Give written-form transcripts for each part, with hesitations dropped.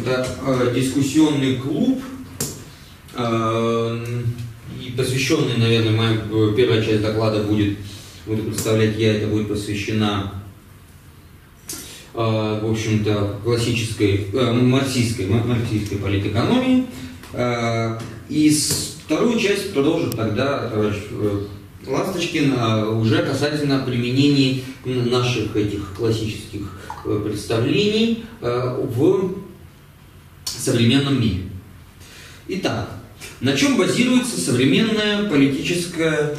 общем-то, дискуссионный клуб, и посвященный, наверное, моя первая часть доклада буду представлять я, это будет посвящена, в общем-то, классической марксистской политэкономии. И вторую часть продолжит тогда товарищ Ласточкин уже касательно применений наших этих классических представлений в современном мире. Итак, на чем базируется современная политическая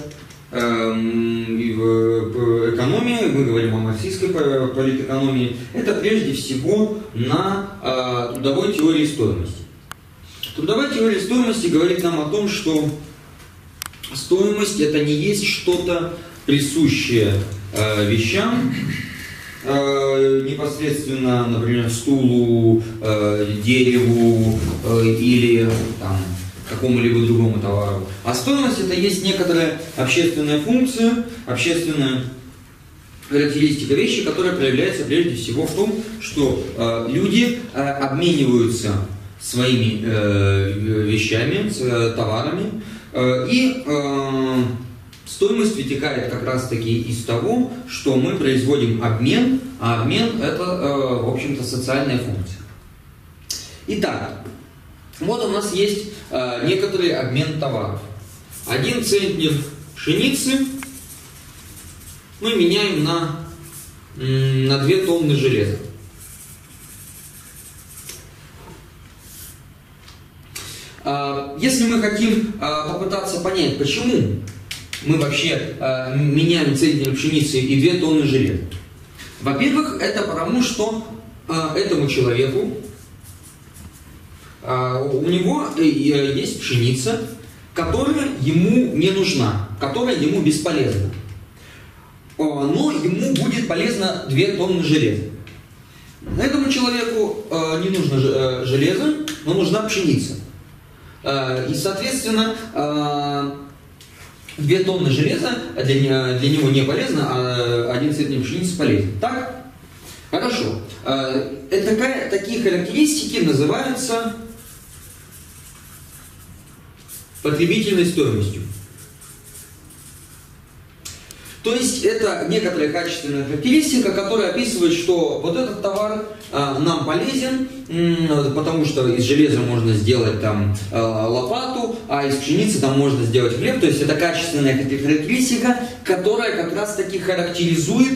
экономия? Мы говорим о марксистской политэкономии. Это прежде всего на трудовой теории стоимости. Трудовая теория стоимости говорит нам о том, что стоимость это не есть что-то присущее вещам, непосредственно, например, стулу, дереву или там, какому-либо другому товару. А стоимость это есть некоторая общественная функция, общественная характеристика вещи, которая проявляется прежде всего в том, что люди обмениваются своими вещами, товарами, и стоимость вытекает как раз таки из того, что мы производим обмен, а обмен это, в общем-то, социальная функция. Итак, вот у нас есть некоторый обмен товаров. 1 центнер пшеницы мы меняем на 2 тонны железа. Если мы хотим попытаться понять, почему мы вообще меняем центнер пшеницы и 2 тонны железа. Во-первых, это потому, что этому человеку, у него есть пшеница, которая ему не нужна, которая ему бесполезна. Но ему будет полезно 2 тонны железа. Этому человеку не нужно железо, но нужна пшеница. И, соответственно, 2 тонны железа для него не полезно, а 1 центнер пшеницы полезен. Так? Хорошо. Такие характеристики называются потребительной стоимостью. То есть это некоторая качественная характеристика, которая описывает, что вот этот товар нам полезен, потому что из железа можно сделать там лопату, а из пшеницы там можно сделать хлеб. То есть это качественная характеристика, которая как раз таки характеризует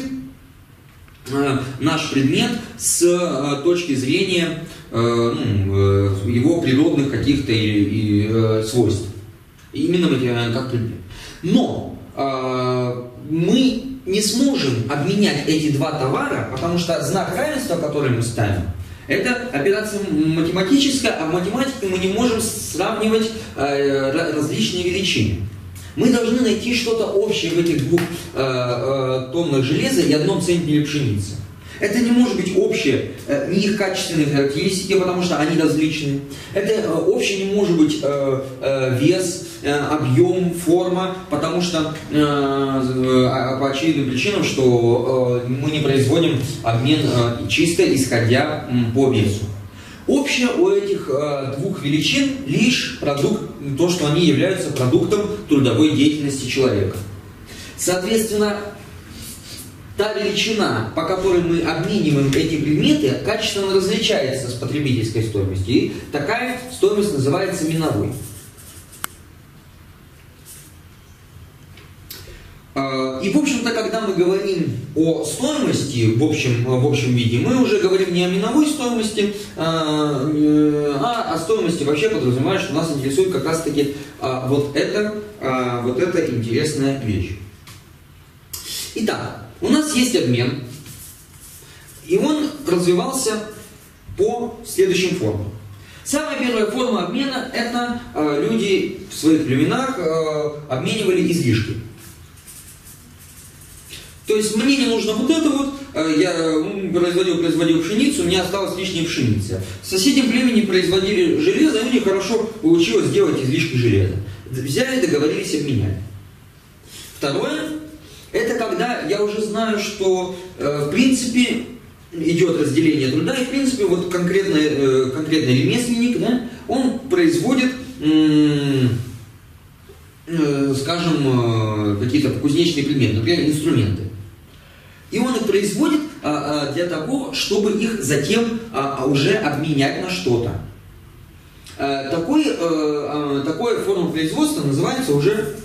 наш предмет с точки зрения его природных каких-то свойств. Именно как предмет. Но мы не сможем обменять эти два товара, потому что знак равенства, который мы ставим, это операция математическая, а в математике мы не можем сравнивать различные величины. Мы должны найти что-то общее в этих 2 тоннах железа и 1 центнере пшеницы. Это не может быть общее, не их качественные характеристики, потому что они различны. Это общее не может быть вес, объем, форма, потому что по очевидным причинам, что мы не производим обмен чисто исходя по весу. Общее у этих 2 величин лишь продукт, то, что они являются продуктом трудовой деятельности человека. Соответственно, та величина, по которой мы обмениваем эти предметы, качественно различается с потребительской стоимостью. И такая стоимость называется миновой. И, в общем-то, когда мы говорим о стоимости в общем виде, мы уже говорим не о миновой стоимости, а о стоимости вообще, подразумевая, что нас интересует как раз-таки вот эта интересная вещь. Итак, у нас есть обмен, и он развивался по следующим формам. Самая первая форма обмена – это люди в своих племенах обменивали излишки. То есть мне не нужно вот это вот, я производил пшеницу, у меня осталась лишняя пшеница. В соседнем племени производили железо, и у них хорошо получилось сделать излишки железа. Взяли, договорились, обменяли. Второе – это когда я уже знаю, что в принципе идет разделение труда, и в принципе вот конкретный ремесленник, да, он производит, скажем, какие-то кузнечные предметы, например, инструменты. И он их производит для того, чтобы их затем уже обменять на что-то. Такая форма производства называется уже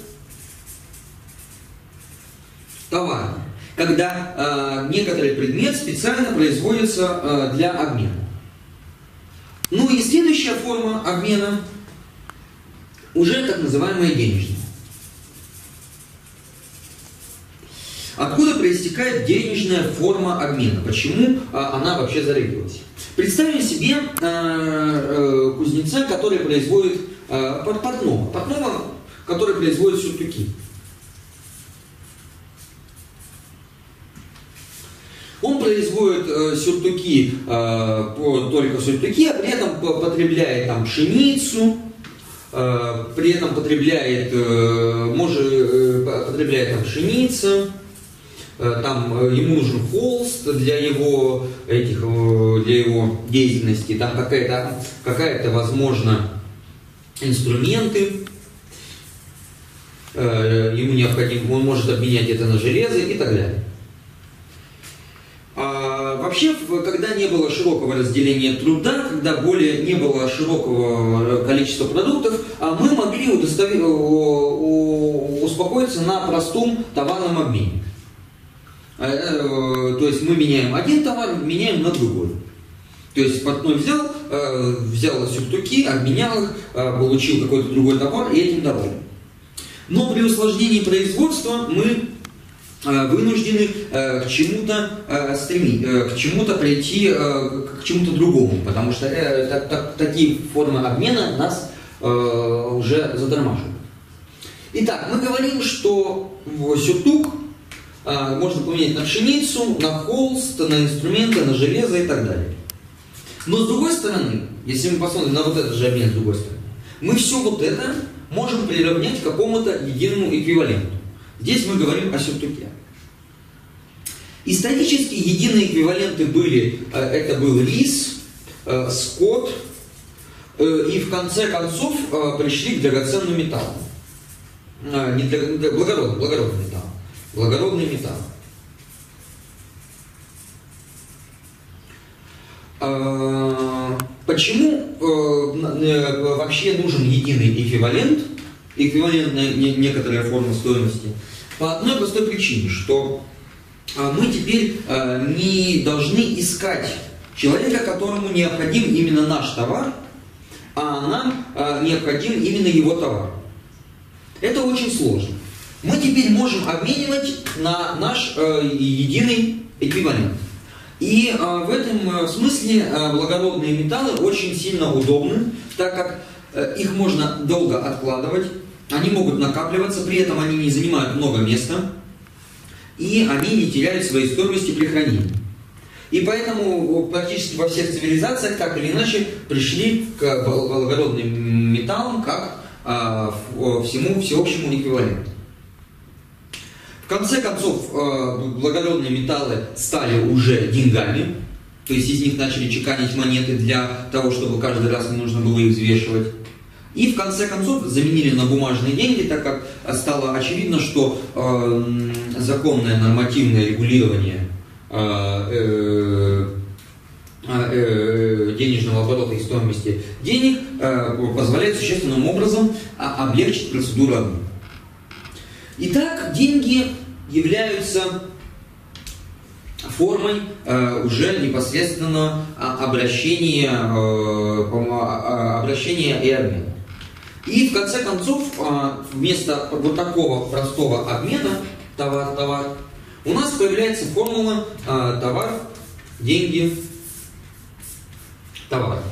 товар, когда некоторый предмет специально производится для обмена. Ну и следующая форма обмена уже так называемая денежная. Откуда проистекает денежная форма обмена? Почему она вообще зародилась? Представим себе кузнеца, который производит портного, который производит сюртуки. Он производит сюртуки, только сюртуки, а при этом потребляет там пшеницу, при этом потребляет там пшеницу, там ему нужен холст для его деятельности, там какая-то возможно, инструменты, ему необходимо, он может обменять это на железо и так далее. Вообще, когда не было широкого разделения труда, когда не было широкого количества продуктов, мы могли успокоиться на простом товарном обмене. То есть мы меняем один товар, меняем на другой. То есть портной взял сюртуки, обменял их, получил какой-то другой товар и этим доволен. Но при усложнении производства мы вынуждены к чему-то прийти, к чему-то другому, потому что такие формы обмена нас уже затормаживают. Итак, мы говорим, что сюртук можно поменять на пшеницу, на холст, на инструменты, на железо и так далее. Но с другой стороны, если мы посмотрим на вот этот же обмен с другой стороны, мы все вот это можем приравнять к какому-то единому эквиваленту. Здесь мы говорим о сюртуке. Исторически единые эквиваленты были, это был рис, скот, и в конце концов пришли к драгоценным металлам. Благородный металл. Почему вообще нужен единый эквивалент, эквивалентная некоторая форма стоимости? По одной простой причине, что мы теперь не должны искать человека, которому необходим именно наш товар, а нам необходим именно его товар. Это очень сложно. Мы теперь можем обменивать на наш единый эквивалент. И в этом смысле благородные металлы очень сильно удобны, так как их можно долго откладывать, они могут накапливаться, при этом они не занимают много места, и они не теряют своей стоимости при хранении. И поэтому практически во всех цивилизациях так или иначе пришли к благородным металлам как всеобщему эквиваленту. В конце концов, благородные металлы стали уже деньгами, то есть из них начали чеканить монеты для того, чтобы каждый раз не нужно было их взвешивать. И в конце концов заменили на бумажные деньги, так как стало очевидно, что законное нормативное регулирование денежного оборота и стоимости денег позволяет существенным образом облегчить процедуру обмена. Итак, деньги являются формой уже непосредственно обращения и обмена. И в конце концов, вместо вот такого простого обмена товар, у нас появляется формула товар, деньги, товар.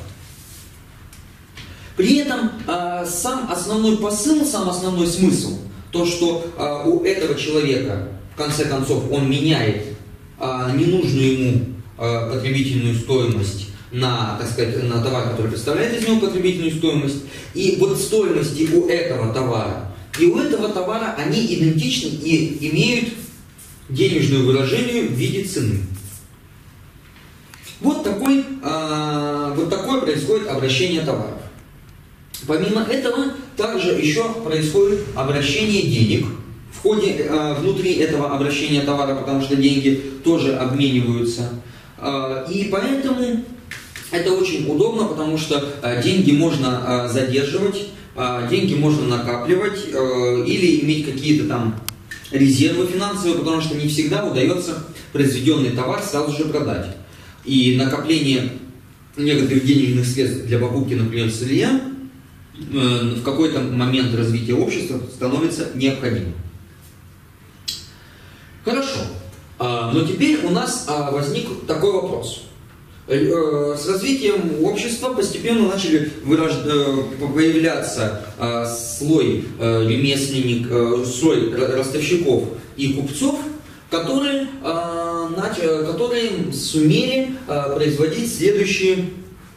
При этом сам основной посыл, сам основной смысл, то, что у этого человека, в конце концов, он меняет ненужную ему потребительную стоимость на, так сказать, на товар, который представляет из него потребительную стоимость. И вот стоимости у этого товара и у этого товара, они идентичны и имеют денежное выражение в виде цены. Вот такое происходит обращение товаров. Помимо этого, также еще происходит обращение денег внутри этого обращения товара, потому что деньги тоже обмениваются. И поэтому это очень удобно, потому что деньги можно задерживать, деньги можно накапливать или иметь какие-то там резервы финансовые, потому что не всегда удается произведенный товар сразу же продать. И накопление некоторых денежных средств для покупки, например, сырья, в какой-то момент развития общества становится необходимым. Хорошо. Но теперь у нас возник такой вопрос. С развитием общества постепенно начали появляться слой слой ростовщиков и купцов, которые сумели производить следующие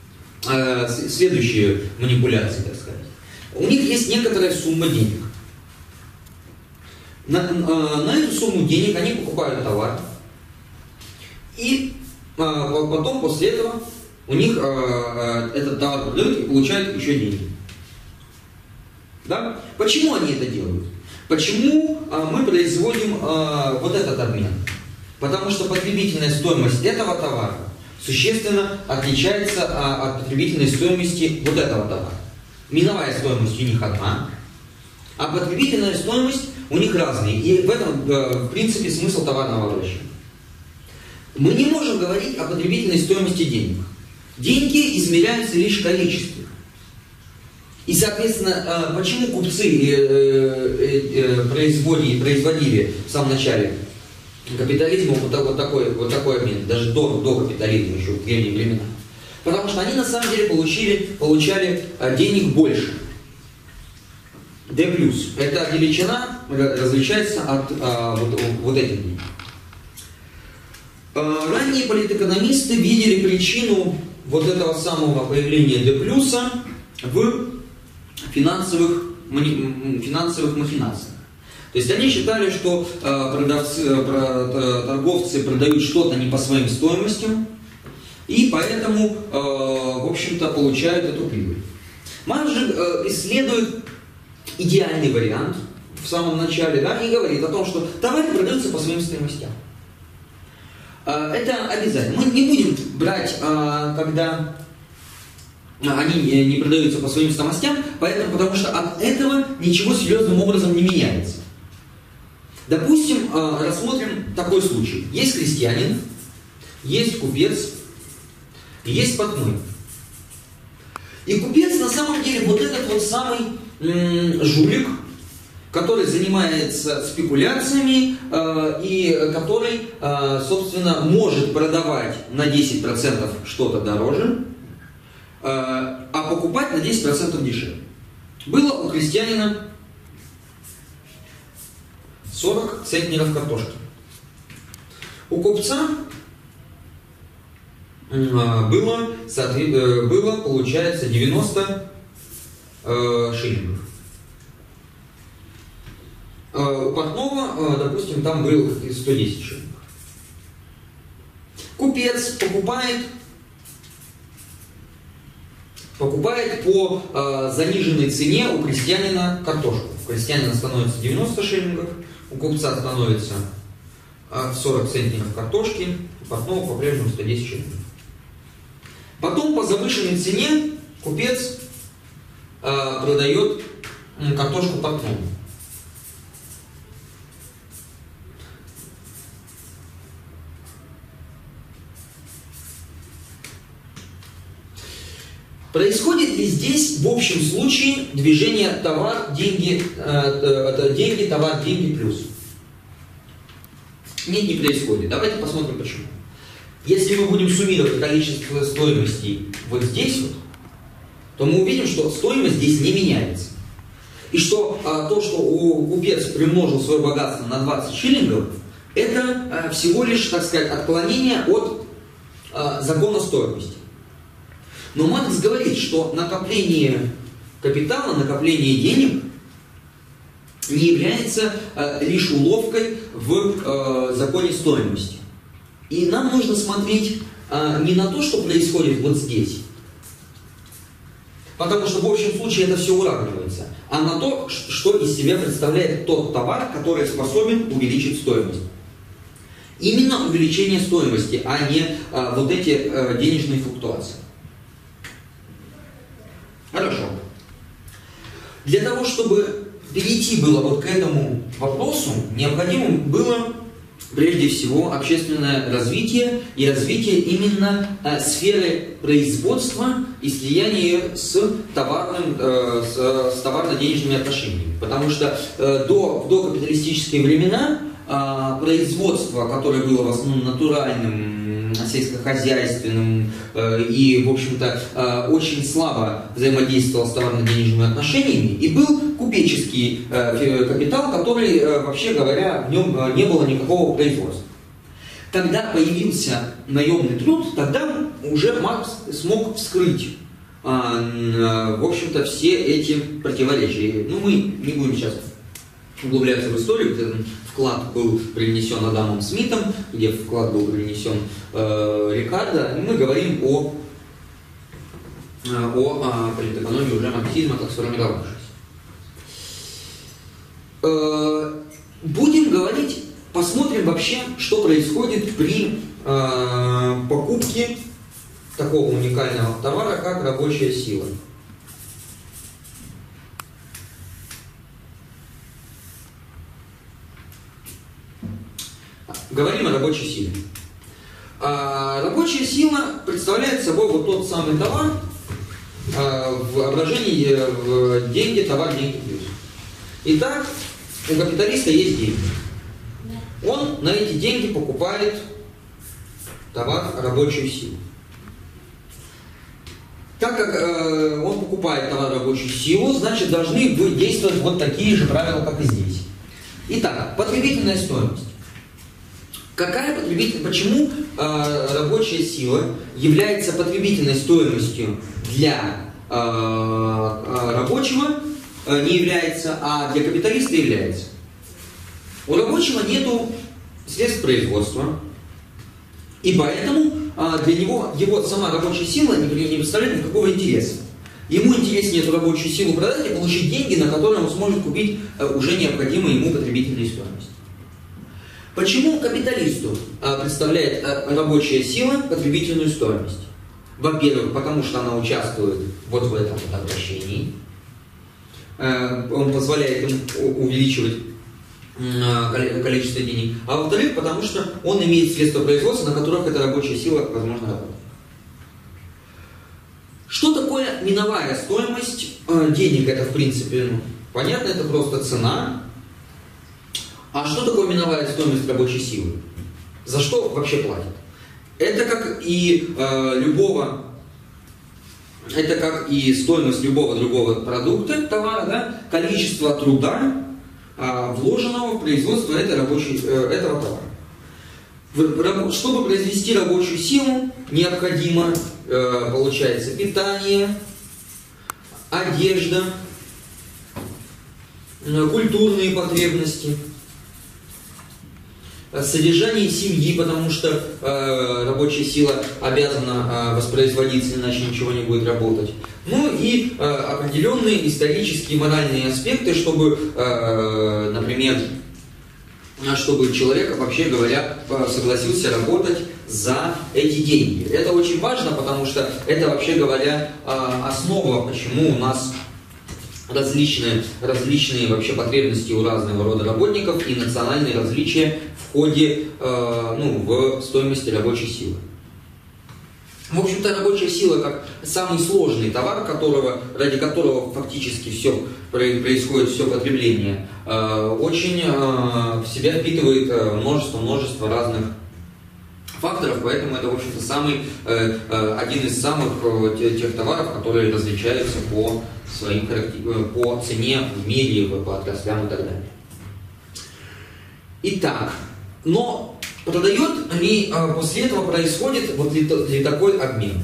манипуляции, так сказать. У них есть некоторая сумма денег. На эту сумму денег они покупают товар, и потом после этого у них этот товар продают и получают еще деньги. Да? Почему они это делают? Почему мы производим вот этот обмен? Потому что потребительная стоимость этого товара существенно отличается от потребительной стоимости вот этого товара. Миновая стоимость у них одна, а потребительная стоимость у них разные. И в этом, в принципе, смысл товарного обращения. Мы не можем говорить о потребительной стоимости денег. Деньги измеряются лишь количеством. И, соответственно, почему купцы производили в самом начале капитализма вот такой обмен, даже до капитализма, еще в древние времена? Потому что они на самом деле получали денег больше. D+. Эта величина различается от вот этих денег. Ранние политэкономисты видели причину вот этого самого появления D+ в финансовых махинациях. То есть они считали, что торговцы продают что-то не по своим стоимостям, и поэтому, в общем-то, получают эту прибыль. Маркс же исследует идеальный вариант в самом начале, да, и говорит о том, что товары продаются по своим стоимостям. Это обязательно. Мы не будем брать, когда они не продаются по своим стоимостям, потому что от этого ничего серьезным образом не меняется. Допустим, рассмотрим такой случай. Есть крестьянин, есть купец, есть портной. И купец на самом деле вот этот вот самый жулик, который занимается спекуляциями и который, собственно, может продавать на 10% что-то дороже, а покупать на 10% дешевле. Было у крестьянина 40 центнеров картошки. У купца было, получается, 90 шиллингов. У портного, допустим, там было 110 шиллингов. Купец покупает по заниженной цене у крестьянина картошку. У крестьянина становится 90 шиллингов, у купца становится 40 центнеров картошки, у портного по-прежнему 110 шиллингов. Потом по завышенной цене купец продает картошку портному. Происходит ли здесь в общем случае движение товар, деньги, товар, деньги плюс? Нет, не происходит. Давайте посмотрим почему. Если мы будем суммировать количество стоимостей вот здесь вот, то мы увидим, что стоимость здесь не меняется. И что то, что купец примножил свое богатство на 20 шиллингов, это всего лишь, так сказать, отклонение от закона стоимости. Но Маркс говорит, что накопление капитала, накопление денег не является лишь уловкой в законе стоимости. И нам нужно смотреть не на то, что происходит вот здесь, потому что в общем случае это все уравнивается, а на то, что из себя представляет тот товар, который способен увеличить стоимость. Именно увеличение стоимости, а не вот эти денежные флуктуации. Хорошо. Для того, чтобы перейти было вот к этому вопросу, необходимо было прежде всего общественное развитие и развитие именно сферы производства и слияния ее с товарно-денежными отношениями. Потому что в докапиталистические времена производство, которое было в основном натуральным, сельскохозяйственным и, в общем-то, очень слабо взаимодействовал с товарно-денежными отношениями, и был купеческий капитал, который, вообще говоря, в нем не было никакого производства. Когда появился наемный труд, тогда уже Маркс смог вскрыть, в общем-то, все эти противоречия. Ну, мы не будем сейчас углубляться в историю, где вклад был привнесен Адамом Смитом, где вклад был привнесен Рикардо, и мы говорим о политэкономии уже марксизма, как сформировавшейся. Будем говорить, посмотрим вообще, что происходит при покупке такого уникального товара, как рабочая сила. Говорим о рабочей силе. Рабочая сила представляет собой вот тот самый товар в выражении в деньги, товар, деньги плюс. Итак, у капиталиста есть деньги. Он на эти деньги покупает товар, рабочую силу. Так как он покупает товар, рабочую силу, значит должны действовать вот такие же правила, как и здесь. Итак, потребительная стоимость. Почему рабочая сила является потребительной стоимостью для рабочего, не является, а для капиталиста является? У рабочего нету средств производства, и поэтому для него его сама рабочая сила не представляет никакого интереса. Ему интереснее эту рабочую силу продать и получить деньги, на которые он сможет купить уже необходимую ему потребительную стоимость. Почему капиталисту представляет рабочая сила потребительную стоимость? Во-первых, потому что она участвует вот в этом обращении. Он позволяет им увеличивать количество денег. А во-вторых, потому что он имеет средства производства, на которых эта рабочая сила возможно работает. Что такое миновая стоимость денег? Это, в принципе, понятно, это просто цена. А что такое миновая стоимость рабочей силы? За что вообще платят? Это как и стоимость любого другого продукта, товара, да? Количество труда, вложенного в производство этого товара. Чтобы произвести рабочую силу, необходимо, получается, питание, одежда, культурные потребности, содержание семьи, потому что рабочая сила обязана воспроизводиться, иначе ничего не будет работать. Ну и определенные исторические, моральные аспекты, чтобы, например, чтобы человек, вообще говоря, согласился работать за эти деньги. Это очень важно, потому что это, вообще говоря, основа, почему у нас различные вообще потребности у разного рода работников и национальные различия в ходе, в стоимости рабочей силы. В общем-то, рабочая сила как самый сложный товар, ради которого фактически все происходит, все потребление, очень в себя впитывает множество разных факторов, поэтому это, в общем-то, один из самых тех товаров, которые различаются по цене в мире, по отраслям и так далее. Итак, но продает ли после этого происходит ли такой обмен?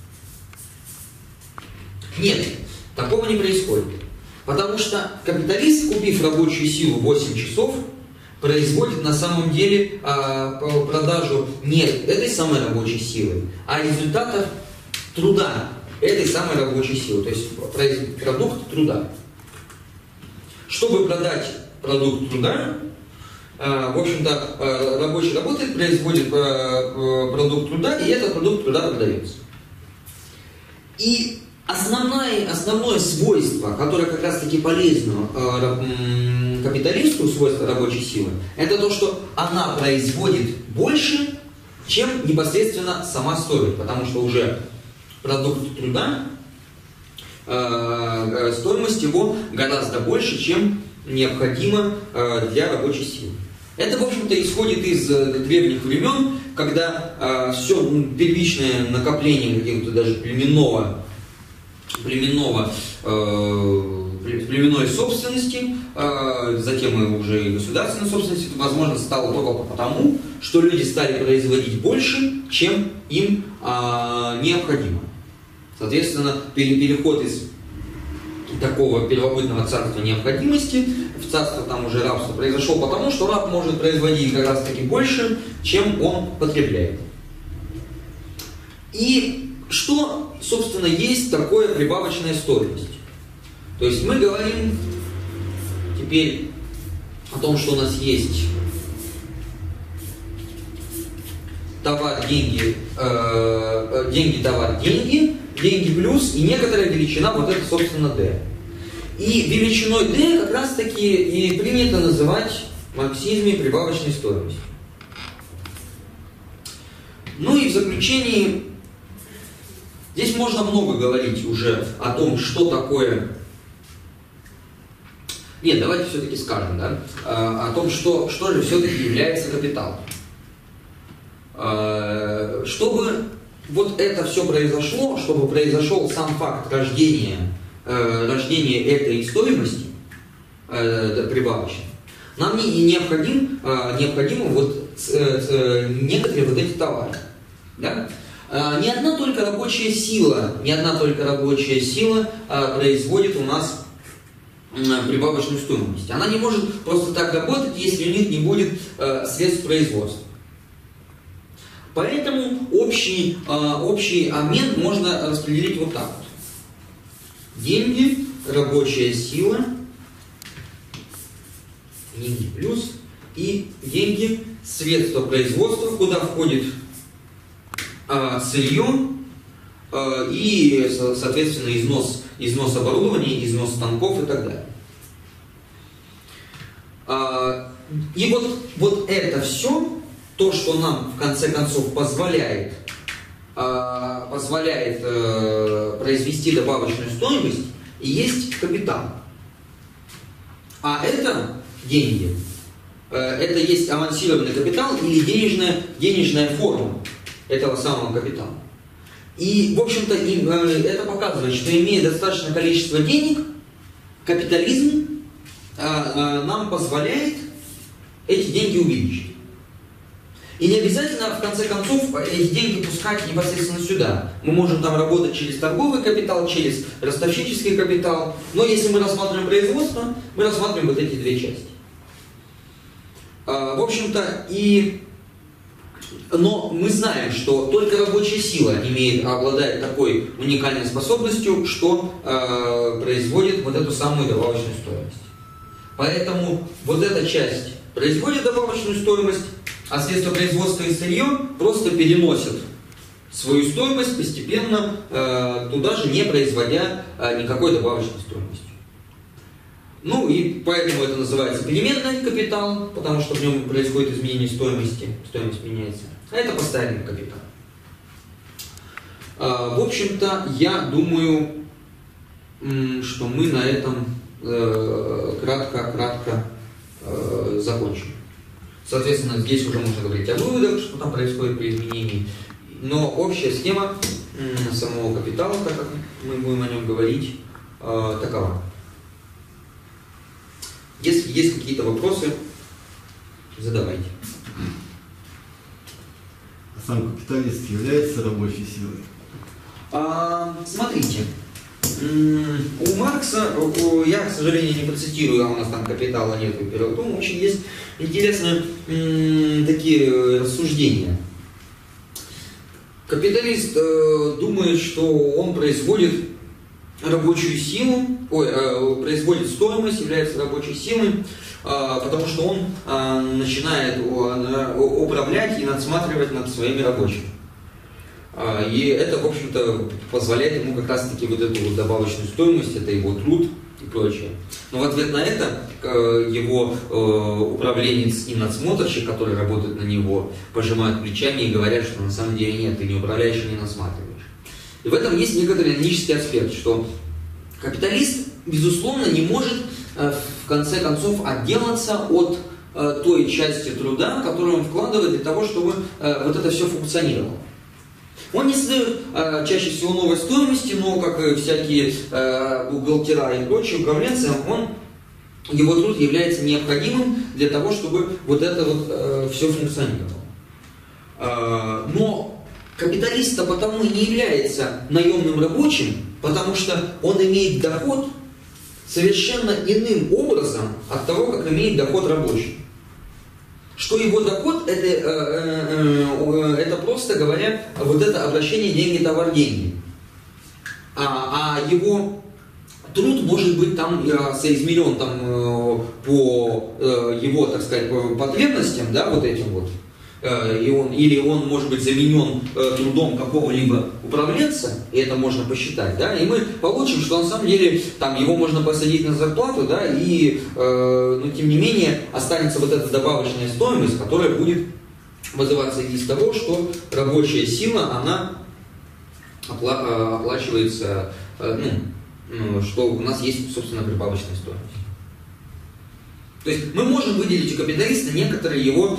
Нет, такого не происходит. Потому что капиталист, купив рабочую силу 8 часов, производит на самом деле продажу не этой самой рабочей силы, а результатов труда этой самой рабочей силы, то есть продукт труда. Чтобы продать продукт труда, в общем-то, рабочий работает, производит продукт труда, и этот продукт труда продается. И основное свойство, которое как раз таки полезно капиталисту, свойство рабочей силы, это то, что она производит больше, чем непосредственно сама стоит, потому что уже продукт труда, стоимость его гораздо больше, чем необходимо для рабочей силы. Это, в общем-то, исходит из древних времен, когда все первичное накопление какого-то даже племенной собственности, затем и уже и государственной собственности, возможно, стало только потому, что люди стали производить больше, чем им необходимо. Соответственно, переход из такого первобытного царства необходимости в царство там уже рабства произошел потому, что раб может производить как раз таки больше, чем он потребляет. И что, собственно, есть такое прибавочная стоимость? То есть мы говорим теперь о том, что у нас есть товар, деньги, деньги, товар, деньги, деньги плюс и некоторая величина, вот это, собственно, D. И величиной D как раз таки и принято называть в марксизме прибавочной стоимостью. Ну и в заключении, здесь можно много говорить уже о том, что такое... Нет, давайте все-таки скажем, да, о том, что же все-таки является капиталом. Чтобы вот это все произошло, чтобы произошел сам факт рождения этой стоимости прибавочной, нам необходимо вот некоторые вот эти товары. Да? Не одна только рабочая сила производит у нас прибавочную стоимость. Она не может просто так работать, если у них не будет средств производства. Поэтому общий обмен можно распределить вот так вот. Деньги, рабочая сила, деньги плюс и деньги, средства производства, куда входит сырье и, соответственно, износ оборудования, износ станков и так далее. И вот это все, то, что нам в конце концов позволяет произвести добавочную стоимость, и есть капитал. А это деньги. Это есть авансированный капитал или денежная форма этого самого капитала. И, в общем-то, это показывает, что имея достаточное количество денег, капитализм нам позволяет эти деньги увеличить. И не обязательно, в конце концов, эти деньги пускать непосредственно сюда. Мы можем там работать через торговый капитал, через ростовщический капитал. Но если мы рассматриваем производство, мы рассматриваем вот эти две части. В общем-то, но мы знаем, что только рабочая сила обладает такой уникальной способностью, что производит вот эту самую добавочную стоимость. Поэтому вот эта часть производит добавочную стоимость, а средства производства и сырье просто переносят свою стоимость постепенно туда же, не производя никакой добавочной стоимости. Ну и поэтому это называется переменный капитал, потому что в нем происходит изменение стоимости, стоимость меняется. А это постоянный капитал. В общем-то, я думаю, что мы на этом кратко закончим. Соответственно, здесь уже можно говорить о выводах, что там происходит при изменении. Но общая схема самого капитала, так как мы будем о нем говорить, такова. Если есть какие-то вопросы, задавайте. А сам капиталист является рабочей силой? Смотрите, У Маркса, я, к сожалению, не процитирую, а у нас там «Капитала» нет, и «Первого тома», очень есть интересные такие рассуждения. Капиталист думает, что он производит рабочую силу, производит стоимость, является рабочей силой, потому что он начинает управлять и надсматривать над своими рабочими. И это, в общем-то, позволяет ему как раз-таки вот эту вот добавочную стоимость, это его труд и прочее. Но в ответ на это его управленец и надсмотрщик, который работает на него, пожимают плечами и говорят, что на самом деле нет, ты не управляешь и не насматриваешь. И в этом есть некоторый иронический аспект, что капиталист, безусловно, не может в конце концов отделаться от той части труда, которую он вкладывает для того, чтобы вот это все функционировало. Он не создает чаще всего новой стоимости, но, как и всякие бухгалтера и прочие управленцы, его труд является необходимым для того, чтобы вот это вот все функционировало. Но капиталист потому и не является наемным рабочим, потому что он имеет доход совершенно иным образом от того, как имеет доход рабочий. Что его доход, это просто говоря, вот это обращение деньги, товар, деньги. А его труд может быть там соизмерен там, по его, так сказать, по потребностям, да, вот этим вот. Или он может быть заменен трудом какого-либо управленца, и это можно посчитать, да, и мы получим, что на самом деле там его можно посадить на зарплату, да, и, но тем не менее останется вот эта добавочная стоимость, которая будет вызываться из того, что рабочая сила, она оплачивается, что у нас есть, собственно, прибавочная стоимость. То есть мы можем выделить у капиталиста некоторые его,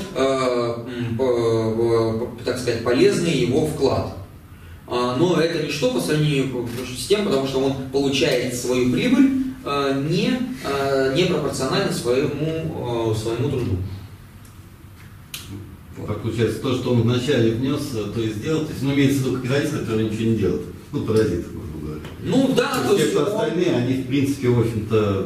так сказать, полезные его вклад. Но это ничто по сравнению с тем, потому что он получает свою прибыль не пропорционально своему труду. Так получается, то, что он вначале внес, то и сделал, то есть, имеется в виду капиталист, который ничего не делает. Паразит, грубо говоря. Ну да, то есть, те, кто остальные, они в принципе, в общем-то...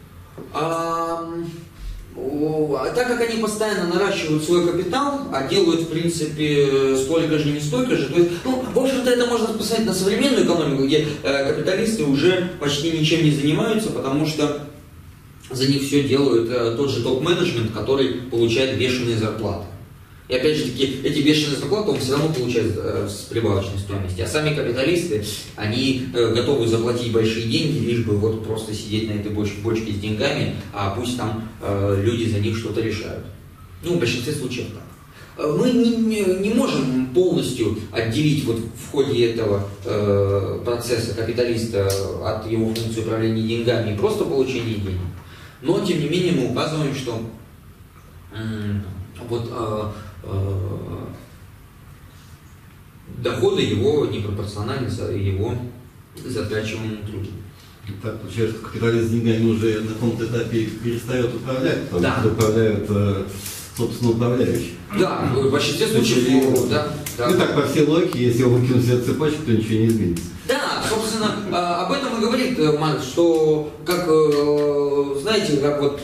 Так как они постоянно наращивают свой капитал, а делают, в принципе, столько же, не столько же, то есть, в общем-то, это можно посмотреть на современную экономику, где капиталисты уже почти ничем не занимаются, потому что за них все делают тот же топ-менеджмент, который получает бешеные зарплаты. И опять же таки, эти бешеные зарплаты он все равно получает с прибавочной стоимости. А сами капиталисты, они готовы заплатить большие деньги, лишь бы вот просто сидеть на этой бочке с деньгами, а пусть там люди за них что-то решают. В большинстве случаев так. Мы не можем полностью отделить вот в ходе этого процесса капиталиста от его функции управления деньгами и просто получения денег. Но, тем не менее, мы указываем, что доходы его непропорциональны его затрачиваемому труду. Так получается, что капиталист с деньгами уже на каком-то этапе перестает управлять, потому что управляют, собственно, управляющие. Да, в большинстве случаев, да. Так, по всей логике, если его выкинуть в цепочку, то ничего не изменится. Да, собственно, об этом и говорит Маркс, что, как, знаете, как вот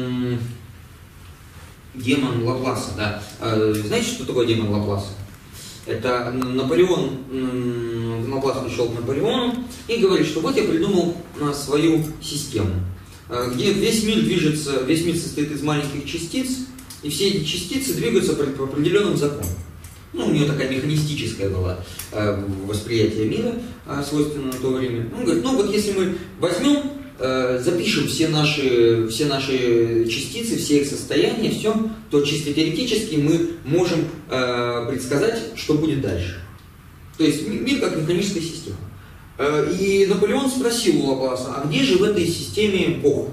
демон Лапласа, да. Знаете, что такое демон Лапласа? Это Наполеон, Лаплас пришел к Наполеону и говорит, что вот я придумал свою систему, где весь мир состоит из маленьких частиц, и все эти частицы двигаются по определенным законам. У нее такая механистическая была восприятие мира, свойственное на то время. Он говорит, вот если мы возьмем, запишем все наши частицы, все их состояния, все, то чисто теоретически мы можем предсказать, что будет дальше. То есть мир как механическая система. И Наполеон спросил у Лапласа, а где же в этой системе Бог?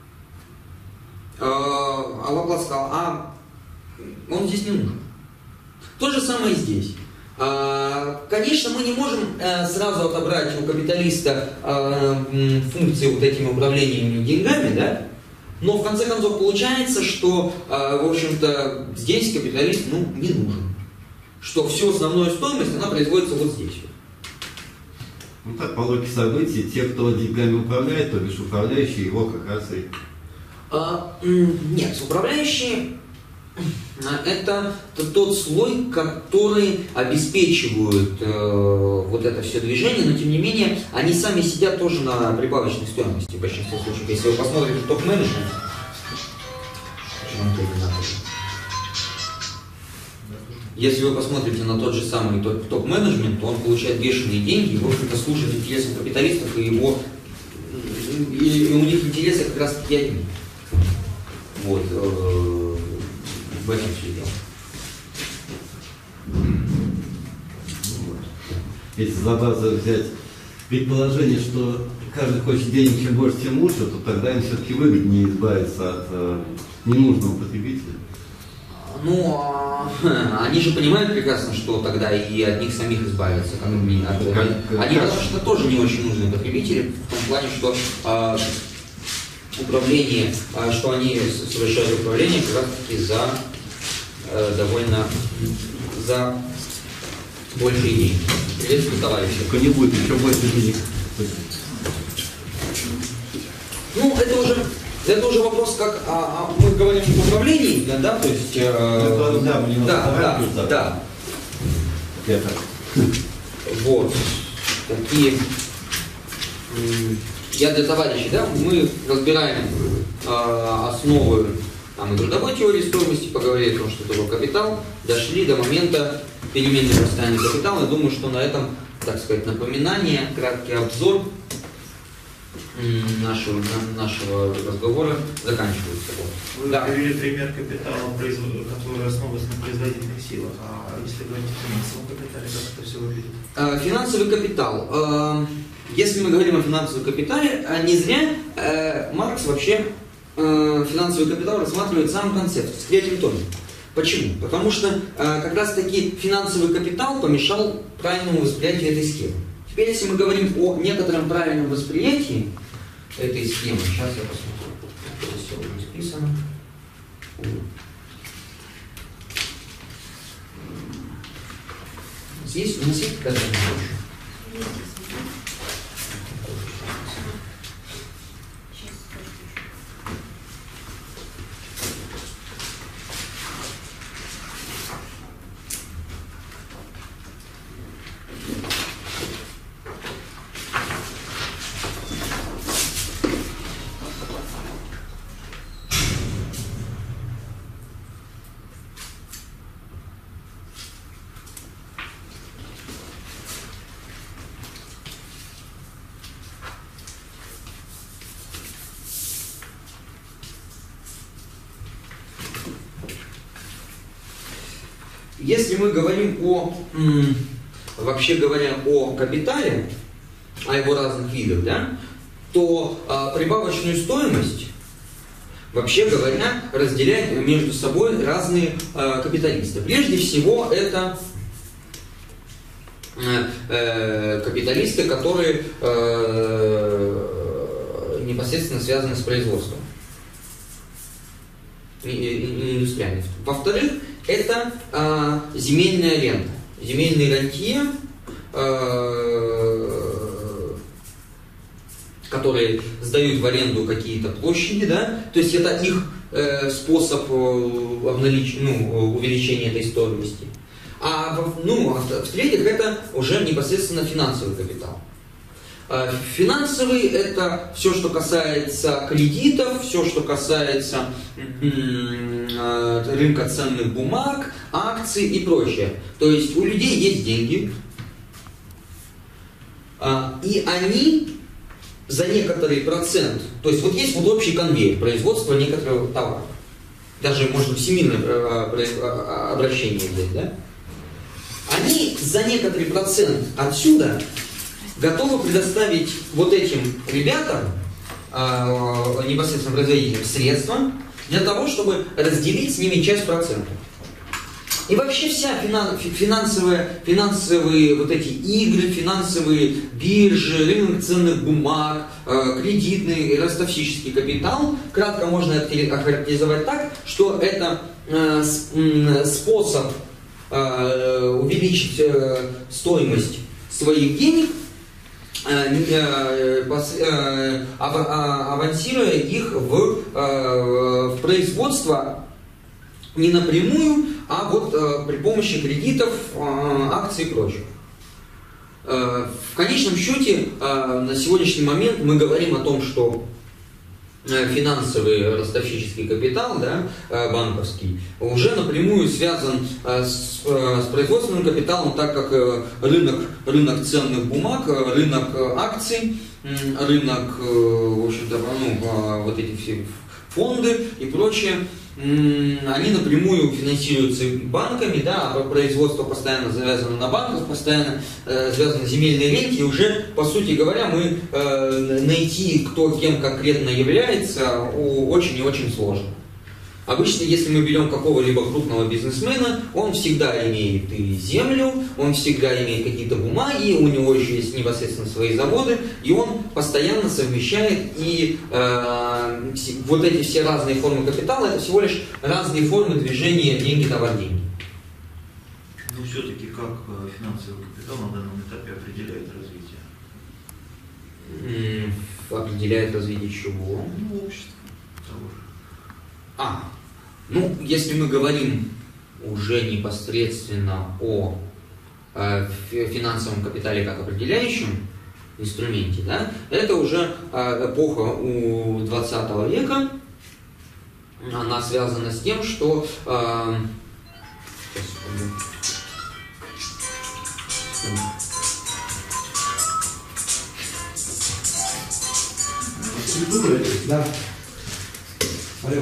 А Лаплас сказал, он здесь не нужен. То же самое и здесь. Конечно, мы не можем сразу отобрать у капиталиста функции вот этими управлениями деньгами, да? Но в конце концов получается, что, в общем-то, здесь капиталист не нужен. Что всю основную стоимость, она производится вот здесь. Ну так, по логике событий, те, кто деньгами управляет, то бишь управляющие, его как раз и... Нет, управляющие это тот слой, который обеспечивают вот это все движение, но тем не менее они сами сидят тоже на прибавочной стоимости в большинстве случаев. Если вы посмотрите топ-менеджмент, если вы посмотрите на тот же самый топ-менеджмент, то он получает бешеные деньги, и, в общем-то, служит интересам капиталистов, и у них интересы как раз таки одни. Вот, в этом все дело. Если за базу взять предположение, что каждый хочет денег чем больше, тем лучше, то тогда им все-таки выгоднее избавиться от ненужного потребителя. Ну, они же понимают прекрасно, что тогда и от них самих избавиться. Они достаточно тоже не очень нужные потребители, в том плане, что управление, что они совершают управление как раз таки за за большие деньги. Приветствую, товарищи. Только не будет еще больше денег. Ну, это уже вопрос, как мы говорим об управлении, да, то есть... Да. Вот. Такие... Я для товарищей, да, мы разбираем основы там, трудовой теории стоимости, поговорили о том, что такое капитал, дошли до момента переменной состояния капитала. Я думаю, что на этом, так сказать, напоминание, краткий обзор нашего разговора заканчивается. Вы привели пример капитала, который основывается на производительных силах. А если говорить о финансовом капитале, как это все выглядит? Финансовый капитал. Если мы говорим о финансовом капитале, не зря Маркс вообще финансовый капитал рассматривает сам концепт в третьем томе. Почему? Потому что как раз таки финансовый капитал помешал правильному восприятию этой схемы. Теперь, если мы говорим о некотором правильном восприятии этой схемы, сейчас я посмотрю, здесь все уже списано. У нас есть какая-то задача? Если мы говорим вообще говоря о капитале, о его разных видах, да, то прибавочную стоимость, вообще говоря, разделяют между собой разные капиталисты. Прежде всего, это капиталисты, которые непосредственно связаны с производством индустриальных. Во-вторых, это земельная рента. Земельные рентье, которые сдают в аренду какие-то площади, да, то есть это их способ увеличения этой стоимости. В-третьих, это уже непосредственно финансовый капитал. Финансовый – это все, что касается кредитов, все, что касается рынка ценных бумаг, акций и прочее. То есть у людей есть деньги, и они за некоторый процент, то есть вот есть вот общий конвейер производства некоторого товара, даже можно всемирное обращение взять, да? Они за некоторый процент отсюда готовы предоставить вот этим ребятам, непосредственно производителям, средства для того, чтобы разделить с ними часть процента. И вообще вся финансовые вот эти игры, финансовые биржи, рынок ценных бумаг, кредитный и ростовщический капитал, кратко можно охарактеризовать так, что это способ увеличить стоимость своих денег авансируя их в производство не напрямую, а вот при помощи кредитов, акций и прочих. В конечном счете, на сегодняшний момент мы говорим о том, что финансовый ростовщический капитал, да, банковский, уже напрямую связан с производственным капиталом, так как рынок ценных бумаг, рынок акций, рынок, в общем-то, вот эти все фонды и прочее, они напрямую финансируются банками, да, а производство постоянно завязано на банках, постоянно связано на земельной ренте, и уже, по сути говоря, мы найти, кто кем конкретно является, очень и очень сложно. Обычно, если мы берем какого-либо крупного бизнесмена, он всегда имеет и землю, он всегда имеет какие-то бумаги, у него еще есть непосредственно свои заводы, и он постоянно совмещает и вот эти все разные формы капитала, это всего лишь разные формы движения деньги, товар, деньги. Но все-таки как финансовый капитал на данном этапе определяет развитие? Определяет развитие чего? Ну, общество того же. Ну, если мы говорим уже непосредственно о финансовом капитале как определяющем инструменте, да, это уже эпоха у 20 века, она связана с тем, что... Да. Алло.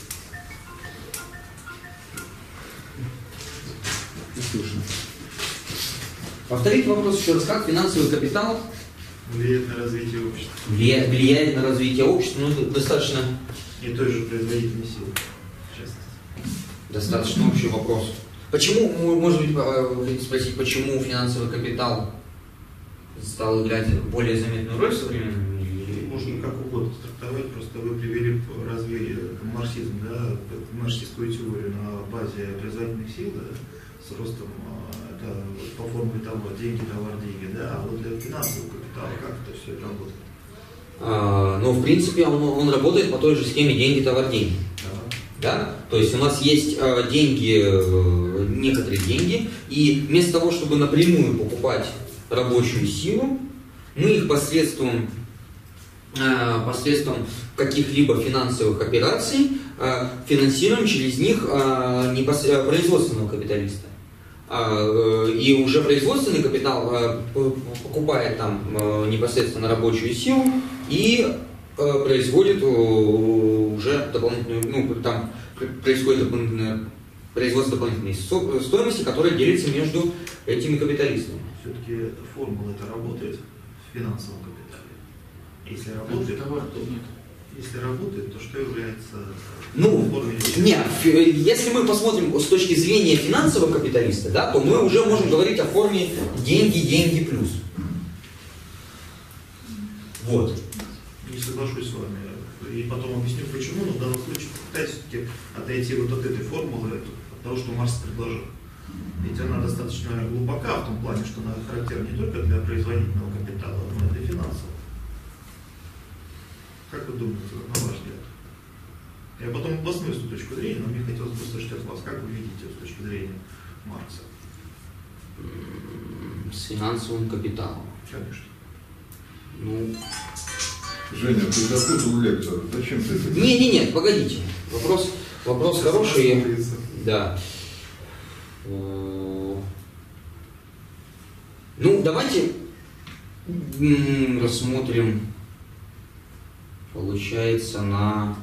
Слушай. Повторите вопрос еще раз. Как финансовый капитал влияет на развитие общества? Влияет на развитие общества? Ну, это достаточно... И той же производительной силы, в частности. Достаточно общий вопрос. Почему, может быть, вы хотите спросить, почему финансовый капитал стал играть более заметную роль в современном мире? Можно как угодно трактовать, просто вы привели марксизм, да, марксистскую теорию на базе производительных сил, да, с ростом, это по формуле того, деньги, товар, деньги, да, а вот для финансового капитала как это все работает? Ну, в принципе, он работает по той же схеме деньги, товар, деньги. Да? То есть у нас есть деньги, некоторые деньги, и вместо того, чтобы напрямую покупать рабочую силу, мы их посредством каких-либо финансовых операций финансируем через них производственного капиталиста. И уже производственный капитал покупает там непосредственно рабочую силу и производит уже дополнительную, ну, там происходит производство дополнительной стоимости, которая делится между этими капиталистами. Все-таки эта формула работает в финансовом капитале? Если работает, то нет. Если работает, то что является формой? Нет, если мы посмотрим с точки зрения финансового капиталиста, да, то мы уже можем говорить о форме деньги, деньги плюс. Вот. Не соглашусь с вами. И потом объясню почему, но в данном случае попытайтесь все-таки отойти вот от этой формулы, от того, что Маркс предложил. Ведь она достаточно глубока в том плане, что она характерна не только для производительного капитала, но и для финансового. Как вы думаете, на ваш взгляд? Я потом обосную эту точку зрения, но мне хотелось бы услышать от вас, как вы видите с точки зрения Маркса? С финансовым капиталом. Конечно. Ну... Женя, ты запутал лекцию. Зачем ты это? Нет, погодите. Вопрос хороший. Да. Ну, давайте рассмотрим, получается, на...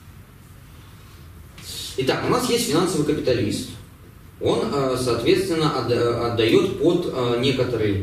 Итак, у нас есть финансовый капиталист. Он, соответственно, отдает под некоторый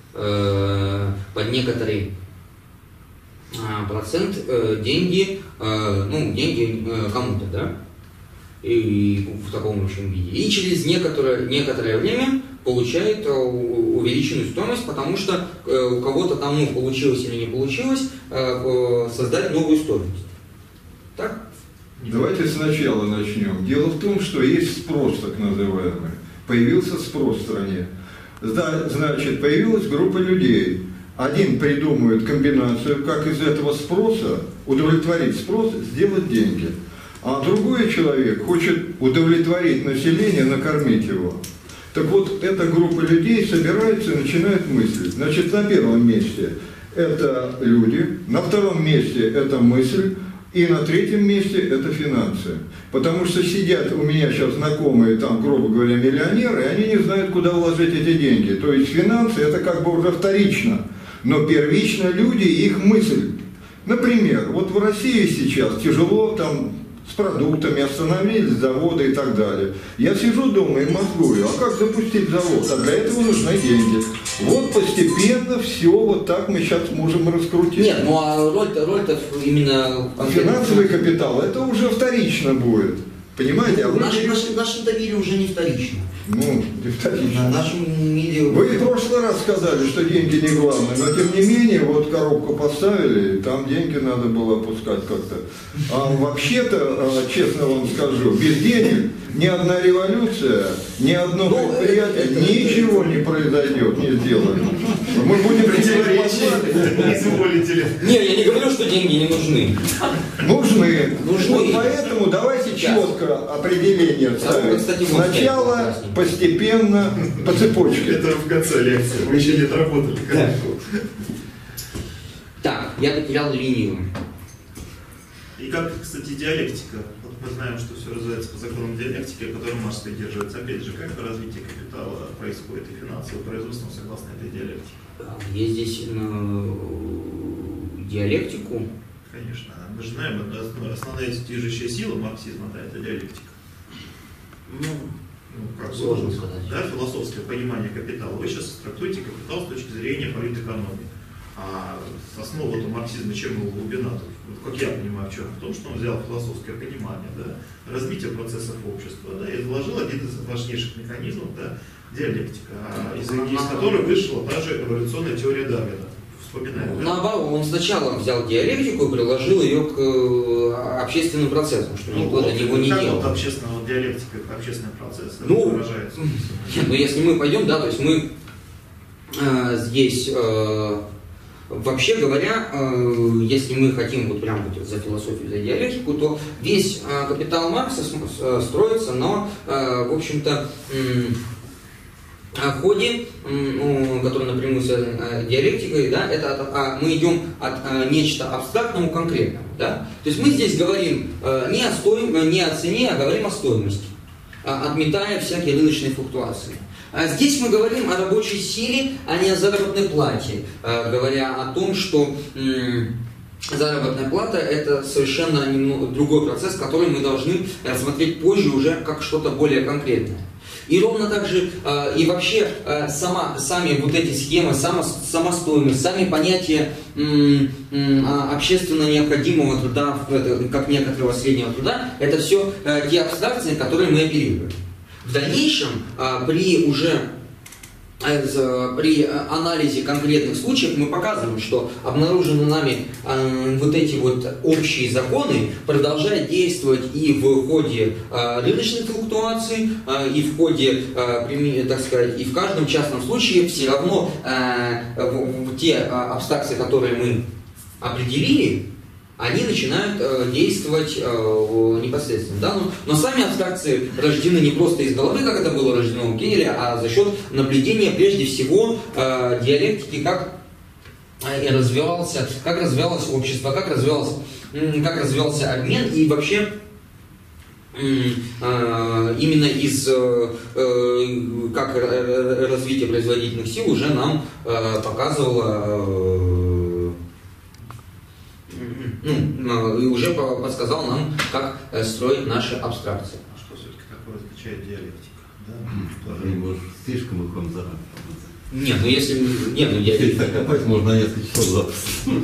процент деньги, деньги кому-то, да, и в таком общем виде. И через некоторое время получает увеличенную стоимость, потому что у кого-то там получилось или не получилось создать новую стоимость. Так? Давайте сначала начнем. Дело в том, что есть спрос, так называемый. Появился спрос в стране. Значит, появилась группа людей. Один придумывает комбинацию, как из этого спроса удовлетворить спрос, сделать деньги. А другой человек хочет удовлетворить население, накормить его. Так вот, эта группа людей собирается и начинает мыслить. Значит, на первом месте это люди, на втором месте это мысль, и на третьем месте это финансы. Потому что сидят у меня сейчас знакомые, там, грубо говоря, миллионеры, и они не знают, куда вложить эти деньги. То есть финансы это как бы уже вторично, но первично люди и их мысль. Например, вот в России сейчас тяжело там с продуктами, остановились заводы и так далее. Я сижу дома и мозгую, а как запустить завод? А для этого нужны деньги. Вот постепенно все вот так мы сейчас можем раскрутить. Нет, ну а роль-то именно... Финансовый капитал, это уже вторично будет. Понимаете? Ну, в нашем-то мире уже не вторично. Ну, не вторично. В нашем мире... Вы в прошлый раз сказали, что деньги не главное, но тем не менее, вот коробку поставили, и там деньги надо было опускать как-то. А вообще-то, честно вам скажу, без денег ни одна революция, ни одно предприятие, ничего не произойдет, не сделает. Мы будем Не, я не говорю, что деньги не нужны. Нужны. Нужны. Вот поэтому давайте четко определение ставить. Сначала, постепенно, по цепочке. Это в конце лекции, мы еще не отработали. Да. Так, я потерял линию. И как, кстати, диалектика. Вот мы знаем, что все развивается по законам диалектики, о котором Маркс придерживается. Опять же, как развитие капитала происходит и финансовое производство согласно этой диалектике? Я здесь диалектику. Конечно. Мы же знаем, основная движущая сила марксизма, да, это диалектика. Как сложно сказать. Да, философское понимание капитала. Вы сейчас трактуете капитал с точки зрения политэкономии. А основа марксизма, чем его глубина? Как я понимаю, в чем? В том, что он взял философское понимание, да, развитие процессов общества, да, и изложил один из важнейших механизмов, да, диалектика, из которой вышла та же эволюционная теория Дарвина. Вспоминаем, да? Наоборот, он сначала взял диалектику и приложил ее к общественным процессам, что никто до него не делал. Как общественная диалектика, как общественный процесс выражается? Ну, если мы пойдем, да, то есть мы здесь... Вообще говоря, если мы хотим вот прям вот за философию, за диалектику, то весь капитал Маркса строится на, в общем-то, ходе, который напрямую связан с диалектикой, да, это мы идем от нечто абстрактному к конкретному. Да? То есть мы здесь говорим не о цене, а говорим о стоимости, отметая всякие рыночные флуктуации. А здесь мы говорим о рабочей силе, а не о заработной плате, говоря о том, что заработная плата – это совершенно другой процесс, который мы должны рассмотреть позже уже как что-то более конкретное. И ровно так же, и вообще сами вот эти схемы, сама стоимость, сами понятия общественно необходимого труда, как некоторого среднего труда, это все те абстракции, которые мы оперируем. В дальнейшем, при анализе конкретных случаев мы показываем, что обнаружены нами вот эти вот общие законы продолжают действовать и в ходе рыночных флуктуаций, и в ходе, так сказать, и в каждом частном случае все равно те абстракции, которые мы определили, они начинают действовать непосредственно. Да? Но сами абстракции рождены не просто из головы, как это было рождено у Гегеля, а за счет наблюдения прежде всего диалектики, как развивалось общество, как развивался обмен и вообще именно из как развитие производительных сил уже нам показывало и уже подсказал нам, как строить наши абстракции. А что все-таки такое означает диалектика? Может, слишком их вам заработать. Нет, ну если... Нет, ну если копать, можно на несколько часов запаса.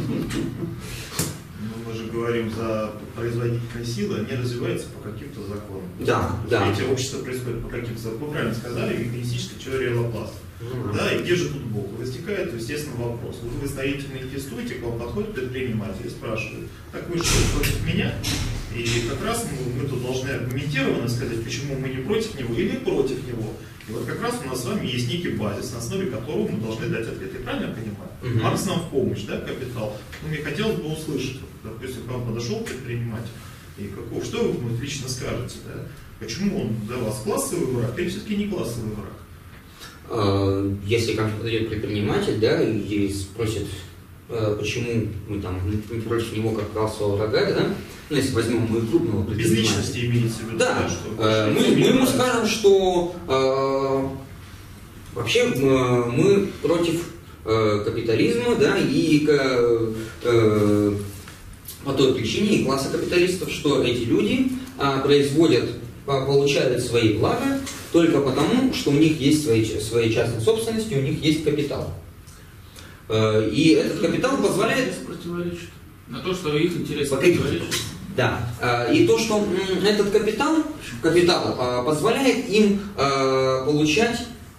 Мы же говорим за производительные силы, они развиваются по каким-то законам. Да, да. Эти общества происходят по каким-то законам. Вы правильно сказали, механистическая теория Лапласа. Да, и где же тут Бог? Возникает, естественно, вопрос. Вы строительно инвестуете, к вам подходит предприниматель и спрашивает: так вы что, против меня? И как раз мы тут должны аргументированно сказать, почему мы не против него или против него. И вот как раз у нас с вами есть некий базис, на основе которого мы должны дать ответы. Правильно я понимаю? Маркс нам в помощь, да, капитал. Но мне хотелось бы услышать, допустим, к вам подошел предприниматель, и что вы лично скажете, да? Почему он для вас классовый враг или все-таки не классовый враг? Если ко мне подойдет предприниматель, да, и спросит, почему мы там против него как классового врага, да, ну, если возьмем мы крупного предпринимателя. Без личности имеется в виду, да, что мы ему скажем, что вообще мы против капитализма, да, и по той причине и класса капиталистов, что эти люди получают свои блага только потому, что у них есть свои частные собственности, у них есть капитал. И этот капитал позволяет... Противоречит. На то, что их интересы противоречат. Да. И то, что этот капитал позволяет им получать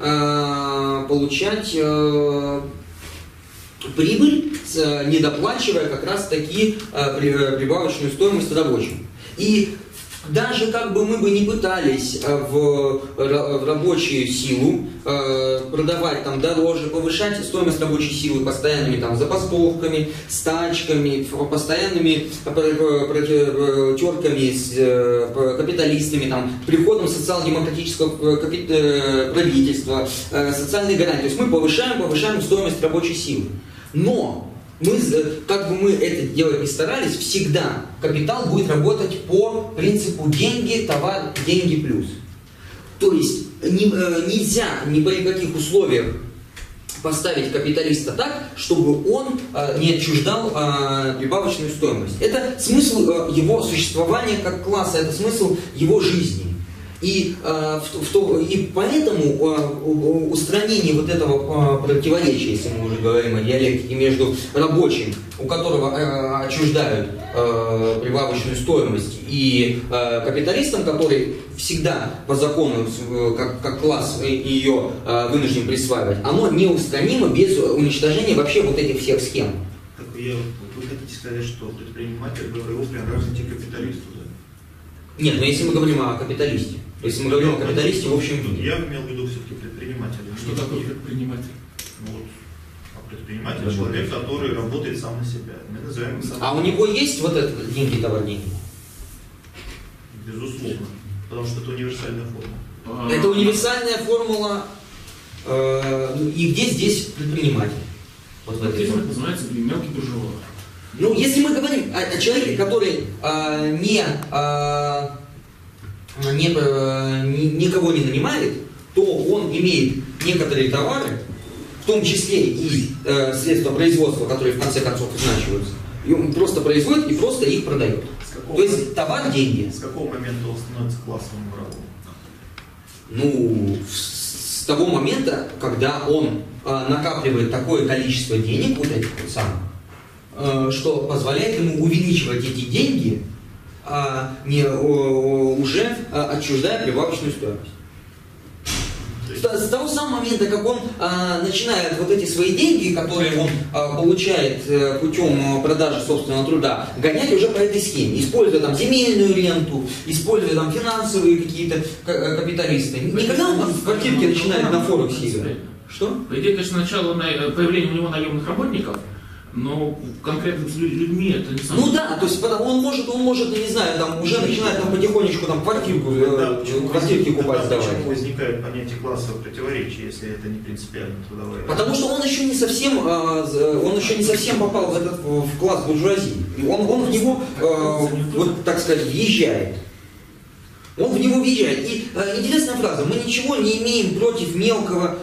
прибыль, недоплачивая как раз таки прибавочную стоимость рабочим. И даже как бы мы бы не пытались в рабочую силу продавать там дороже, повышать стоимость рабочей силы постоянными там забастовками, стачками, постоянными терками с капиталистами, там, приходом социал-демократического правительства, социальной гарантии. То есть мы повышаем стоимость рабочей силы. Но как бы мы это делать не старались, всегда капитал будет работать по принципу деньги, товар, деньги плюс. То есть нельзя ни при каких условиях поставить капиталиста так, чтобы он не отчуждал прибавочную стоимость. Это смысл его существования как класса, это смысл его жизни. И поэтому устранение вот этого противоречия, если мы уже говорим о диалектике, между рабочим, у которого отчуждают прибавочную стоимость, и капиталистом, который всегда по закону, как класс, ее вынужден присваивать, оно неустранимо без уничтожения вообще вот этих всех схем. Так вы хотите сказать, что предприниматель его приравниваете к капиталисту, да? Нет, но если мы говорим о капиталисте, если мы говорим о капиталисте в общем виде. Я имел в виду все-таки предпринимателя. Что такое предприниматель? Вот. А предприниматель — человек, который работает сам на себя. Мы называем его А у него есть вот это деньги, товар, деньги? Безусловно. Потому что это универсальная формула. Это универсальная формула. И где здесь предприниматель? Вот в этой Здесь формуле. называется мелкий буржуа. Ну, если мы говорим о человеке, который никого не нанимает, то он имеет некоторые товары, в том числе и средства производства, которые в конце концов изначиваются, и он просто производит и просто их продает. То есть товар – деньги. С какого момента он становится классовым врагом? Ну, с того момента, когда он накапливает такое количество денег, вот этих вот самых, что позволяет ему увеличивать эти деньги, уже отчуждая прибавочную стоимость. С того самого момента, как он начинает вот эти свои деньги, которые он получает путем продажи собственного труда, гонять уже по этой схеме, используя там земельную ренту, используя там финансовые какие-то капиталисты. Никогда он там в квартирке начинает на Форексе играть. Что? По идее, конечно, начало появления у него наемных работников, но конкретно с людьми это не самое. Ну да, то есть он может, я не знаю, там уже начинает там потихонечку там квартирки купать сдавать. Почему возникает понятие классового противоречия, если это не принципиально трудовая? Потому что он еще не совсем попал в класс буржуазии. Он в него, вот так сказать, въезжает. Он в него въезжает. И интересная фраза: мы ничего не имеем против мелкого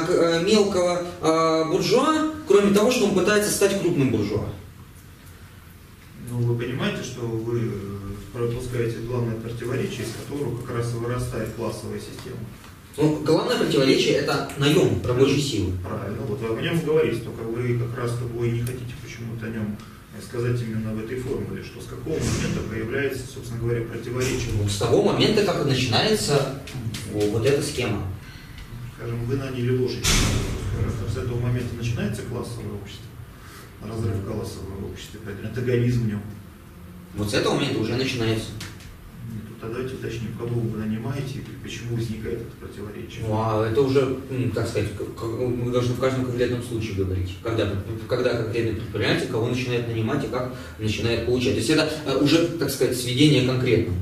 буржуа, кроме того, что он пытается стать крупным буржуа. Ну, вы понимаете, что вы пропускаете главное противоречие, из которого как раз и вырастает классовая система. Ну, главное противоречие – это наем рабочей силы. Правильно, вот вы о нем говорите, только вы как раз вы не хотите почему-то о нем сказать именно в этой формуле, что с какого момента появляется, собственно говоря, противоречие. С того момента, как начинается вот эта схема. Скажем, вы наняли лошадь. С этого момента начинается классовое общество, разрыв классового общества, антагонизм в нем. Вот с этого момента уже начинается. Тогда давайте уточним, кого вы нанимаете и почему возникает это противоречие. Ну, а это уже, так сказать, мы должны в каждом конкретном случае говорить. Когда конкретное предприятие, кого начинает нанимать и как начинает получать. То есть это уже, так сказать, сведение конкретно.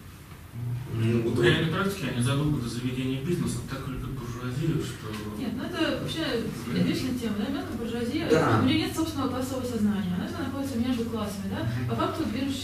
В реальной практике они задолго до заведения бизнеса так любят буржуазию, что... Нет, ну это вообще вечная тема, да, мелкая буржуазия, Да. у нее нет собственного классового сознания, она же находится между классами, да, по факту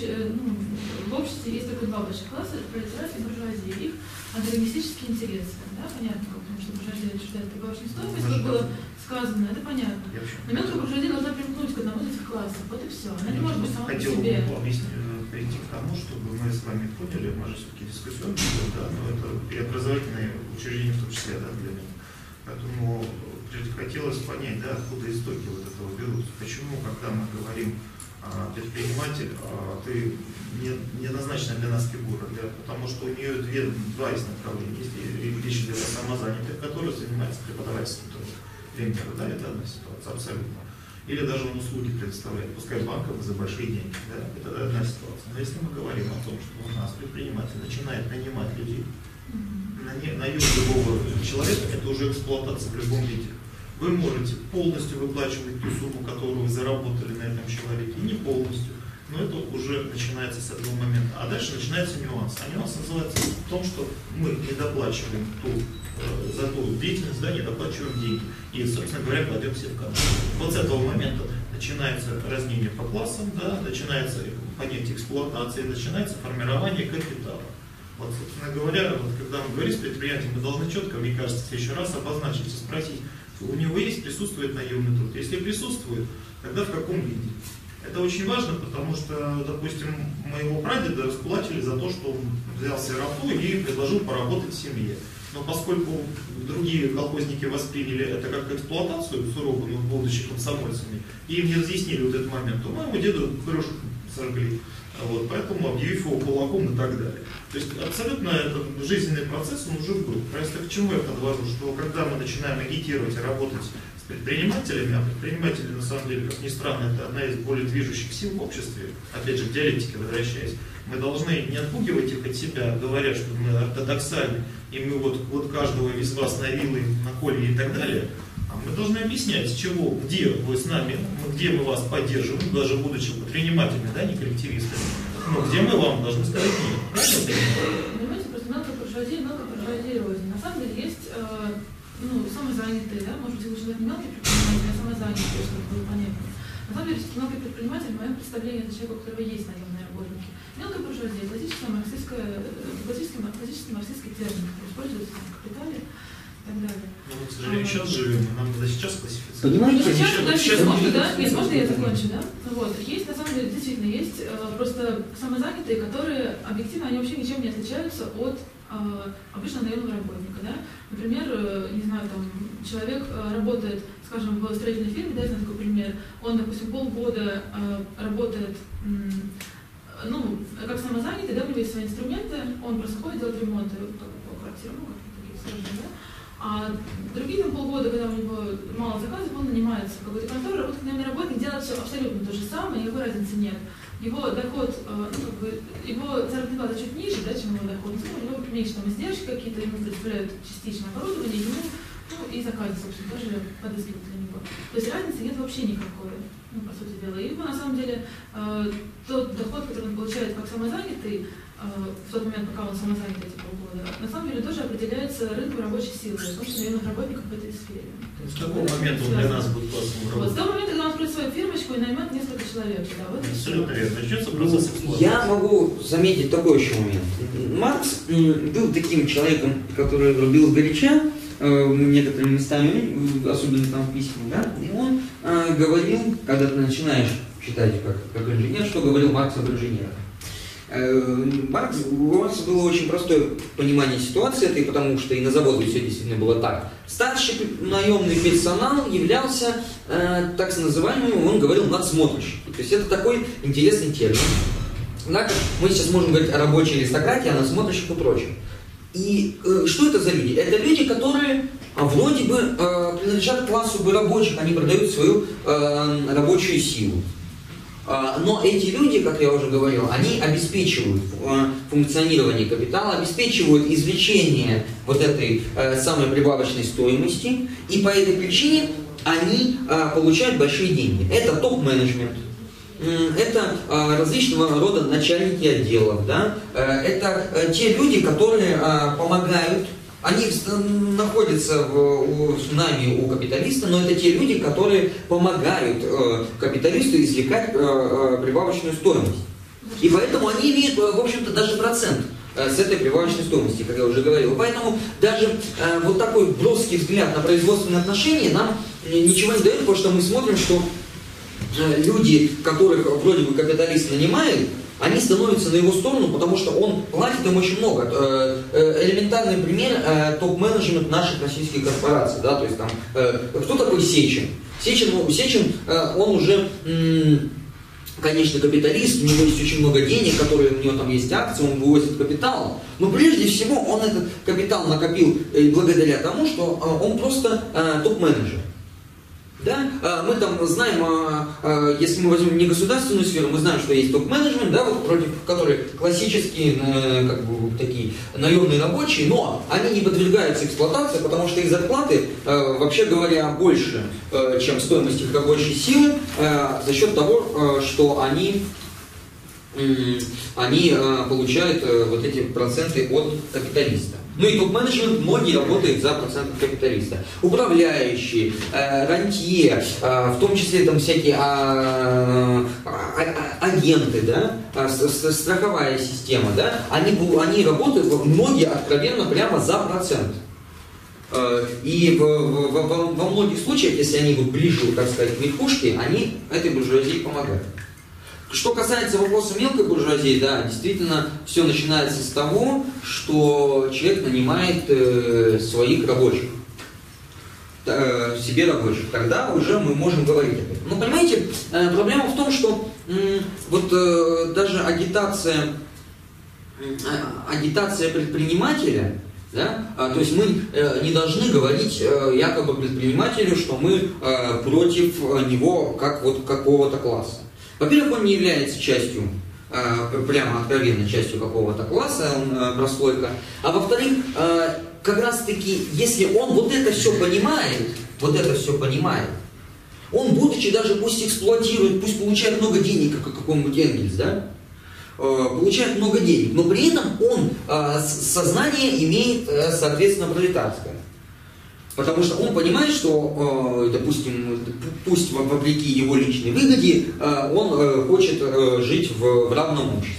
в обществе есть только два больших класса, это пролетариат и буржуазия, их антагонистические интересы, да, понятно, потому что буржуазия отчуждает добавочную стоимость, как было сказано, это понятно, но мелкая буржуазия должна примкнуть к одному из этих классов, вот и все, она не может быть сама по себе. Перейти к тому, чтобы мы с вами поняли, мы же все-таки дискуссионные, да, но это и образовательные учреждения в том числе, да, для меня. Поэтому прежде хотелось понять, да, откуда истоки вот этого берутся. Почему, когда мы говорим предприниматель, ты неоднозначная для нас фигура, потому что у нее два есть направления. Есть речь идет о самозанятых, которые занимаются преподавательством тоже. Пример, да, это одна ситуация, абсолютно. Или даже он услуги предоставляет, пускай банков за большие деньги, да, это одна ситуация. Но если мы говорим о том, что у нас предприниматель начинает нанимать людей, наем любого человека, это уже эксплуатация в любом виде. Вы можете полностью выплачивать ту сумму, которую вы заработали на этом человеке, и не полностью. Но это уже начинается с этого момента. А дальше начинается нюанс. А нюанс называется в том, что мы не доплачиваем за ту деятельность, да, не доплачиваем деньги. И, собственно говоря, кладем все в конце. Вот с этого момента начинается разнение по классам, да, начинается понятие эксплуатации, начинается формирование капитала. Вот, собственно говоря, вот, когда мы говорим с предприятием, мы должны четко, мне кажется, в следующий раз обозначить и спросить, у него присутствует наемный труд. Если присутствует, тогда в каком виде? Это очень важно, потому что, допустим, моего прадеда раскулачили за то, что он взял сироту и предложил поработать в семье. Но поскольку другие колхозники восприняли это как эксплуатацию суровую, будучи комсомольцами, и им не разъяснили вот этот момент, то моему деду крышку сожгли. Вот, поэтому объявив его кулаком и так далее. То есть абсолютно этот жизненный процесс, он уже был. Просто к чему я подвожу, что когда мы начинаем агитировать и работать с предпринимателями, а предприниматели, на самом деле, как ни странно, это одна из более движущих сил в обществе, опять же, к диалектике возвращаясь, мы должны не отпугивать их от себя, говоря, что мы ортодоксальны, и мы вот каждого из вас на вилы, на коли и так далее, а мы должны объяснять, с чего, где вы с нами, где мы вас поддерживаем, даже будучи предпринимателями, да, не коллективистами, но где мы вам должны сказать нет. Понимаете, просто мелкая буржуазия рознь. На самом деле есть самозанятые, да, может быть, лучше не мелкие предприниматели, а самозанятые, чтобы было понятно. На самом деле, мелкий предприниматель, в моем представлении, это человек, у которого есть наемные работники. Мелкая буржуазия, классический марксистский термин, который используется в «Капитале» и так далее. Но мы, к сожалению, сейчас живем, и нам надо сейчас классифицировать. Понимаете? Можно я закончу, да? Вот. Есть, на самом деле, действительно, есть просто самозанятые, которые объективно, они вообще ничем не отличаются от обычного наемного работника, да? Например, не знаю, там, человек работает, скажем, в строительной фирме, да, я знаю такой пример, он, допустим, полгода работает, как самозанятый, да, у него есть свои инструменты, он просто ходит, делает ремонты по квартирам, такие сложные, да? А другие там полгода, когда у него мало заказов, он нанимается в какую-то контору, работает наемный работник, делает все абсолютно то же самое, никакой разницы нет. Его доход, его заработная плата чуть ниже, да, чем его доход, у него меньше там издержки какие-то, ему предоставляют частично оборудование, ему, и заказы, собственно, тоже подыскивают для него. То есть разницы нет вообще никакой, по сути дела. И на самом деле тот доход, который он получает как самозанятый, в тот момент, пока он самозанят эти полгода, на самом деле тоже определяется рынком рабочей силы, потому что наемных работников в этой сфере. С какого момента он для нас будет классным работником? Вот, с того момента, когда он откроет свою фирмочку и наймет несколько человек. Да, вот абсолютно верно. Начнется процесс эксплуатации. Я могу заметить такой еще момент. Маркс был таким человеком, который рубил сгоряча, некоторыми местами, особенно там в письмах, да, и он говорил, когда ты начинаешь читать как инженер, что говорил Маркс об инженерах. У Маркса было очень простое понимание ситуации этой, потому что и на заводе все действительно было так. Старший наемный персонал являлся так называемым, он говорил, надсмотрщиком. То есть это такой интересный термин. Однако мы сейчас можем говорить о рабочей аристократии, о надсмотрщиках и прочем. И что это за люди? Это люди, которые вроде бы принадлежат к классу бы рабочих, они продают свою рабочую силу. Но эти люди, как я уже говорил, они обеспечивают функционирование капитала, обеспечивают извлечение вот этой самой прибавочной стоимости, и по этой причине они получают большие деньги. Это топ-менеджмент, это различного рода начальники отделов, да? Это те люди, которые помогают. Они находятся с нами у капиталиста, но это те люди, которые помогают капиталисту извлекать прибавочную стоимость. И поэтому они имеют, в общем-то, даже процент с этой прибавочной стоимости, как я уже говорил. Поэтому даже вот такой броский взгляд на производственные отношения нам ничего не дает, потому что мы смотрим, что люди, которых вроде бы капиталист нанимает, они становятся на его сторону, потому что он платит им очень много. Элементарный пример – топ-менеджмент наших российских корпораций. Да? То есть, там, кто такой Сечин? Сечин, он уже, конечно, капиталист, у него есть очень много денег, которые у него там есть акции, он вывозит капитал. Но прежде всего он этот капитал накопил благодаря тому, что он просто топ-менеджер. Да? Мы там знаем, если мы возьмем не государственную сферу, мы знаем, что есть топ-менеджмент, да, вот, против которых классические как бы, такие наемные рабочие, но они не подвергаются эксплуатации, потому что их зарплаты, вообще говоря, больше, чем стоимость их рабочей силы, за счет того, что они получают вот эти проценты от капиталиста. Ну и топ-менеджмент, многие работают за процент от капиталиста. Управляющие, рантье, в том числе там всякие агенты, да, страховая система, да, они работают, многие откровенно прямо за процент. И во многих случаях, если они будут ближе, так сказать, к верхушке, они этой буржуазии помогают. Что касается вопроса мелкой буржуазии, да, действительно, все начинается с того, что человек нанимает своих рабочих, себе рабочих. Тогда уже мы можем говорить об этом. Но понимаете, проблема в том, что вот даже агитация предпринимателя, да, то есть мы не должны говорить якобы предпринимателю, что мы против него как вот какого-то класса. Во-первых, он не является частью, прямо откровенно частью какого-то класса, он прослойка. А во-вторых, как раз таки, если он вот это все понимает, он, будучи даже пусть эксплуатирует, пусть получает много денег, как какой-нибудь Энгельс, да, получает много денег, но при этом он сознание имеет, соответственно, пролетарское. Потому что он понимает, что, допустим, пусть вопреки его личной выгоде, он хочет жить в равном обществе.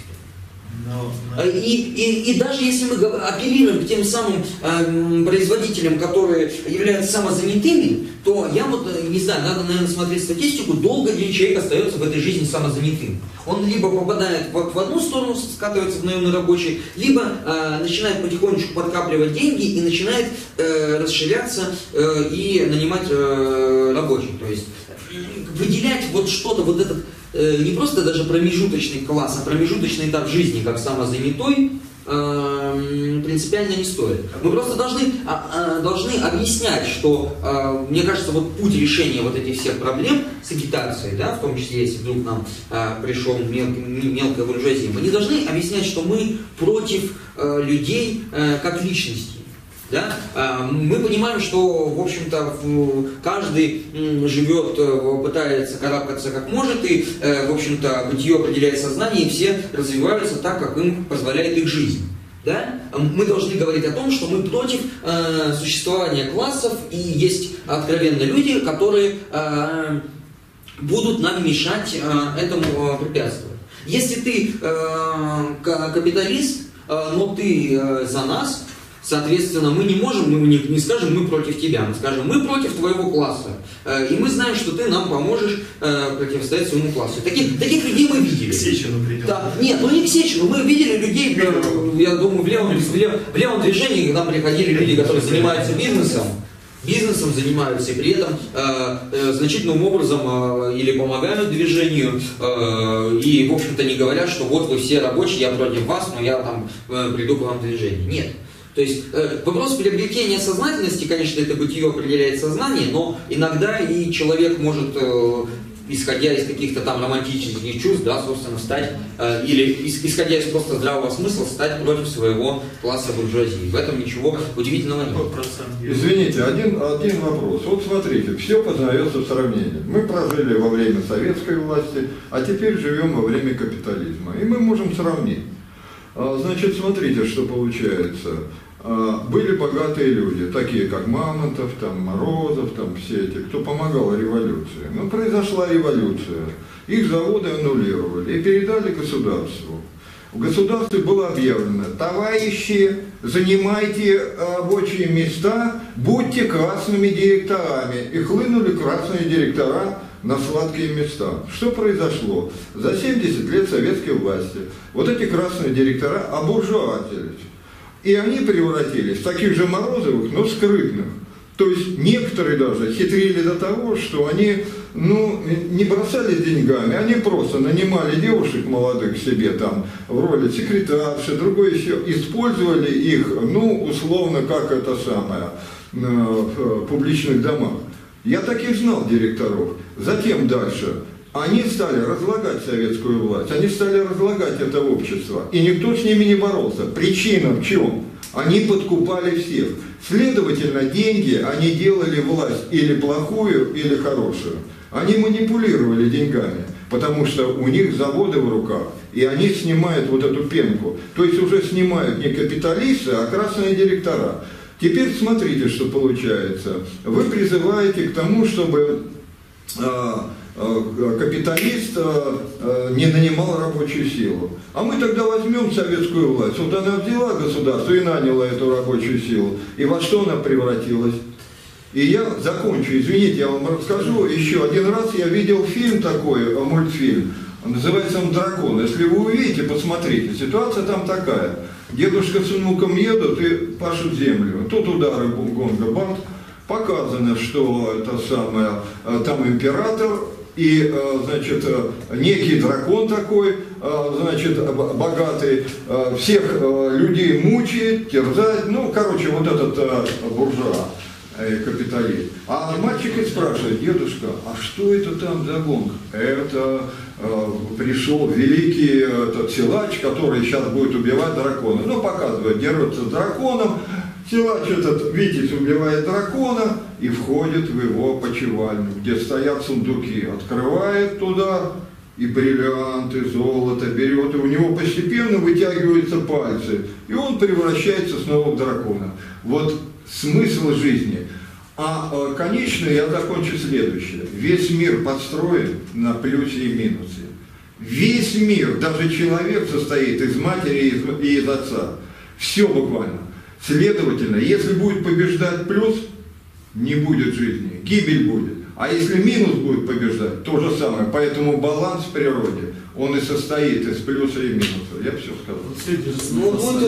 И даже если мы апеллируем к тем самым производителям, которые являются самозанятыми, то я вот не знаю, надо, наверное, смотреть статистику, долго ли человек остается в этой жизни самозанятым. Он либо попадает в одну сторону, скатывается в наемный рабочий, либо начинает потихонечку подкапливать деньги и начинает расширяться и нанимать рабочих. То есть выделять вот что-то, вот этот не просто даже промежуточный класс, а промежуточный этап жизни, как самозанятой, принципиально не стоит. Мы просто должны объяснять, что, мне кажется, вот путь решения вот этих всех проблем с агитацией, да, в том числе, если вдруг нам пришел мелкая буржуазия, мы не должны объяснять, что мы против людей как личностей. Да? Мы понимаем, что, в общем-то, каждый живет, пытается карабкаться как может, и, в общем-то, бытие определяет сознание, и все развиваются так, как им позволяет их жизнь. Да? Мы должны говорить о том, что мы против существования классов, и есть откровенно люди, которые будут нам мешать этому препятствовать. Если ты капиталист, но ты за нас, соответственно, мы не можем, мы не скажем, мы против тебя, мы скажем, мы против твоего класса. И мы знаем, что ты нам поможешь противостоять своему классу. Таких людей мы видели. К Сечину придем. Да, нет, ну не к Сечину, мы видели людей, я думаю, в левом движении к нам приходили люди, которые занимаются бизнесом занимаются, и при этом значительным образом или помогают движению, и, в общем-то, не говорят, что вот вы все рабочие, я против вас, но я там приду к вам в движение. Нет. То есть вопрос приобретения сознательности, конечно, это бытие определяет сознание, но иногда и человек может исходя из каких-то там романтических чувств, да, собственно, стать, или исходя из просто здравого смысла, стать против своего класса буржуазии. В этом ничего удивительного нет. Извините, один вопрос. Вот смотрите, все познается в сравнении. Мы прожили во время советской власти, а теперь живем во время капитализма. И мы можем сравнить. Значит, смотрите, что получается. Были богатые люди, такие как Мамонтов, там, Морозов, там, все эти, кто помогал революции. Но произошла революция. Их заводы аннулировали и передали государству. В государстве было объявлено: товарищи, занимайте рабочие места, будьте красными директорами. И хлынули красные директора на сладкие места. Что произошло? За 70 лет советской власти вот эти красные директора обуржуазились. И они превратились в таких же Морозовых, но скрытных. То есть некоторые даже хитрили до того, что они не бросались деньгами, они просто нанимали девушек молодых себе там в роли секретарши, другое еще, использовали их, условно, как это самое, в публичных домах. Я таких знал директоров. Затем дальше. Они стали разлагать советскую власть, они стали разлагать это общество, и никто с ними не боролся. Причина в чем? Они подкупали всех. Следовательно, деньги, они делали власть или плохую, или хорошую. Они манипулировали деньгами, потому что у них заводы в руках, и они снимают вот эту пенку. То есть уже снимают не капиталисты, а красные директора. Теперь смотрите, что получается. Вы призываете к тому, чтобы капиталист не нанимал рабочую силу. А мы тогда возьмем советскую власть. Вот она взяла государство и наняла эту рабочую силу. И во что она превратилась? И я закончу. Извините, я вам расскажу. Еще один раз я видел фильм такой, мультфильм. Называется он «Дракон». Если вы увидите, посмотрите. Ситуация там такая. Дедушка с внуком едут и пашут землю. Тут удары гонга, банд. Показано, что это самое, там император и, значит, некий дракон такой, значит, богатый, всех людей мучает, терзает, вот этот буржуа, капиталист. А мальчик и спрашивает: дедушка, а что это там за гонг? Это пришел великий этот силач, который сейчас будет убивать дракона. Показывает, дерется с драконом. Силач этот, Витязь, убивает дракона и входит в его опочивальню, где стоят сундуки. Открывает туда и бриллианты, золото берет, и у него постепенно вытягиваются пальцы. И он превращается снова в дракона. Вот смысл жизни. А конечно, я закончу следующее. Весь мир подстроен на плюсе и минусе. Весь мир, даже человек, состоит из матери и из отца. Все буквально. Следовательно, если будет побеждать плюс, не будет жизни, гибель будет. А если минус будет побеждать, то же самое. Поэтому баланс в природе, он и состоит из плюса и минуса. Я все сказал.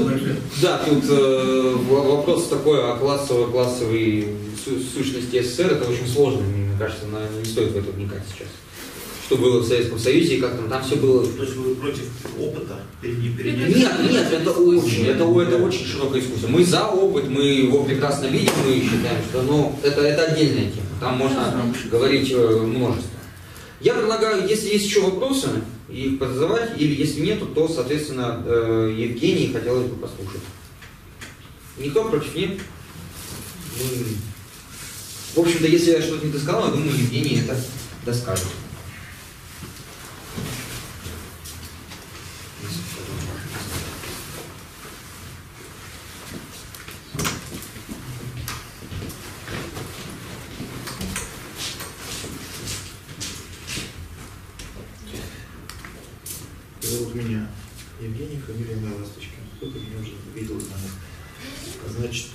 Тут вопрос такой о классовой сущности СССР. Это очень сложно, мне кажется, не стоит в это вникать сейчас. Что было в Советском Союзе и как там все было. То есть вы против опыта? Нет, это очень широкое искусство. Мы за опыт, мы его прекрасно видим, мы считаем, что это отдельная тема. Там можно говорить множество. Я предлагаю, если есть еще вопросы, их задавать, или если нету, то, соответственно, Евгений хотелось бы послушать. Никто против нет? В общем-то, если я что-то не досказал, я думаю, Евгений это доскажет. Зовут меня Евгений, фамилия Ласточкин. Кто-то меня уже видел, знает. Значит,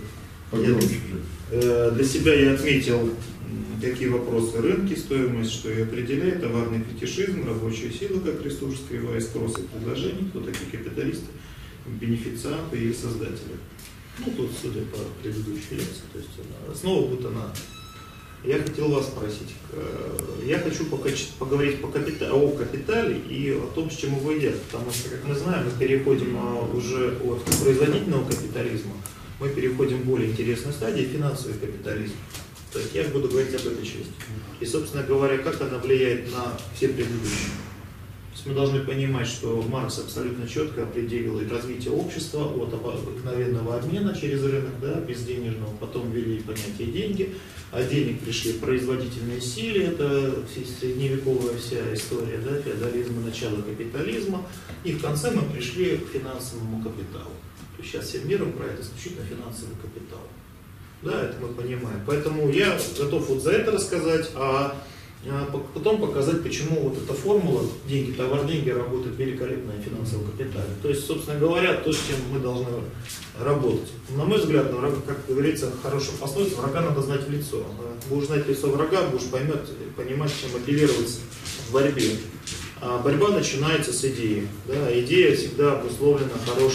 для себя я отметил, какие вопросы рынки, стоимость, что и определяет, товарный фетишизм, рабочая сила как ресурс, кривая спроса и предложений, кто такие капиталисты, бенефицианты и создатели. Тут, судя по предыдущей лекции, то есть снова будет она. Я хотел вас спросить, я хочу поговорить о капитале и о том, с чем его едят, потому что, как мы знаем, мы переходим уже от производительного капитализма, мы переходим в более интересную стадию, финансовый капитализм. То есть я буду говорить об этой части. И, собственно говоря, как она влияет на все предыдущие. То есть мы должны понимать, что Маркс абсолютно четко определил развитие общества от обыкновенного обмена через рынок, да, безденежного, потом ввели понятие деньги, от денег пришли производительные силы, это средневековая вся история, да, феодализма, начало капитализма, и в конце мы пришли к финансовому капиталу. То есть сейчас всем миром правит исключительно финансовый капитал. Да, это мы понимаем. Поэтому я готов вот за это рассказать, а потом показать, почему вот эта формула деньги, товар, деньги работает великолепно в финансовом капитале. То есть, собственно говоря, то, с чем мы должны работать. На мой взгляд, как говорится, хорошая пословица, врага надо знать в лицо. Будешь знать лицо врага, будешь понимать, чем мотивироваться в борьбе. А борьба начинается с идеи. Да? Идея всегда обусловлена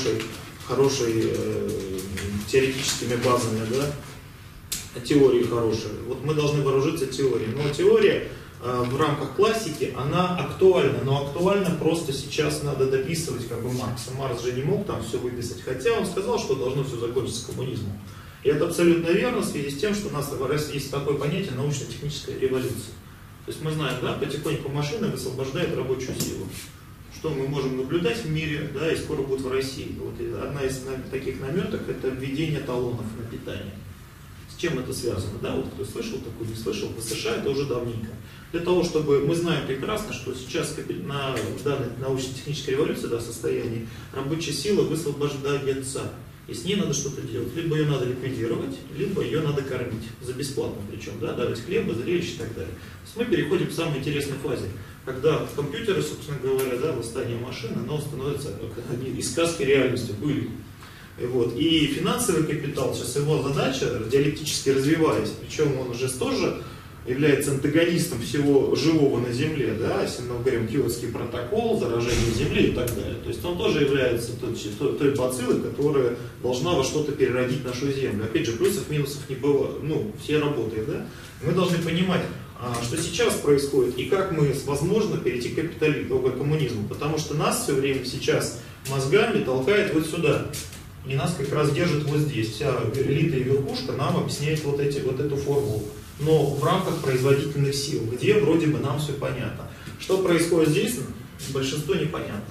хорошей теоретическими базами, да? Теории хорошие. Вот мы должны вооружиться теорией. Но теория в рамках классики, она актуальна, но актуальна просто сейчас надо дописывать как бы Маркса. Маркс же не мог там все выписать, хотя он сказал, что должно все закончиться коммунизмом. И это абсолютно верно в связи с тем, что у нас в России есть такое понятие научно-техническая революция. То есть мы знаем, да, потихоньку машины высвобождают рабочую силу. Что мы можем наблюдать в мире, да, и скоро будет в России. Вот одна из таких наметок — это введение талонов на питание. С чем это связано? Да, вот кто слышал такое, не слышал, в США это уже давненько. Для того, чтобы мы знаем прекрасно, что сейчас в данной научно-технической революции, да, состоянии, рабочая сила высвобождается. И с ней надо что-то делать. Либо ее надо ликвидировать, либо ее надо кормить. За бесплатно причем, да, давать хлеба, зрелищ и так далее. То есть мы переходим к самой интересной фазе. Когда компьютеры, собственно говоря, да, восстание машин, оно становится из сказки реальностью, были. Вот. И финансовый капитал, сейчас его задача, диалектически развиваясь, причем он уже тоже является антагонистом всего живого на Земле, да, если мы говорим Киотский протокол, заражение Земли и так далее. То есть он тоже является той бациллой, которая должна во что-то переродить нашу Землю. Опять же, плюсов, минусов не бывает, ну, все работают, да. Мы должны понимать, что сейчас происходит и как мы, возможно, перейти к коммунизму, потому что нас все время сейчас мозгами толкает вот сюда. И нас как раз держит вот здесь. Вся элита и верхушка нам объясняет вот эту формулу. Но в рамках производительных сил, где вроде бы нам все понятно. Что происходит здесь, большинство непонятно.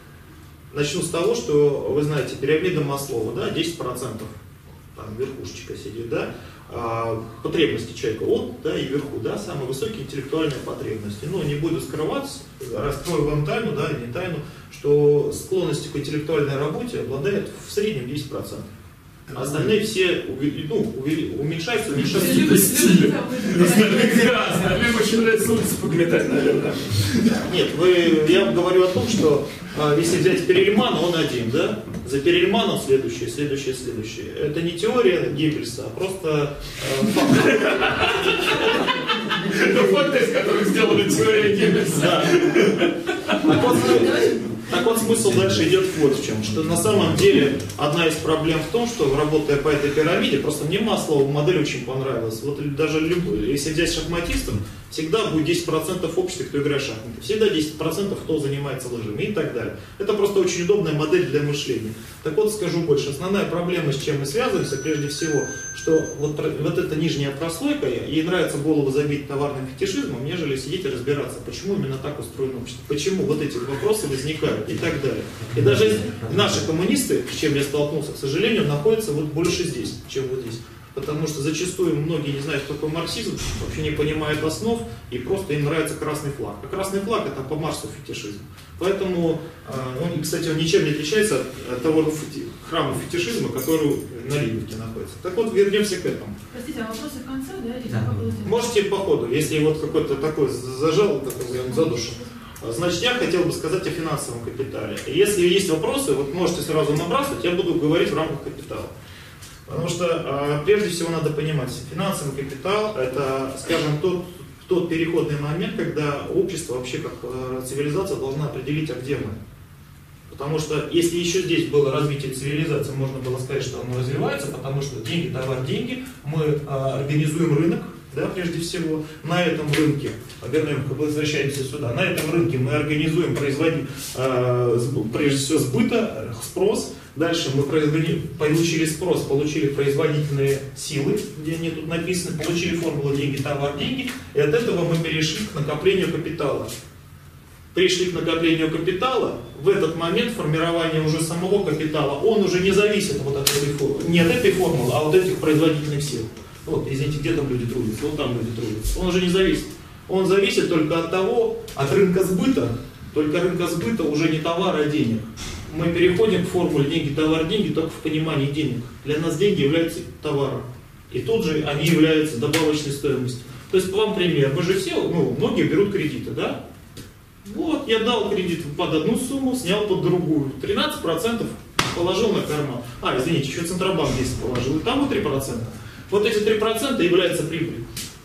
Начну с того, что, вы знаете, пирамида Маслоу, да, 10%, там верхушечка сидит, да, потребности человека от, да, и вверху, да, самые высокие интеллектуальные потребности. Но не буду скрываться, раскрою вам тайну, да, не тайну, что склонностью к интеллектуальной работе обладает в среднем 10%. Остальные все уменьшаются. Мне очень нравится улицу поглядать, наверное. Нет, я говорю о том, что если взять Перельмана, он один, да? За Перельманом следующее. Это не теория Геббельса, а просто факт. Это факты, из которых сделали теорию Геббельса. Так вот, смысл дальше идет вот в чем, что на самом деле одна из проблем в том, что, работая по этой пирамиде, просто мне Маслоу модель очень понравилась. Вот даже если взять шахматистов, всегда будет 10% общества, кто играет в шахматы, всегда 10% кто занимается лыжами и так далее. Это просто очень удобная модель для мышления. Так вот, скажу больше, основная проблема, с чем мы связываемся, прежде всего, что вот эта нижняя прослойка, ей нравится голову забить товарным фетишизмом, нежели сидеть и разбираться, почему именно так устроено общество, почему вот эти вопросы возникают и так далее. И даже наши коммунисты, с чем я столкнулся, к сожалению, находятся вот больше здесь, чем вот здесь. Потому что зачастую многие не знают, что такое марксизм, вообще не понимают основ, и просто им нравится красный флаг. А красный флаг — это по Марксу фетишизм. Поэтому, кстати, он ничем не отличается от того храма фетишизма, который на Лиговке находится. Так вот, вернемся к этому. Простите, а вопросы в конце, да? Да. Можете по ходу, если вот какой-то такой зажал, за душу. Значит, я хотел бы сказать о финансовом капитале. Если есть вопросы, вот можете сразу набрасывать, я буду говорить в рамках капитала. Потому что прежде всего надо понимать, финансовый капитал — это, скажем, тот переходный момент, когда общество вообще как цивилизация должна определить, а где мы. Потому что если еще здесь было развитие цивилизации, можно было сказать, что оно развивается, потому что деньги, товар, деньги, мы организуем рынок, Да, прежде всего, на этом рынке, возвращаемся сюда, на этом рынке мы организуем прежде всего сбыта, спрос. Дальше мы получили спрос, получили производительные силы, где они тут написаны, получили формулу деньги, товар, деньги, и от этого мы перешли к накоплению капитала. Пришли к накоплению капитала, в этот момент формирование уже самого капитала, он уже не зависит вот от этой формулы, не от этой формулы, а от этих производительных сил. Вот, извините, где там люди трудятся? Вот там люди трудятся. Он уже не зависит. Он зависит только от того, от рынка сбыта, только рынка сбыта уже не товара, а денег. Мы переходим к формуле деньги, товар, деньги только в понимании денег. Для нас деньги являются товаром. И тут же они являются добавочной стоимостью. То есть, вам пример, мы же все, многие берут кредиты, да? Вот, я дал кредит под одну сумму, снял под другую. 13% положил на карман. Извините, еще Центробанк 10 положил, и там 3%. Вот эти 3% являются прибылью.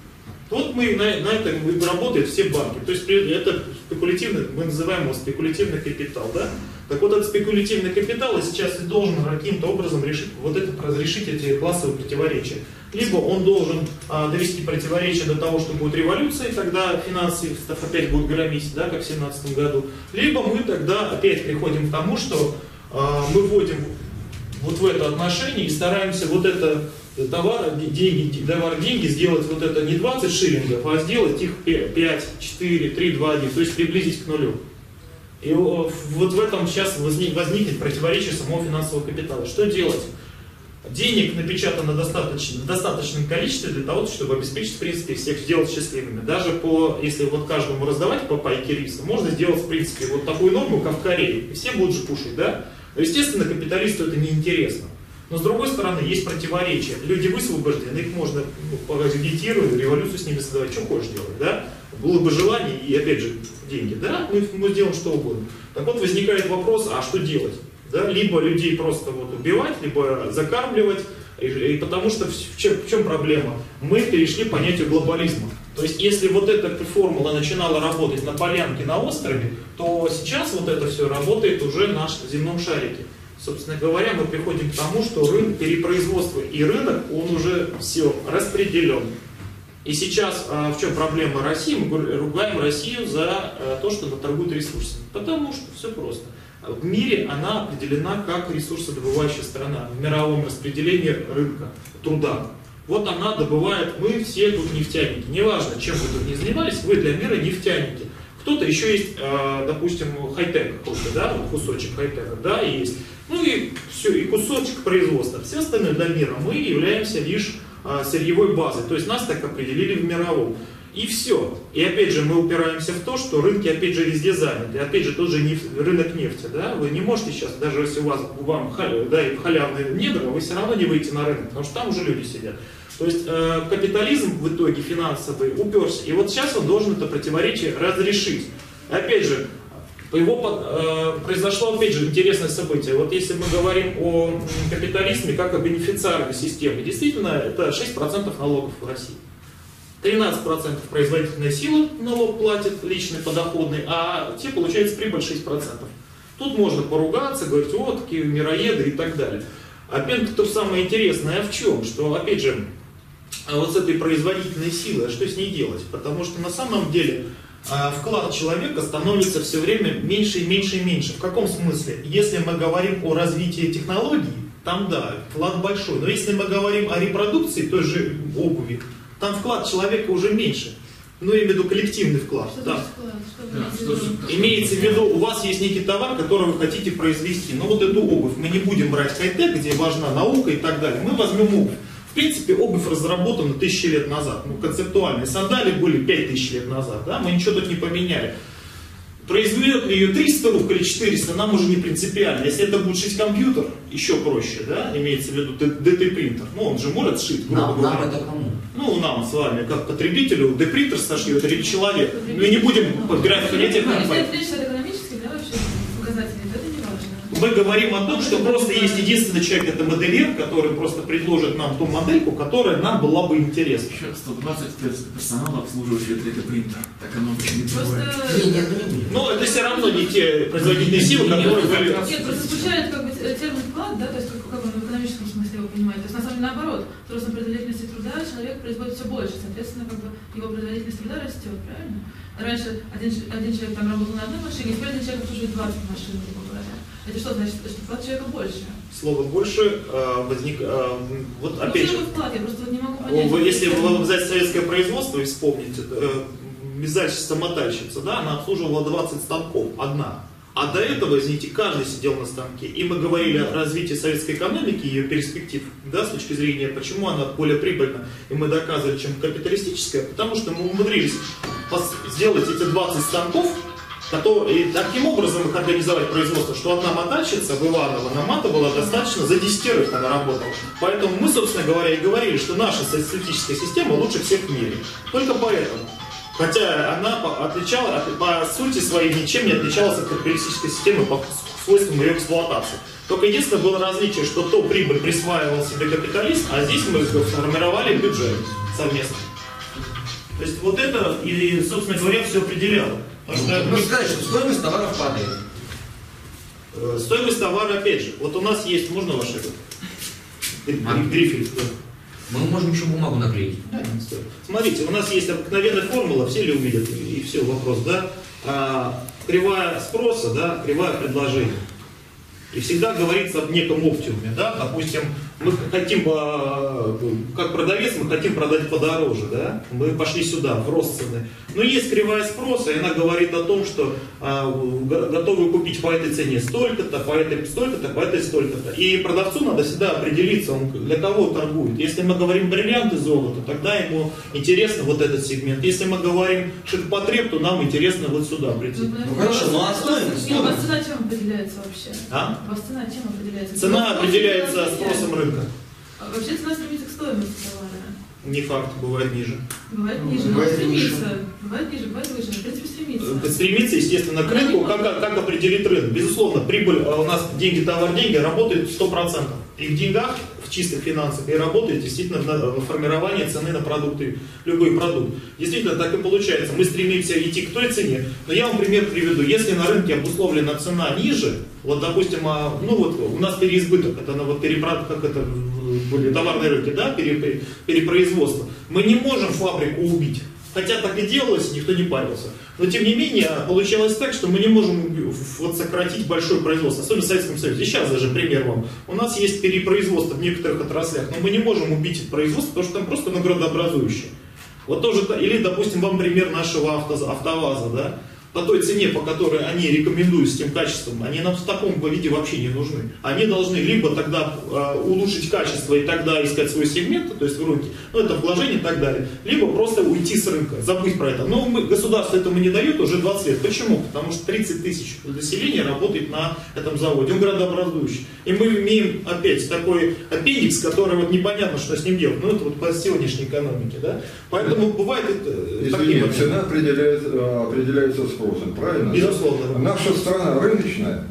Вот мы на этом работают все банки. То есть это спекулятивный, мы называем его спекулятивный капитал. Да? Так вот, этот спекулятивный капитал сейчас и должен каким-то образом разрешить эти классовые противоречия. Либо он должен довести противоречия до того, что будет революция, и тогда финансовый состав опять будет громить, да, как в 2017 году. Либо мы тогда опять приходим к тому, что мы вводим вот в это отношение и стараемся вот это товар, деньги сделать вот это не 20 шиллингов, а сделать их 5, 4, 3, 2, 1, то есть приблизить к нулю. И вот в этом сейчас возникнет противоречие самого финансового капитала. Что делать? Денег напечатано в достаточном количестве для того, чтобы обеспечить, в принципе, всех сделать счастливыми. Даже если вот каждому раздавать по пайке риса, можно сделать, в принципе, вот такую норму, как в Корее. И все будут же кушать, да? Но, естественно, капиталисту это неинтересно. Но, с другой стороны, есть противоречия. Люди высвобождены, их можно агитировать, революцию с ними создавать, что хочешь делать, да? Было бы желание и, опять же, деньги, да? Мы сделаем что угодно. Так вот, возникает вопрос, а что делать? Да? Либо людей просто убивать, либо закармливать. И потому что в чем проблема? Мы перешли к понятию глобализма. То есть, если вот эта формула начинала работать на полянке, на острове, то сейчас вот это все работает уже на земном шарике. Собственно говоря, мы приходим к тому, что перепроизводство и рынок, он уже все распределен. И сейчас в чем проблема России? Мы ругаем Россию за то, что она торгует ресурсами. Потому что все просто. В мире она определена как ресурсодобывающая страна в мировом распределении рынка труда. Вот она добывает, мы все тут нефтяники. Неважно, чем вы тут не занимались, вы для мира нефтяники. Кто-то еще есть, допустим, хай-тек какой-то, да, кусочек хай-тека, да, есть. И все, и кусочек производства. Все остальные для мира мы являемся лишь сырьевой базой. То есть нас так определили в мировом. И все. И опять же мы упираемся в то, что рынки опять же везде заняты. Опять же тот же рынок нефти. Да? Вы не можете сейчас, даже если у вас вам халявные негры, вы все равно не выйдете на рынок, потому что там уже люди сидят. То есть капитализм в итоге финансовый уперся. И вот сейчас он должен это противоречие разрешить. Опять же, произошло опять же интересное событие. Вот если мы говорим о капитализме как о бенефициарной системе, действительно это 6% налогов в России. 13% производительная сила налог платит, личный подоходный, а те получается прибыль 6%. Тут можно поругаться, говорить, вот такие мироеды и так далее. Опять то самое интересное, в чем? Что опять же, вот с этой производительной силой, что с ней делать? Потому что на самом деле вклад человека становится все время меньше и меньше и меньше. В каком смысле? Если мы говорим о развитии технологий, там да, вклад большой. Но если мы говорим о репродукции той же обуви, там вклад человека уже меньше. Я имею в виду коллективный вклад. Да. Имеется в виду, у вас есть некий товар, который вы хотите произвести. Но вот эту обувь мы не будем брать хай-тек, где важна наука и так далее. Мы возьмем обувь. В принципе, обувь разработана 1000 лет назад. Концептуальные сандали были 5000 лет назад. Да? Мы ничего тут не поменяли. Произведет ли ее 300 рук или 400, нам уже не принципиально. Если это будет шить компьютер, еще проще, да, имеется в виду DT-принтер. Он же может шить, грубо говоря. Нам это кому? Нам с вами, как потребителю, D-принтер сошьет или человек. Мы не будем подгонять этих компаний. Если это экономически, да, вообще показатели, то это не важно. мы говорим о том, что просто есть единственный человек, это модельер, который просто предложит нам ту модельку, которая нам была бы интересна. Еще 120 персонала, обслуживающего 3D-принтер. Так оно обычно не бывает. Но это все равно не те производительные силы, которые были... Нет, просто звучает как бы термин вклад, да, то есть как он в экономическом смысле его понимает. То есть на самом деле наоборот, с ростом производительности труда человек производит все больше, соответственно, как бы его производительность труда растет, правильно? Раньше один человек там работал на одной машине, теперь один человек обслуживает 20 машин, грубо говоря. Это что значит? Что вклад человека больше? Слово «больше» вот опять же, вклад? Я просто не могу понять. Если вы взять советское производство и вспомнить, вязальщица-мотальщица, да, она обслуживала 20 станков, одна. А до этого, извините, каждый сидел на станке. И мы говорили о развитии советской экономики, ее перспектив, да, с точки зрения, почему она более прибыльна. И мы доказывали, чем капиталистическая, потому что мы умудрились сделать эти 20 станков, и таким образом их организовать производство, что одна мотальщица в Иваново наматывала достаточно за 10 она работала. Поэтому мы, собственно говоря, и говорили, что наша социалистическая система лучше всех в мире. Только поэтому. Хотя она отличала, по сути своей ничем не отличалась от капиталистической системы по свойствам ее эксплуатации. Только единственное было различие, что то прибыль присваивал себе капиталист, а здесь мы сформировали бюджет совместно. То есть вот это, и, собственно говоря, все определяло. Можно сказать, что стоимость товаров падает. Стоимость товара, опять же, вот у нас есть, можно ваш грифель? Мы можем еще бумагу наклеить. Да, не стоит. Смотрите, у нас есть обыкновенная формула, все ли увидят, и все, вопрос, да? Кривая спроса, да, кривая предложения. И всегда говорится об неком оптимуме, да, допустим, мы хотим, как продавец, мы хотим продать подороже, да, мы пошли сюда, в рост цены. Но есть кривая спроса, и она говорит о том, что готовы купить по этой цене столько-то, по этой столько-то, по этой столько-то. И продавцу надо всегда определиться, он для кого торгует. Если мы говорим бриллианты, золото, тогда ему интересно вот этот сегмент. Если мы говорим ширпотреб, то нам интересно вот сюда прийти. Ну хорошо, ну а стоимость? У вас цена чем определяется вообще? А? У вас цена чем определяется? Цена определяется спросом рынка. Вообще цена стремится к стоимости товара. Не факт, бывает ниже. Бывает ниже, но стремится. Бывает ниже, бывает выше. В принципе, стремится. Стремится, естественно, к рынку. Как определит рынок? Безусловно, прибыль, у нас деньги, товар, деньги работает 100%. И в деньгах, в чистых финансах, и работает действительно в формировании цены на продукты, любой продукт. Действительно, так и получается. Мы стремимся идти к той цене. Но я вам пример приведу. Если на рынке обусловлена цена ниже, вот, допустим, ну вот у нас переизбыток, это вот как это были товарные рынки, да, перепроизводство. Мы не можем фабрику убить. Хотя так и делалось, никто не парился. Но тем не менее, получалось так, что мы не можем вот сократить большое производство, особенно в Советском Союзе. Сейчас даже пример вам. У нас есть перепроизводство в некоторых отраслях, но мы не можем убить это производство, потому что там просто оно градообразующее. Вот тоже, или, допустим, вам пример нашего АвтоВАЗа, да? По той цене, по которой они рекомендуют с тем качеством, они нам в таком виде вообще не нужны. Они должны либо тогда улучшить качество и тогда искать свой сегмент, то есть в рынке, ну это вложение и так далее, либо просто уйти с рынка, забыть про это. Но государство этому не дает уже 20 лет. Почему? Потому что 30 тысяч населения работает на этом заводе, он градообразующий. И мы имеем опять такой аппендикс, который вот непонятно, что с ним делать. Ну это вот по сегодняшней экономике, да? Поэтому бывает Извини, цена определяется спросом, правильно? Безусловно. Наша страна рыночная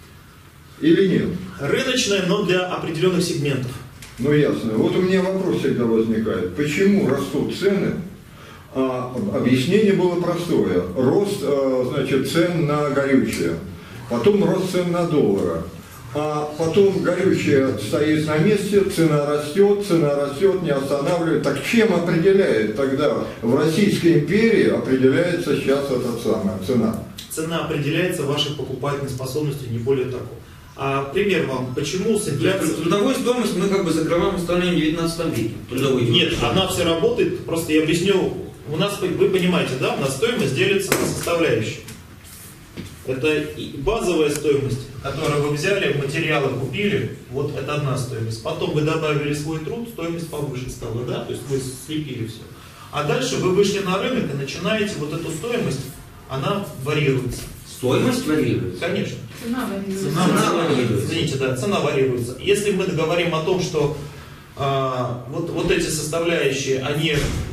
или нет? Рыночная, но для определенных сегментов. Ну ясно. Вот у меня вопрос всегда возникает. Почему растут цены? Объяснение было простое. Рост, значит, цен на горючее. Потом рост цен на доллары. А потом горючее стоит на месте, цена растет, не останавливает. Так чем определяет тогда в Российской империи определяется сейчас эта самая цена? Цена определяется вашей покупательной способностью, не более того. Пример вам, почему с инфляцией... Трудовую стоимость мы как бы закрываем установлением в 19 веке. Нет, она все работает, просто я объясню. У нас, вы понимаете, да, у нас стоимость делится на составляющие. Это базовая стоимость, которую вы взяли, материалы купили, вот это одна стоимость. Потом вы добавили свой труд, стоимость повыше стала, да, то есть вы слепили все. А дальше вы вышли на рынок и начинаете вот эту стоимость, она варьируется. Стоимость варьируется? Конечно. Цена варьируется. Цена варьируется. Извините, да, цена варьируется. Если мы говорим о том, что вот эти составляющие, они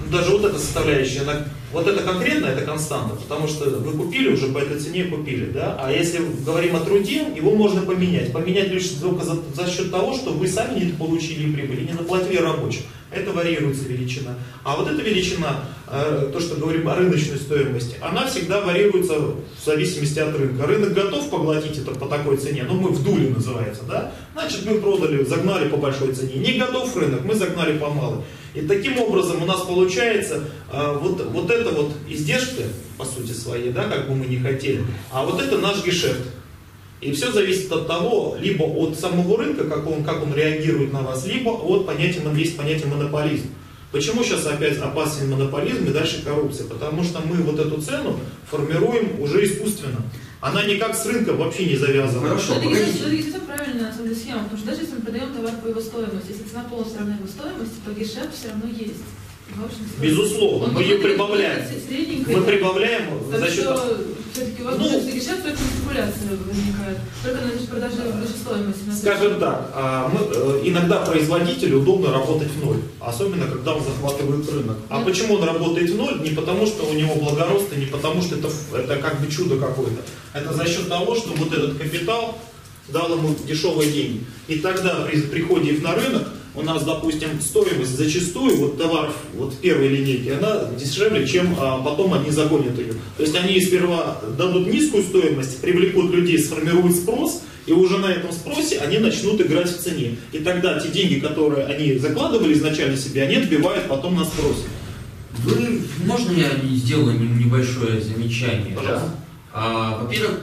даже вот эта составляющая, вот это конкретно, это константа, потому что вы купили уже по этой цене, купили, да? А если говорим о труде, его можно поменять. Поменять лишь только за счет того, что вы сами не получили прибыль, не наплатили рабочих. Это варьируется величина. А вот эта величина, то, что говорим о рыночной стоимости, она всегда варьируется в зависимости от рынка. Рынок готов поглотить это по такой цене, ну мы вдули называется, да? Значит, мы продали, загнали по большой цене. Не готов рынок, мы загнали по малой. И таким образом у нас получается вот это вот издержки, по сути своей, да, как бы мы не хотели, а вот это наш гешефт. И все зависит от того, либо от самого рынка, как он реагирует на вас, либо от есть понятие монополизм. Почему сейчас опять опасен монополизм и дальше коррупция? Потому что мы вот эту цену формируем уже искусственно. Она никак с рынком вообще не завязана. Хорошо, это все правильно, на самом деле, схема, потому что даже если мы продаем товар по его стоимости, если цена полностью равна его стоимости, то гешефт все равно есть. Безусловно, мы ее прибавляем. Мы прибавляем за счет... Все-таки у вас гешефт только спекуляция возникает, только на продаже выше стоимости. Скажем так, иногда производителю удобно работать в ноль, особенно когда он захватывает рынок. А почему он работает в ноль? Не потому, что у него благородство, не потому, что это как бы чудо какое-то. Это за счет того, что вот этот капитал дал ему дешевые деньги. И тогда при приходе их на рынок у нас, допустим, стоимость зачастую вот товаров вот в первой линейке, она дешевле, чем потом они загонят ее. То есть они сперва дадут низкую стоимость, привлекут людей, сформируют спрос, и уже на этом спросе они начнут играть в цене. И тогда те деньги, которые они закладывали изначально себе, они отбивают потом на спросе. Можно я сделаю небольшое замечание? Пожалуйста. Во-первых,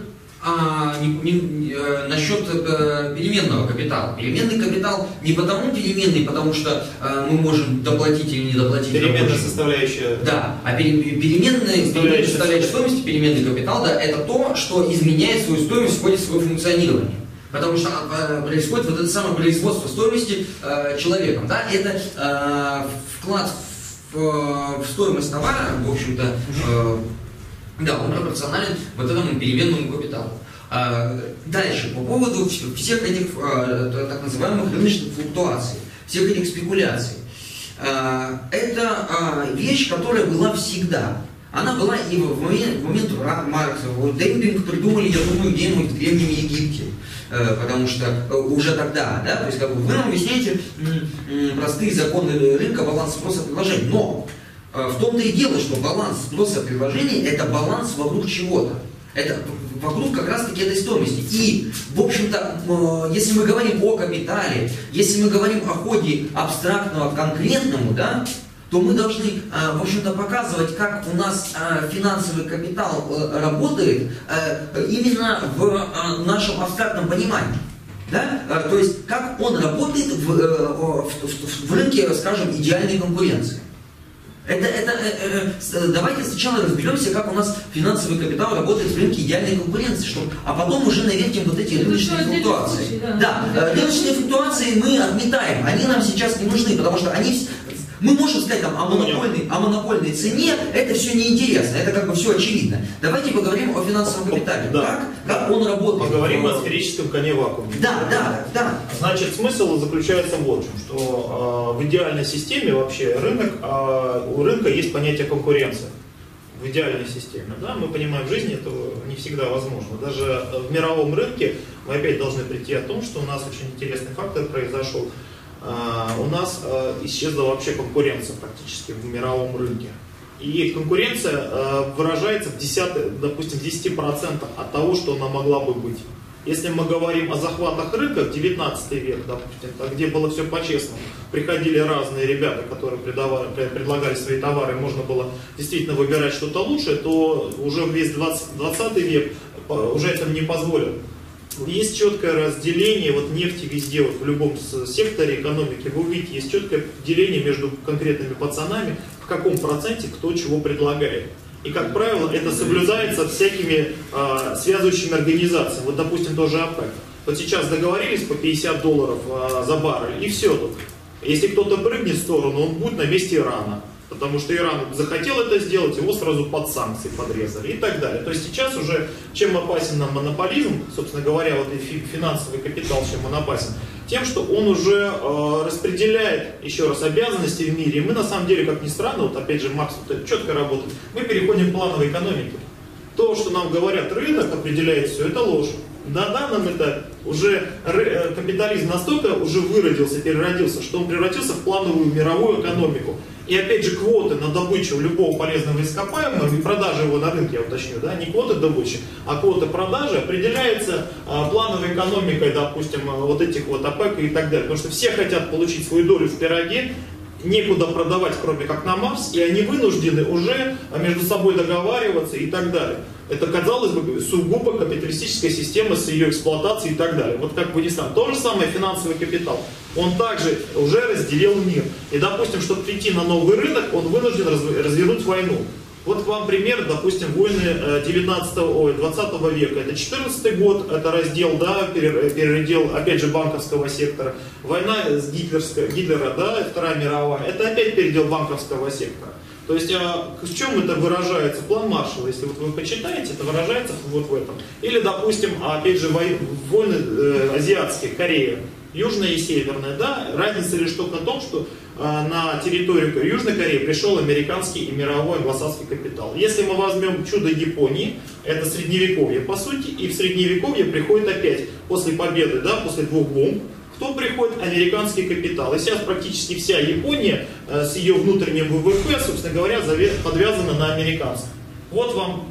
насчет переменного капитала. Переменный капитал не потому переменный, потому что мы можем доплатить или не доплатить. Переменная составляющая. Да, а переменная составляющая стоимости, переменный капитал, да, это то, что изменяет свою стоимость в ходе своего функционирования. Потому что происходит вот это самое производство стоимости человеком. Да? Это вклад в стоимость товара, в общем-то, да, он пропорционален вот этому переменному капиталу. Дальше, по поводу всех этих так называемых рыночных флуктуаций, всех этих спекуляций. Это вещь, которая была всегда. Она была и в момент Маркса. Демпинг придумали, я думаю, где-нибудь в Древнем Египте. Потому что уже тогда, да, то есть как бы вы нам объясняете простые законы рынка, баланс спроса и предложения. Но в том-то и дело, что баланс спроса и предложения это баланс вокруг чего-то. Это вокруг как раз-таки этой стоимости. И, в общем-то, если мы говорим о капитале, если мы говорим о ходе абстрактного к конкретному, да, то мы должны, в общем-то, показывать, как у нас финансовый капитал работает именно в нашем абстрактном понимании. Да? То есть, как он работает в рынке, скажем, идеальной конкуренции. Давайте сначала разберемся, как у нас финансовый капитал работает в рынке идеальной конкуренции, а потом уже навертим вот эти рыночные флуктуации. Да, рыночные флуктуации мы отметаем, они нам сейчас не нужны, потому что они... Мы можем сказать там, о монопольной цене, это все неинтересно, это как бы все очевидно. Давайте поговорим о финансовом капитале, да. как он работает. Поговорим о сферическом коне вакууме. Да. Значит, смысл заключается вот в чем, что в идеальной системе вообще у рынка есть понятие конкуренции. В идеальной системе. Да? Мы понимаем, в жизни это не всегда возможно. Даже в мировом рынке мы опять должны прийти о том, что у нас очень интересный фактор произошел. У нас исчезла вообще конкуренция практически в мировом рынке. И конкуренция выражается в допустим, 10% от того, что она могла бы быть. Если мы говорим о захватах рынка, 19 век, допустим, где было все по-честному, приходили разные ребята, которые предлагали свои товары, можно было действительно выбирать что-то лучшее, то уже весь 20 век уже это не позволит. Есть четкое разделение, вот нефти везде, вот в любом секторе экономики, вы увидите, есть четкое деление между конкретными пацанами, в каком проценте кто чего предлагает. И, как правило, это соблюдается всякими связывающими организациями. Вот, допустим, тоже ОПЕК. Вот сейчас договорились по $50 за баррель, и все тут. Если кто-то прыгнет в сторону, он будет на месте Ирана. Потому что Иран захотел это сделать, его сразу под санкции подрезали и так далее. То есть сейчас уже, чем опасен нам монополизм, собственно говоря, вот и финансовый капитал, чем он опасен, тем, что он уже распределяет, еще раз, обязанности в мире. И мы на самом деле, как ни странно, вот опять же Маркс вот четко работает, мы переходим к плановой экономике. То, что нам говорят, рынок определяет все, это ложь. На данном этапе уже капитализм настолько уже выродился, переродился, что он превратился в плановую мировую экономику. И опять же квоты на добычу любого полезного ископаемого и продажи его на рынке, я уточню, да, не квоты добычи, а квоты продажи определяется плановой экономикой, допустим, вот этих вот ОПЕК и так далее. Потому что все хотят получить свою долю в пироге, некуда продавать, кроме как на Марс, и они вынуждены уже между собой договариваться и так далее. Это, казалось бы, сугубо капиталистическая система с ее эксплуатацией и так далее. Вот как бы ни странно. То же самое финансовый капитал. Он также уже разделил мир. И, допустим, чтобы прийти на новый рынок, он вынужден развернуть войну. Вот вам пример, допустим, войны 20 века. Это 14 год, это раздел, да, передел, опять же, банковского сектора. Война с Гитлера, да, Вторая мировая, это опять передел банковского сектора. То есть, в чем это выражается? План Маршалла, если вот вы почитаете, это выражается вот в этом. Или, допустим, опять же, войны азиатские, Корея, Южная и Северная, да, разница лишь только в том, что на территорию Южной Кореи пришел американский и мировой англосаксский капитал. Если мы возьмем чудо Японии, это средневековье по сути, и в средневековье приходит опять, после победы, да, после 2 бомб, кто приходит? Американский капитал. И сейчас практически вся Япония с ее внутренним ВВП, собственно говоря, подвязана на американцев. Вот вам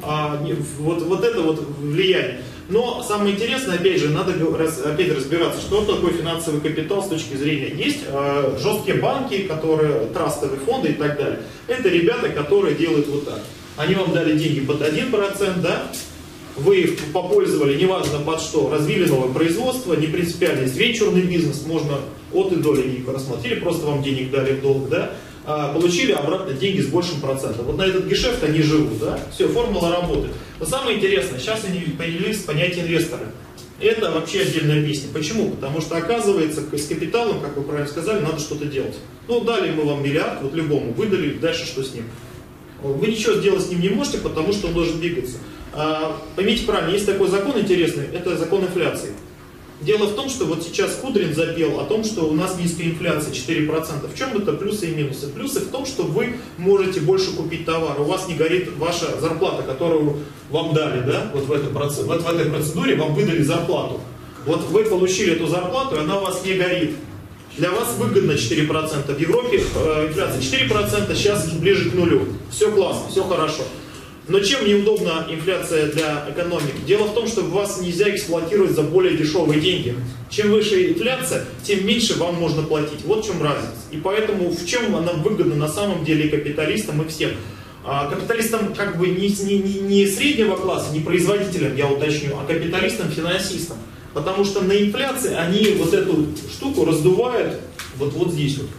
вот это вот влияние. Но самое интересное, опять же, надо опять разбираться, что такое финансовый капитал с точки зрения. Есть жесткие банки, которые трастовые фонды и так далее. Это ребята, которые делают вот так. Они вам дали деньги под 1%, да? Вы их попользовали, неважно под что, развили новое производство, не принципиально, есть венчурный бизнес, можно от и до линейку рассмотреть, или просто вам денег дали в долг, да, получили обратно деньги с большим процентом. Вот на этот гешефт они живут, да, все, формула работает. Но самое интересное, сейчас они появились понятие инвестора. Это вообще отдельная песня. Почему? Потому что оказывается, с капиталом, как вы правильно сказали, надо что-то делать. Ну, дали мы вам миллиард, вот любому, выдали, дальше что с ним? Вы ничего сделать с ним не можете, потому что он должен двигаться. Поймите правильно, есть такой закон интересный, это закон инфляции. Дело в том, что вот сейчас Кудрин запел о том, что у нас низкая инфляция, 4%. В чем это плюсы и минусы? Плюсы в том, что вы можете больше купить товар, у вас не горит ваша зарплата, которую вам дали, да? Вот в этой процедуре вам выдали зарплату. Вот вы получили эту зарплату, и она у вас не горит. Для вас выгодно 4%. В Европе инфляция 4%, сейчас ближе к нулю. Все классно, все хорошо. Но чем неудобна инфляция для экономики? Дело в том, что вас нельзя эксплуатировать за более дешевые деньги. Чем выше инфляция, тем меньше вам можно платить. Вот в чем разница. И поэтому в чем она выгодна на самом деле и капиталистам, и всем. Капиталистам как бы не среднего класса, не производителям, я уточню, а капиталистам-финансистам. Потому что на инфляции они вот эту штуку раздувают вот здесь вот.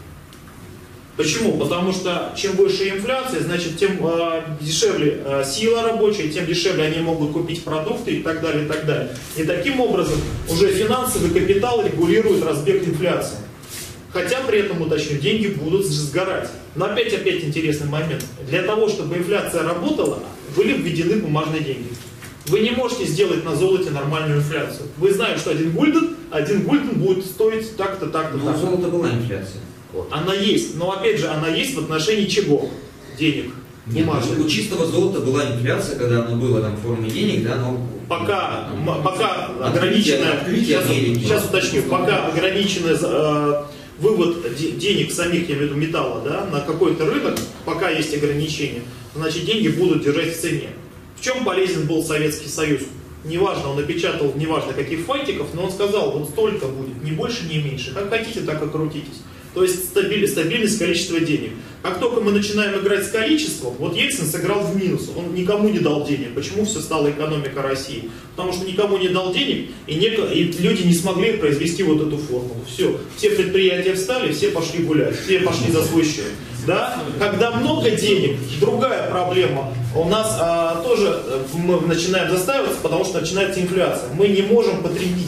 Почему? Потому что чем выше инфляция, значит, тем дешевле сила рабочая, тем дешевле они могут купить продукты и так далее, и так далее. И таким образом уже финансовый капитал регулирует разбег инфляции. Хотя при этом, уточню, деньги будут сгорать. Но опять интересный момент. Для того, чтобы инфляция работала, были введены бумажные деньги. Вы не можете сделать на золоте нормальную инфляцию. Вы знаете, что один гульден будет стоить так-то, так-то, Но так-то. у золота была инфляция. Вот. Она есть, но опять же она есть в отношении чего? Денег. Нет, у чистого золота была инфляция, когда оно было там в форме денег, да, но... Пока ограниченная, сейчас уточню, пока ограниченная вывод денег самих, я имею в виду металла, да, на какой-то рынок, пока есть ограничения, значит деньги будут держать в цене. В чем полезен был Советский Союз? Неважно, он напечатал, неважно каких фантиков, но он сказал, вот столько будет, ни больше, ни меньше. Как хотите, так и крутитесь. То есть стабильность количества денег. Как только мы начинаем играть с количеством, вот Ельцин сыграл в минус, он никому не дал денег. Почему все стала экономика России? Потому что никому не дал денег, и люди не смогли произвести вот эту формулу. Все предприятия встали, все пошли гулять, все пошли за свой счет. Да? Когда много денег, другая проблема. У нас тоже мы начинаем застаиваться, потому что начинается инфляция. Мы не можем потребить.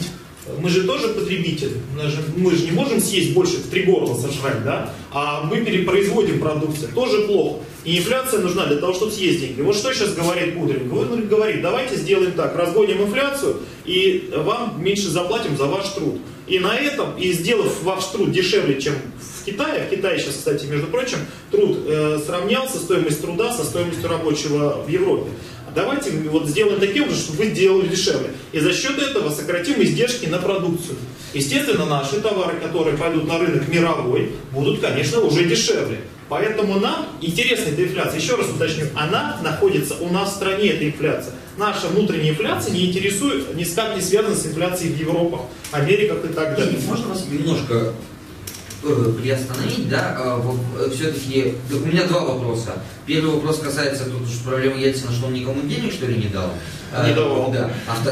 Мы же тоже потребители, мы же не можем съесть больше в 3 горла сожрать, да? А мы перепроизводим продукцию, тоже плохо. И инфляция нужна для того, чтобы съесть деньги. Вот что сейчас говорит Кудрин? Он говорит, давайте сделаем так, разгоним инфляцию и вам меньше заплатим за ваш труд. И на этом, и сделав ваш труд дешевле, чем в Китае сейчас, кстати, между прочим, труд сравнялся, стоимость труда со стоимостью рабочего в Европе. Давайте вот сделаем таким образом, чтобы вы сделали дешевле. И за счет этого сократим издержки на продукцию. Естественно, наши товары, которые пойдут на рынок мировой, будут, конечно, уже дешевле. Поэтому нам интересна эта инфляция. Еще раз уточню, она находится у нас в стране, эта инфляция. Наша внутренняя инфляция не интересует, никак не связана с инфляцией в Европах, Америках и так далее. Можно вас немножко приостановить, да? Все-таки у меня 2 вопроса. Первый вопрос касается тут проблемы Ельцина, что он никому денег, что ли, не дал? Не давал. Да.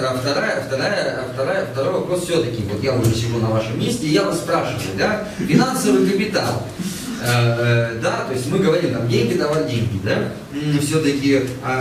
Второй вопрос все-таки, вот я уже сижу на вашем месте, и я вас спрашиваю, да? Финансовый капитал. Да, то есть мы говорим, там, деньги давать деньги, да? Все-таки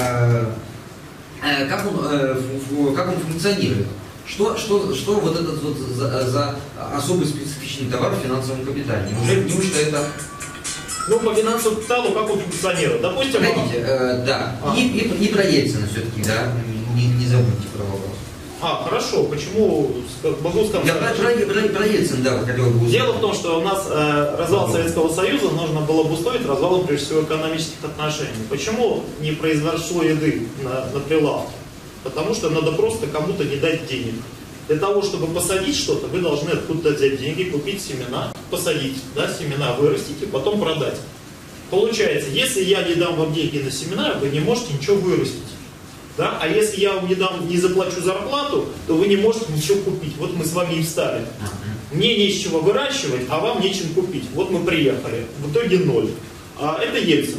как он функционирует? Что вот этот вот за особый специфичный товар в финансовом капитале? Неужто это... Ну, по финансовому капиталу, как он функционирует? Допустим... Погодите, да, и про Ельцина все-таки, да, не забудьте про вопрос. Хорошо, почему, могу сказать... Я про Ельцина, да, хотел бы узнать. Дело в том, что у нас развал Советского Союза нужно было обусловить развалом, прежде всего, экономических отношений. Почему не произошло еды на прилавке? Потому что надо просто кому-то не дать денег. Для того, чтобы посадить что-то, вы должны откуда-то взять деньги, купить семена, посадить, да, семена вырастить и потом продать. Получается, если я не дам вам деньги на семена, вы не можете ничего вырастить. Да? А если я вам не заплачу зарплату, то вы не можете ничего купить. Вот мы с вами и встали. Мне не с чего выращивать, а вам нечем купить. Вот мы приехали. В итоге 0. Это Ельцин.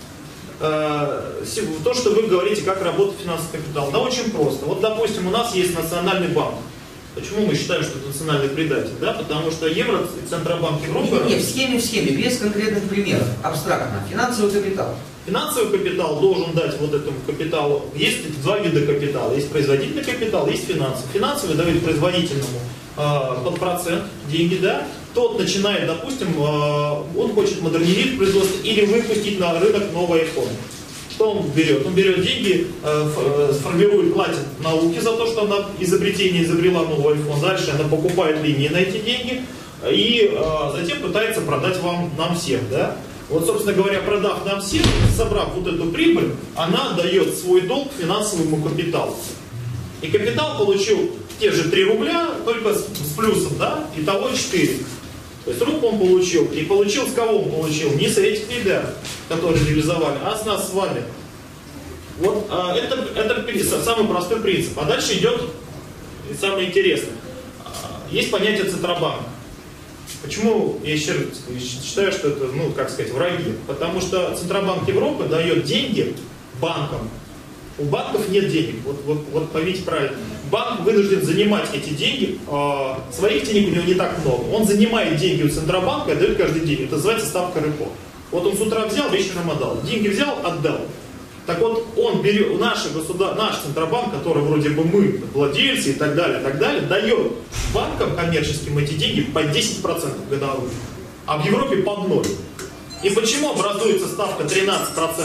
То, что вы говорите, как работает финансовый капитал. Да, очень просто. Вот, допустим, у нас есть Национальный банк. Почему мы считаем, что это национальный предатель? Да? Потому что Центробанк Европы... Нет, в схеме, без конкретных примеров. Абстрактно. Финансовый капитал. Финансовый капитал должен дать вот этому капиталу. Есть 2 вида капитала. Есть производительный капитал, есть финансовый. Финансовый дает производительному под процент деньги, да? Тот начинает, допустим, он хочет модернизировать производство или выпустить на рынок новый iPhone. Что он берет? Он берет деньги, формирует, платит науке за то, что она изобрела новый iPhone. Дальше она покупает линии на эти деньги и затем пытается продать нам всем. Да? Вот, собственно говоря, продав нам всем, собрав вот эту прибыль, она дает свой долг финансовому капиталу. И капитал получил те же 3 рубля, только с плюсом, да? Итого 4. То есть рук он получил. И получил с кого он получил? Не с этих ребят, которые реализовали, а с нас с вами. Вот это самый простой принцип. А дальше идет самое интересное. Есть понятие Центробанка. Почему я считаю, что это, враги? Потому что Центробанк Европы дает деньги банкам. У банков нет денег. Вот поймите правильно. Банк вынужден занимать эти деньги. Своих денег у него не так много. Он занимает деньги у Центробанка и дает каждый день. Это называется ставка репо. Вот он с утра взял, вечером отдал. Деньги взял, отдал. Так вот, он берет, наш Центробанк, который вроде бы мы, владельцы и так далее, дает банкам коммерческим эти деньги по 10% годовых. А в Европе под 0. И почему образуется ставка 13%?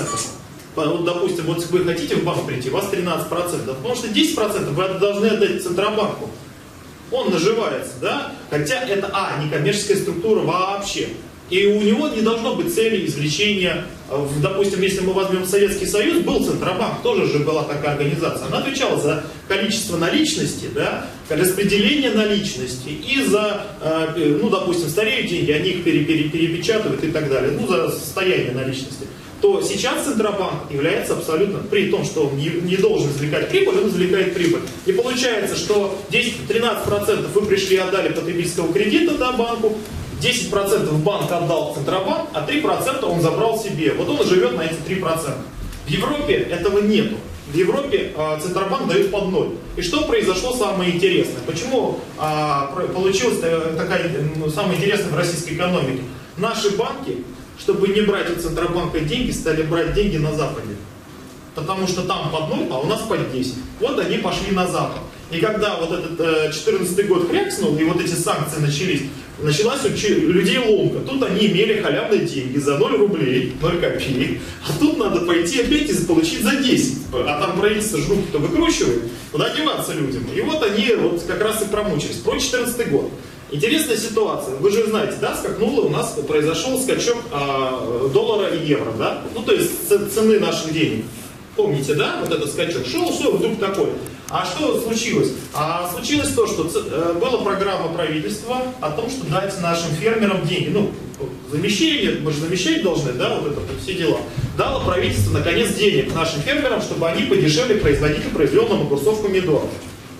Вот, допустим, вот вы хотите в банк прийти, у вас 13%, потому что 10% вы должны отдать Центробанку. Он наживается, да? Хотя это, не коммерческая структура вообще. И у него не должно быть цели извлечения, допустим, если мы возьмем Советский Союз, был Центробанк, тоже же была такая организация. Она отвечала за количество наличности, да, распределение наличности и за, допустим, стареют деньги, они их перепечатывают и так далее, за состояние наличности. То сейчас Центробанк является абсолютно, при том, что он не должен извлекать прибыль, он извлекает прибыль. И получается, что 13% вы пришли и отдали потребительского кредита банку, 10% банк отдал Центробанк, а 3% он забрал себе. Вот он и живет на эти 3%. В Европе этого нету. В Европе Центробанк дает под 0. И что произошло самое интересное? Почему получилось такая, самое интересное в российской экономике? Наши банки, чтобы не брать у Центробанка деньги, стали брать деньги на Западе. Потому что там под 0, а у нас под 10. Вот они пошли на Запад. И когда вот этот 14-й год крякнул, и вот эти санкции начались, началась у людей ломка. Тут они имели халявные деньги за 0 рублей, 0 копеек. А тут надо пойти опять и получить за 10. А там правительство же руки-то выкручивает. Куда деваться людям? И вот они вот как раз и промучились. Про 14-й год. Интересная ситуация. Вы же знаете, да, скакнуло у нас, произошел скачок доллара и евро, да? Ну, то есть цены наших денег. Помните, да, вот этот скачок? Шел, все, вдруг такой. А что случилось? А случилось то, что была программа правительства о том, что дать нашим фермерам деньги. Ну, замещение, мы же замещать должны, да, вот это вот все дела. Дало правительство, наконец, денег нашим фермерам, чтобы они подешевле производить определенную огурцов, помидоров.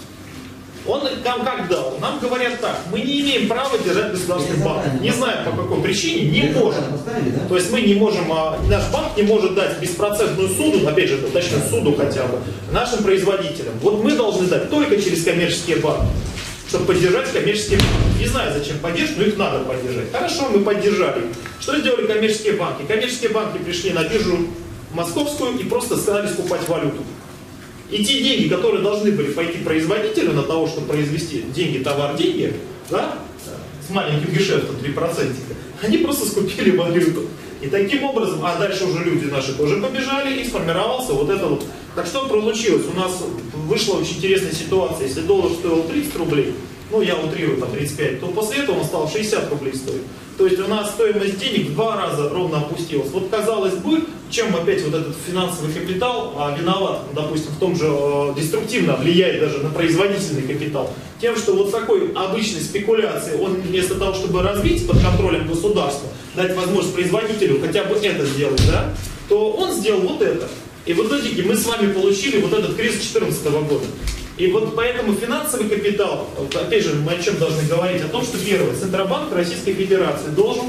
Он нам как дал? Нам говорят так: мы не имеем права держать государственный банк. Не знаю по какой причине, не можем. То есть мы не можем, наш банк не может дать беспроцентную суду, опять же, точнее суду хотя бы, нашим производителям. Вот мы должны дать только через коммерческие банки, чтобы поддержать коммерческие банки. Не знаю, зачем поддерживать, но их надо поддержать. Хорошо, мы поддержали. Что сделали коммерческие банки? Коммерческие банки пришли на биржу московскую и просто стали скупать валюту. И те деньги, которые должны были пойти производителю на того, чтобы произвести деньги, товар, деньги, да, с маленьким гешефтом 3%, они просто скупили валюту. И таким образом, а дальше уже люди наши тоже побежали, и сформировался вот это вот. Так что получилось? У нас вышла очень интересная ситуация. Если доллар стоил 30 рублей, ну я утрирую, там 35, то после этого он стал 60 рублей стоить. То есть у нас стоимость денег в 2 раза ровно опустилась. Вот казалось бы, чем опять вот этот финансовый капитал виноват, допустим, в том же деструктивно влияет даже на производительный капитал. Тем, что вот такой обычной спекуляции, он вместо того, чтобы развить под контролем государства, дать возможность производителю хотя бы это сделать, да, то он сделал вот это. И в итоге мы с вами получили вот этот кризис 2014 года. И вот поэтому финансовый капитал, опять же, мы о чем должны говорить? О том, что первое, Центробанк Российской Федерации должен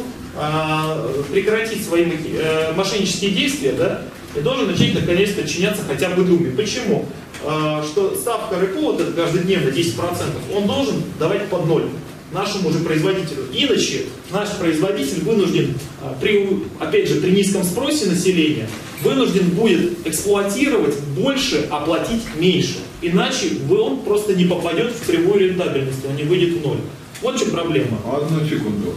прекратить свои мошеннические действия, да, и должен начать наконец подчиняться хотя бы Думе. Почему? Что ставка РЭПО, вот это каждодневно 10%, он должен давать под 0 нашему же производителю. Иначе наш производитель вынужден, опять же, при низком спросе населения, вынужден будет эксплуатировать больше, а платить меньше. Иначе он просто не попадет в прямую рентабельность, он не выйдет в ноль. Вот в чем проблема. Одну секунду.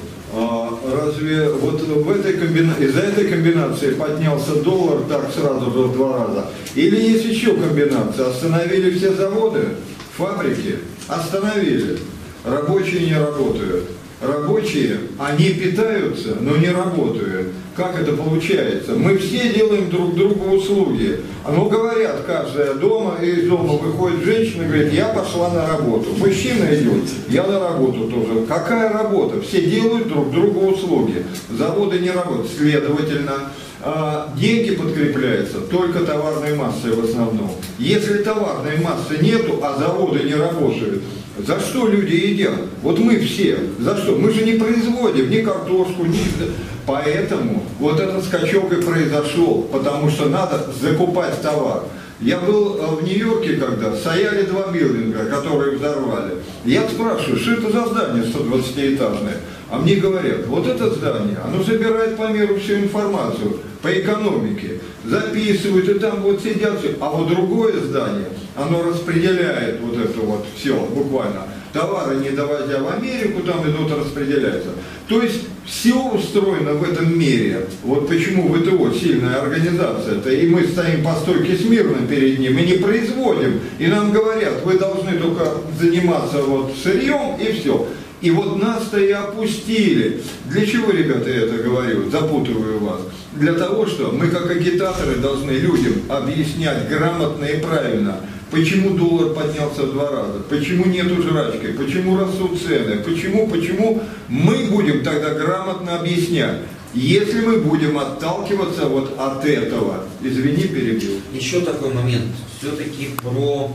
Разве вот в этой из-за этой комбинации поднялся доллар так сразу же в 2 раза? Или есть еще комбинация? Остановили все заводы, фабрики? Остановили. Рабочие не работают. Рабочие, они питаются, но не работают. Как это получается? Мы все делаем друг другу услуги. Ну, говорят, каждая дома, и из дома выходит женщина и говорит: я пошла на работу. Мужчина идет, я на работу тоже. Какая работа? Все делают друг другу услуги. Заводы не работают. Следовательно, деньги подкрепляются только товарной массой в основном. Если товарной массы нету, а заводы не работают, за что люди едят? Вот мы все. За что? Мы же не производим ни картошку, ни... Поэтому вот этот скачок и произошел, потому что надо закупать товар. Я был в Нью-Йорке, когда стояли 2 билдинга, которые взорвали. Я спрашиваю, что это за здание 120-этажное? А мне говорят, вот это здание, оно забирает по миру всю информацию по экономике, записывают, и там вот сидят все. А вот другое здание, оно распределяет вот это вот все, буквально. Товары, не довозя в Америку, там идут, распределяются. То есть все устроено в этом мире. Вот почему ВТО сильная организация-то, и мы стоим по стойке смирно перед ним и не производим. И нам говорят, вы должны только заниматься вот сырьем и все. И вот нас-то и опустили. Для чего, ребята, я это говорю? Запутываю вас. Для того, что мы как агитаторы должны людям объяснять грамотно и правильно, почему доллар поднялся в 2 раза, почему нету жрачки, почему растут цены, почему мы будем тогда грамотно объяснять. Если мы будем отталкиваться вот от этого. Извини, перебил. Еще такой момент. Все-таки про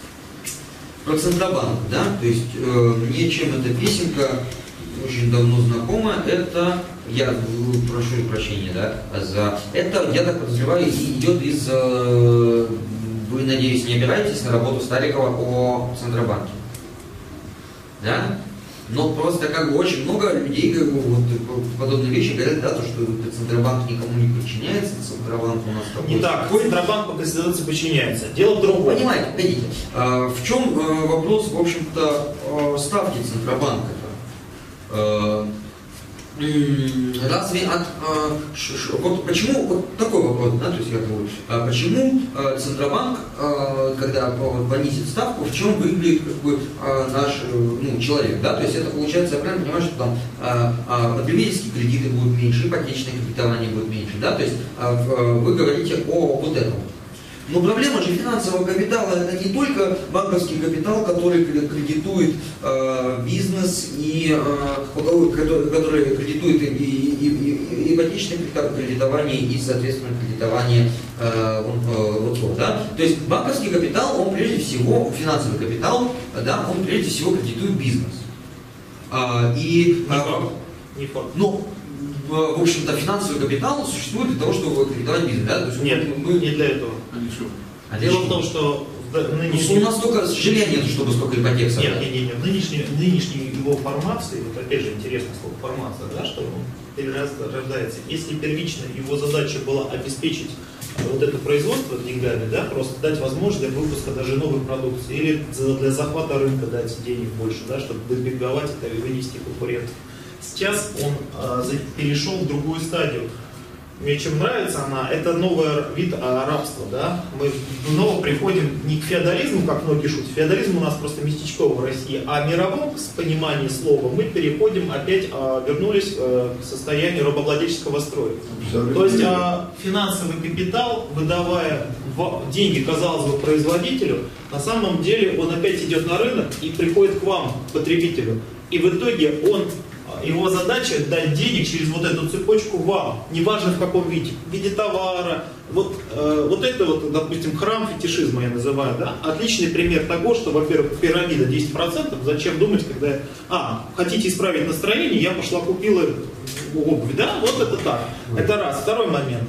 Центробанк, да, то есть мне чем эта песенка очень давно знакома, это, я прошу прощения, да, это, я так подозреваю, идет из, вы, надеюсь, не опираетесь на работу Старикова о Центробанке, да? Но просто как бы очень много людей как бы, вот, подобные вещи говорят, да, то, что Центробанк никому не подчиняется, Центробанк у нас такой. Не так, Центробанк по Конституции подчиняется. Дело в другом. Понимаете, погодите, в чем вопрос, в общем-то, ставки Центробанка-то? Разве вот почему, вот такой вопрос, да, то есть я говорю, почему Центробанк, когда понизит ставку, в чем выиграет как бы наш человек, да, то есть это получается, я правильно понимаю, что там потребительские кредиты будут меньше, ипотечное кредитование будет меньше, да, то есть вы говорите о вот этом. Но проблема же финансового капитала — это не только банковский капитал, который кредитует бизнес, и который кредитует и ипотечное кредитование, и, соответственно, кредитование да? То есть банковский капитал, он прежде всего, финансовый капитал, да, он прежде всего кредитует бизнес. Не факт. Ну, в общем-то, финансовый капитал существует для того, чтобы кредитовать бизнес, да? То есть нет, не для этого. Дело в том, что у нас столько жилья нет, чтобы столько ипотек собрать. Нет. Нынешней его формации, вот опять же интересно слово формация, да, что он перерождается. Если первично его задача была обеспечить вот это производство деньгами, да, просто дать возможность для выпуска даже новой продукции, или для захвата рынка дать денег больше, да, чтобы выбеговать это и вынести конкурентов. Сейчас он перешел в другую стадию. Мне чем нравится она, это новый вид рабства. Да? Мы снова приходим не к феодализму, как многие шутят. Феодализм у нас просто местечковый в России, а мировом с пониманием слова мы переходим опять, вернулись к состоянию рабовладельческого строя. То есть финансовый капитал, выдавая деньги, казалось бы, производителю, на самом деле он опять идет на рынок и приходит к вам, потребителю. И в итоге его задача дать денег через вот эту цепочку вам, неважно в каком виде, в виде товара. Вот это вот, допустим, храм фетишизма я называю, да? Отличный пример того, что, во-первых, пирамида 10%, зачем думать, когда, хотите исправить настроение, я пошла купила обувь, да? Вот это так. Это раз. Второй момент.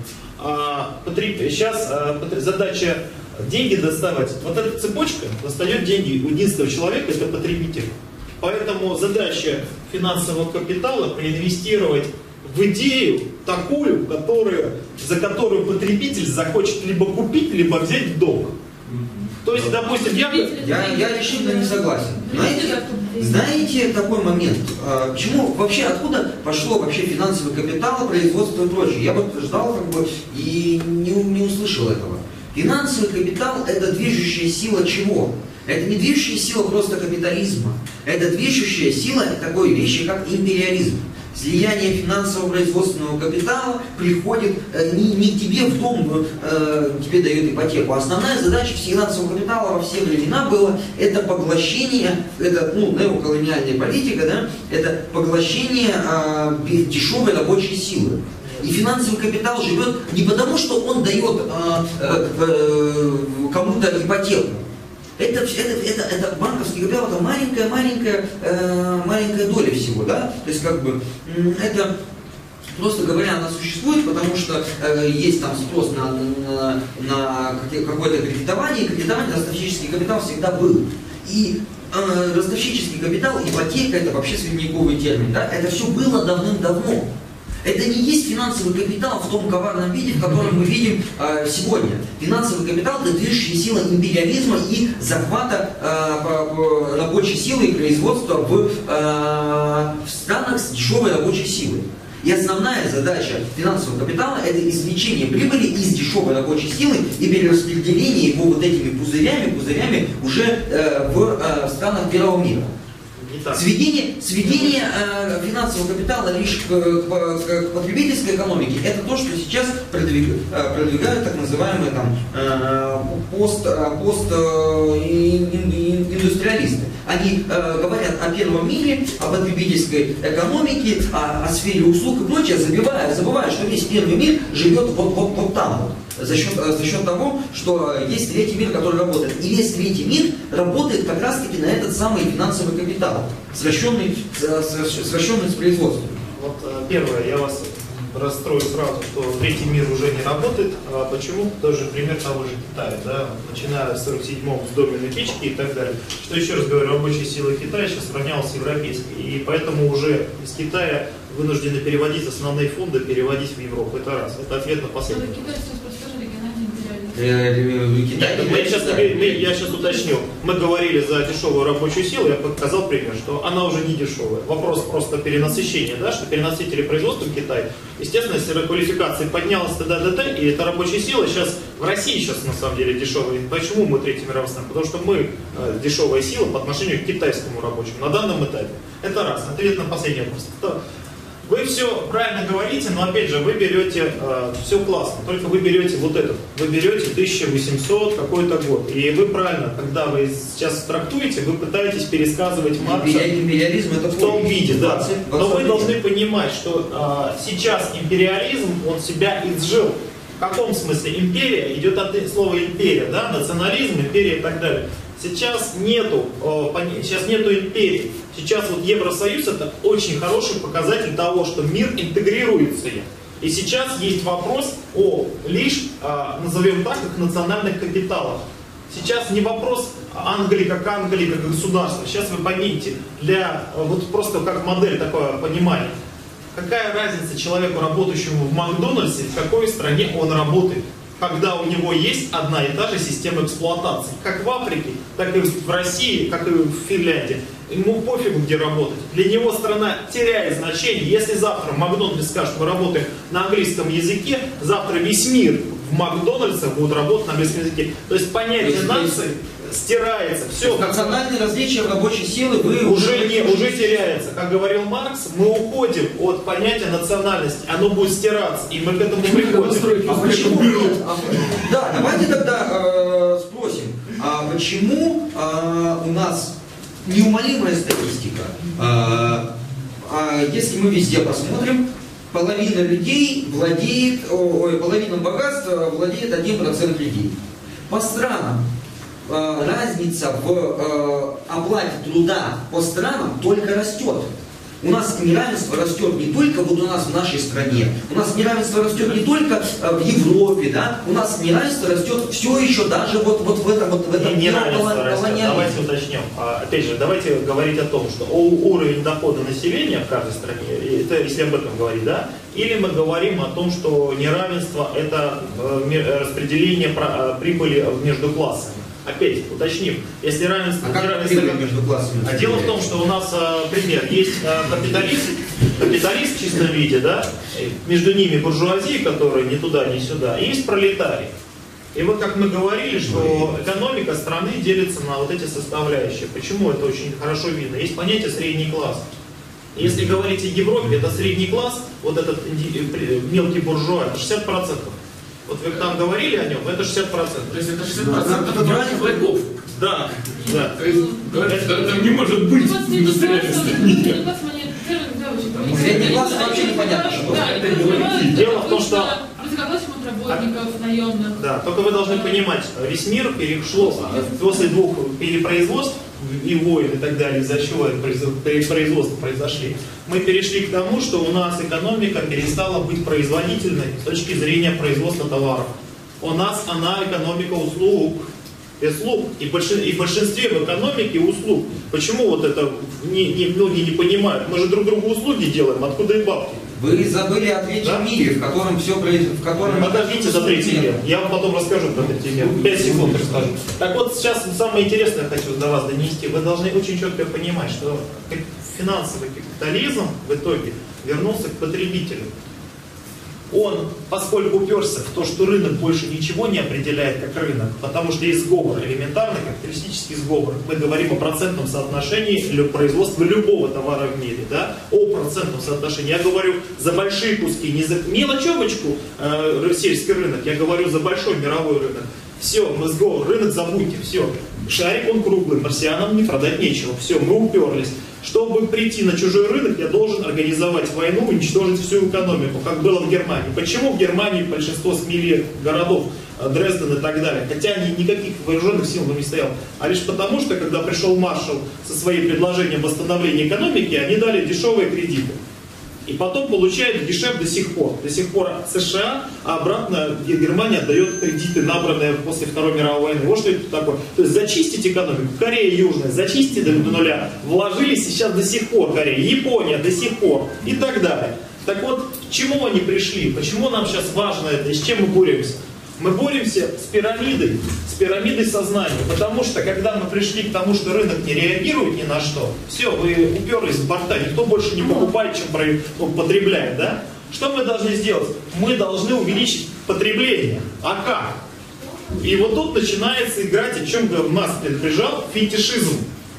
Сейчас задача деньги доставать. Вот эта цепочка достает деньги у единственного человека, это потребитель. Поэтому задача финансового капитала проинвестировать в идею такую, за которую потребитель захочет либо купить, либо взять в долг. То есть, допустим, я решительно не согласен. Знаете такой момент? Почему вообще, откуда пошло вообще финансовый капитал, производство и прочее? Я бы ждал и не услышал этого. Финансовый капитал — это движущая сила чего? Это не движущая сила просто капитализма. Это движущая сила такой вещи, как империализм. Слияние финансового производственного капитала приходит не к тебе в дом, тебе дают ипотеку. Основная задача финансового капитала во все времена была это поглощение, это неоколониальная политика, да, это поглощение дешевой рабочей силы. И финансовый капитал живет не потому, что он дает кому-то ипотеку. Это банковский капитал, это маленькая доля всего, да? То есть это, просто говоря, она существует, потому что есть там спрос на какое-то кредитование, и кредитование, ростовщический капитал всегда был. И ростовщический капитал, ипотека, это вообще средневековый термин, да? Это все было давным-давно. Это не есть финансовый капитал в том коварном виде, в котором мы видим сегодня. Финансовый капитал – это движущая сила империализма и захвата рабочей силы и производства в странах с дешевой рабочей силой. И основная задача финансового капитала – это извлечение прибыли из дешевой рабочей силы и перераспределение его вот этими пузырями уже в странах первого мира. Сведение финансового капитала лишь к потребительской экономике – это то, что сейчас продвигают так называемые постиндустриалисты. Они говорят о первом мире, о потребительской экономике, о сфере услуг и прочее, забывая, что весь первый мир живет вот там вот. За счет того, что есть третий мир, который работает. И весь третий мир работает как раз таки на этот самый финансовый капитал, сращенный с производством. Вот первое, я вас расстрою сразу, что третий мир уже не работает. А почему? Тоже пример того же Китая, да, начиная с 47-го с доменной печки и так далее. Что еще раз говорю, рабочая сила Китая сейчас сравнялась с европейской. И поэтому уже из Китая вынуждены переводить основные фонды, переводить в Европу. Это раз. Это ответ на последний вопрос. Китай сейчас просто тоже региональный империализм. Я сейчас уточню. Мы говорили за дешевую рабочую силу, я показал пример, что она уже не дешевая. Вопрос просто перенасыщения, да, что переносители производства в Китае, естественно, если квалификация поднялась, и эта рабочая сила сейчас в России сейчас на самом деле дешевая. Почему мы третий мировой страна? Потому что мы дешевая сила по отношению к китайскому рабочему на данном этапе. Это раз. Ответ на последний вопрос. Вы все правильно говорите, но опять же, вы берете, все классно, только вы берете вот этот, вы берете 1800 какой-то год. И вы правильно, когда вы сейчас трактуете, вы пытаетесь пересказывать Маркса империализм это в том виде, да. Но вы должны понимать, что сейчас империализм, он себя изжил. В каком смысле? Империя, идет от слова империя, да, национализм, империя и так далее. Сейчас нету империи. Сейчас вот Евросоюз это очень хороший показатель того, что мир интегрируется. И сейчас есть вопрос о лишь, назовем так, их национальных капиталах. Сейчас не вопрос Англии как государства. Сейчас вы поймите, вот просто как модель такое понимание. Какая разница человеку, работающему в Макдональдсе, в какой стране он работает? Когда у него есть одна и та же система эксплуатации. Как в Африке, так и в России, как и в Финляндии. Ему пофигу, где работать. Для него страна теряет значение. Если завтра Макдональдс скажет, мы работаем на английском языке, завтра весь мир в Макдональдсе будет работать на английском языке. То есть понятие нации стирается. Все. Национальные различия в рабочей силы уже теряется. Как говорил Маркс, мы уходим от понятия национальности. Оно будет стираться. И мы к этому приходим. А почему? Да, давайте тогда спросим, а почему у нас неумолимая статистика? Если мы везде посмотрим, половина людей половина богатства владеет 1% людей. По странам разница в оплате труда по странам только растет. У нас неравенство растет не только вот у нас в нашей стране, у нас неравенство растет не только в Европе, да, у нас неравенство растет все еще даже вот в этом колониализме. Давайте уточним. Опять же, давайте говорить о том, что уровень дохода населения в каждой стране, это если об этом говорить, да, или мы говорим о том, что неравенство это распределение прибыли между классами. Опять уточним, если равенство... между классами? А дело в том, что у нас, пример, есть капиталист в чистом виде, да, между ними буржуазия, которая ни туда, ни сюда, и есть пролетарий. И вот как мы говорили, что экономика страны делится на вот эти составляющие. Почему это очень хорошо видно? Есть понятие средний класс. Если говорить о Европе, это средний класс, вот этот мелкий буржуа, это 60%. Вот вы там говорили о нем, это 60%. То есть это 60% врагов. Да. То есть это не может быть в индустриальной стране. Средний класс вообще непонятно, что дело в том, что работников, наемных. Да, только вы должны понимать, весь мир перешло после двух перепроизводств и войн и так далее, из-за чего производства произошли. Мы перешли к тому, что у нас экономика перестала быть производительной с точки зрения производства товаров. У нас она экономика услуг. И в большинстве в экономике услуг. Почему вот это многие не понимают? Мы же друг другу услуги делаем, откуда и бабки? Вы забыли о третьем мире, в котором все происходит. Подождите за третий мир. Я вам потом расскажу про третий мир. 5 секунд расскажу. Так вот, сейчас самое интересное хочу до вас донести. Вы должны очень четко понимать, что финансовый капитализм в итоге вернулся к потребителю. Он, поскольку уперся в то, что рынок больше ничего не определяет как рынок, потому что есть сговор, элементарный капиталистический сговор. Мы говорим о процентном соотношении производства любого товара в мире, да? О процентном соотношении. Я говорю за большие куски, не за мелочевочку сельский рынок, я говорю за большой мировой рынок. Все, мы сговор, рынок забудьте, все. Шарик он круглый, марсианам не продать нечего. Все, мы уперлись. Чтобы прийти на чужой рынок, я должен организовать войну, уничтожить всю экономику, как было в Германии. Почему в Германии большинство смели городов, Дрезден и так далее, хотя никаких вооруженных сил не стоял, а лишь потому, что когда пришел маршал со своим предложением восстановления экономики, они дали дешевые кредиты. и потом получает дешевле до сих пор. До сих пор США, а обратно Германия отдает кредиты, набранные после Второй мировой войны. Вот что это такое. То есть зачистить экономику. Корея Южная, зачистить до нуля. Вложились сейчас до сих пор Корея, Япония до сих пор и так далее. Так вот, к чему они пришли? Почему нам сейчас важно это и с чем мы боремся? Мы боремся с пирамидой сознания, потому что когда мы пришли к тому, что рынок не реагирует ни на что, все, вы уперлись в борта, никто больше не покупает, чем потребляет, да? Что мы должны сделать? Мы должны увеличить потребление. А как? И вот тут начинается играть, о чем нас предупреждал, фетишизм.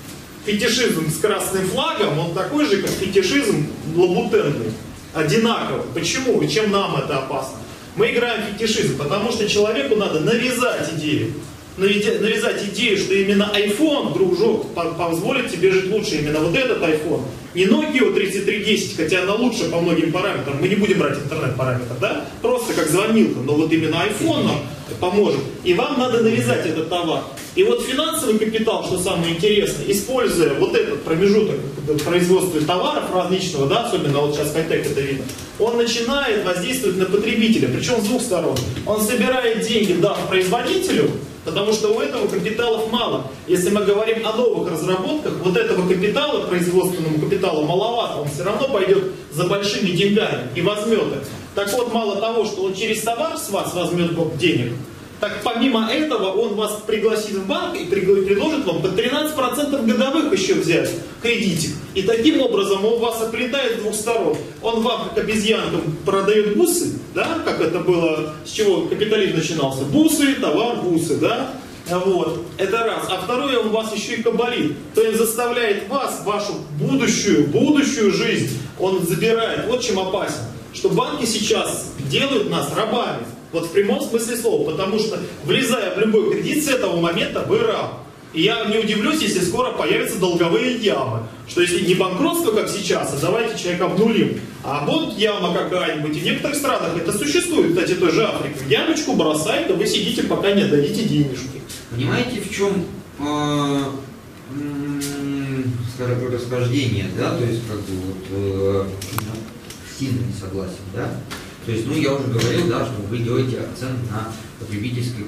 Фетишизм с красным флагом, он такой же, как фетишизм лабутенный. Одинаково. Почему? И чем нам это опасно? Мы играем в фетишизм, потому что человеку надо навязать идею. Навязать идею, что именно iPhone, дружок, позволит тебе жить лучше. Именно вот этот iPhone. Не Nokia 3310, хотя она лучше по многим параметрам. Мы не будем брать интернет-параметр, да? Просто как звонилка. Но вот именно iPhone нам поможет. И вам надо навязать этот товар. И вот финансовый капитал, что самое интересное, используя вот этот промежуток производства товаров различного, да, особенно вот сейчас хай-тек это видно, он начинает воздействовать на потребителя, причем с двух сторон. Он собирает деньги, дав производителю, потому что у этого капиталов мало. Если мы говорим о новых разработках, вот этого капитала, производственному капиталу маловато, он все равно пойдет за большими деньгами и возьмет их. Так вот, мало того, что он через товар с вас возьмет денег, так помимо этого он вас пригласит в банк и предложит вам под 13% годовых еще взять кредитик. И таким образом он вас оплетает с двух сторон. Он вам, как обезьянкам, продает бусы, да, как это было, с чего капитализм начинался. Бусы, товар, бусы, да. Вот. Это раз. А второе, он вас еще и кабалит. То есть заставляет вас, вашу будущую жизнь, он забирает. Вот чем опасен. Что банки сейчас делают нас рабами. Вот в прямом смысле слова. Потому что, влезая в любой кредит, с этого момента вы раб. И я не удивлюсь, если скоро появятся долговые ямы. Что если не банкротство, как сейчас, а давайте человека обнулим, а вот яма какая-нибудь. И в некоторых странах это существует. Кстати, той же Африка. Ямочку бросает, а вы сидите, пока не отдадите денежки. Понимаете, в чем скажем, расхождение, да? То есть, как бы вот сильно не согласен, да? То есть, ну, я уже говорил, да, что вы делаете акцент на потребительских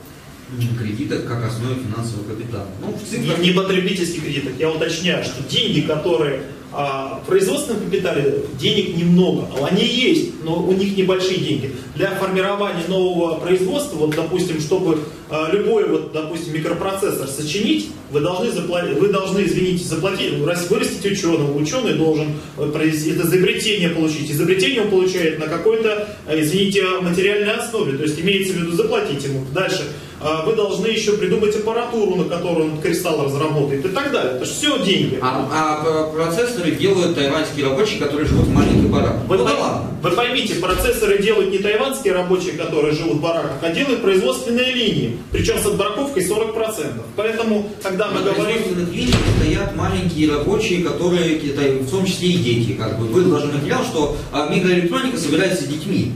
кредитах как основе финансового капитала. Ну, в цифрах... Не потребительских кредитах, я уточняю, что деньги, которые в производственном капитале, денег немного, они есть, но у них небольшие деньги. Для формирования нового производства, вот, допустим, чтобы любой, вот, допустим, микропроцессор сочинить, вы должны, извините, заплатить, вырастить ученого, ученый должен это изобретение получить. Изобретение он получает на какой-то, извините, материальной основе, то есть имеется в виду заплатить ему. Дальше. Вы должны еще придумать аппаратуру, на которую он кристалл разработает и так далее. Это же все деньги. А процессоры делают тайваньские рабочие, которые живут в маленьких бараках. Вы поймите, процессоры делают не тайваньские рабочие, которые живут в бараках, а делают производственные линии. Причем с отбраковкой 40%. Поэтому, когда мы говорим... В производственных линиях стоят маленькие рабочие, которые, в том числе и дети. Как бы. Вы должны материал, что микроэлектроника собирается с детьми.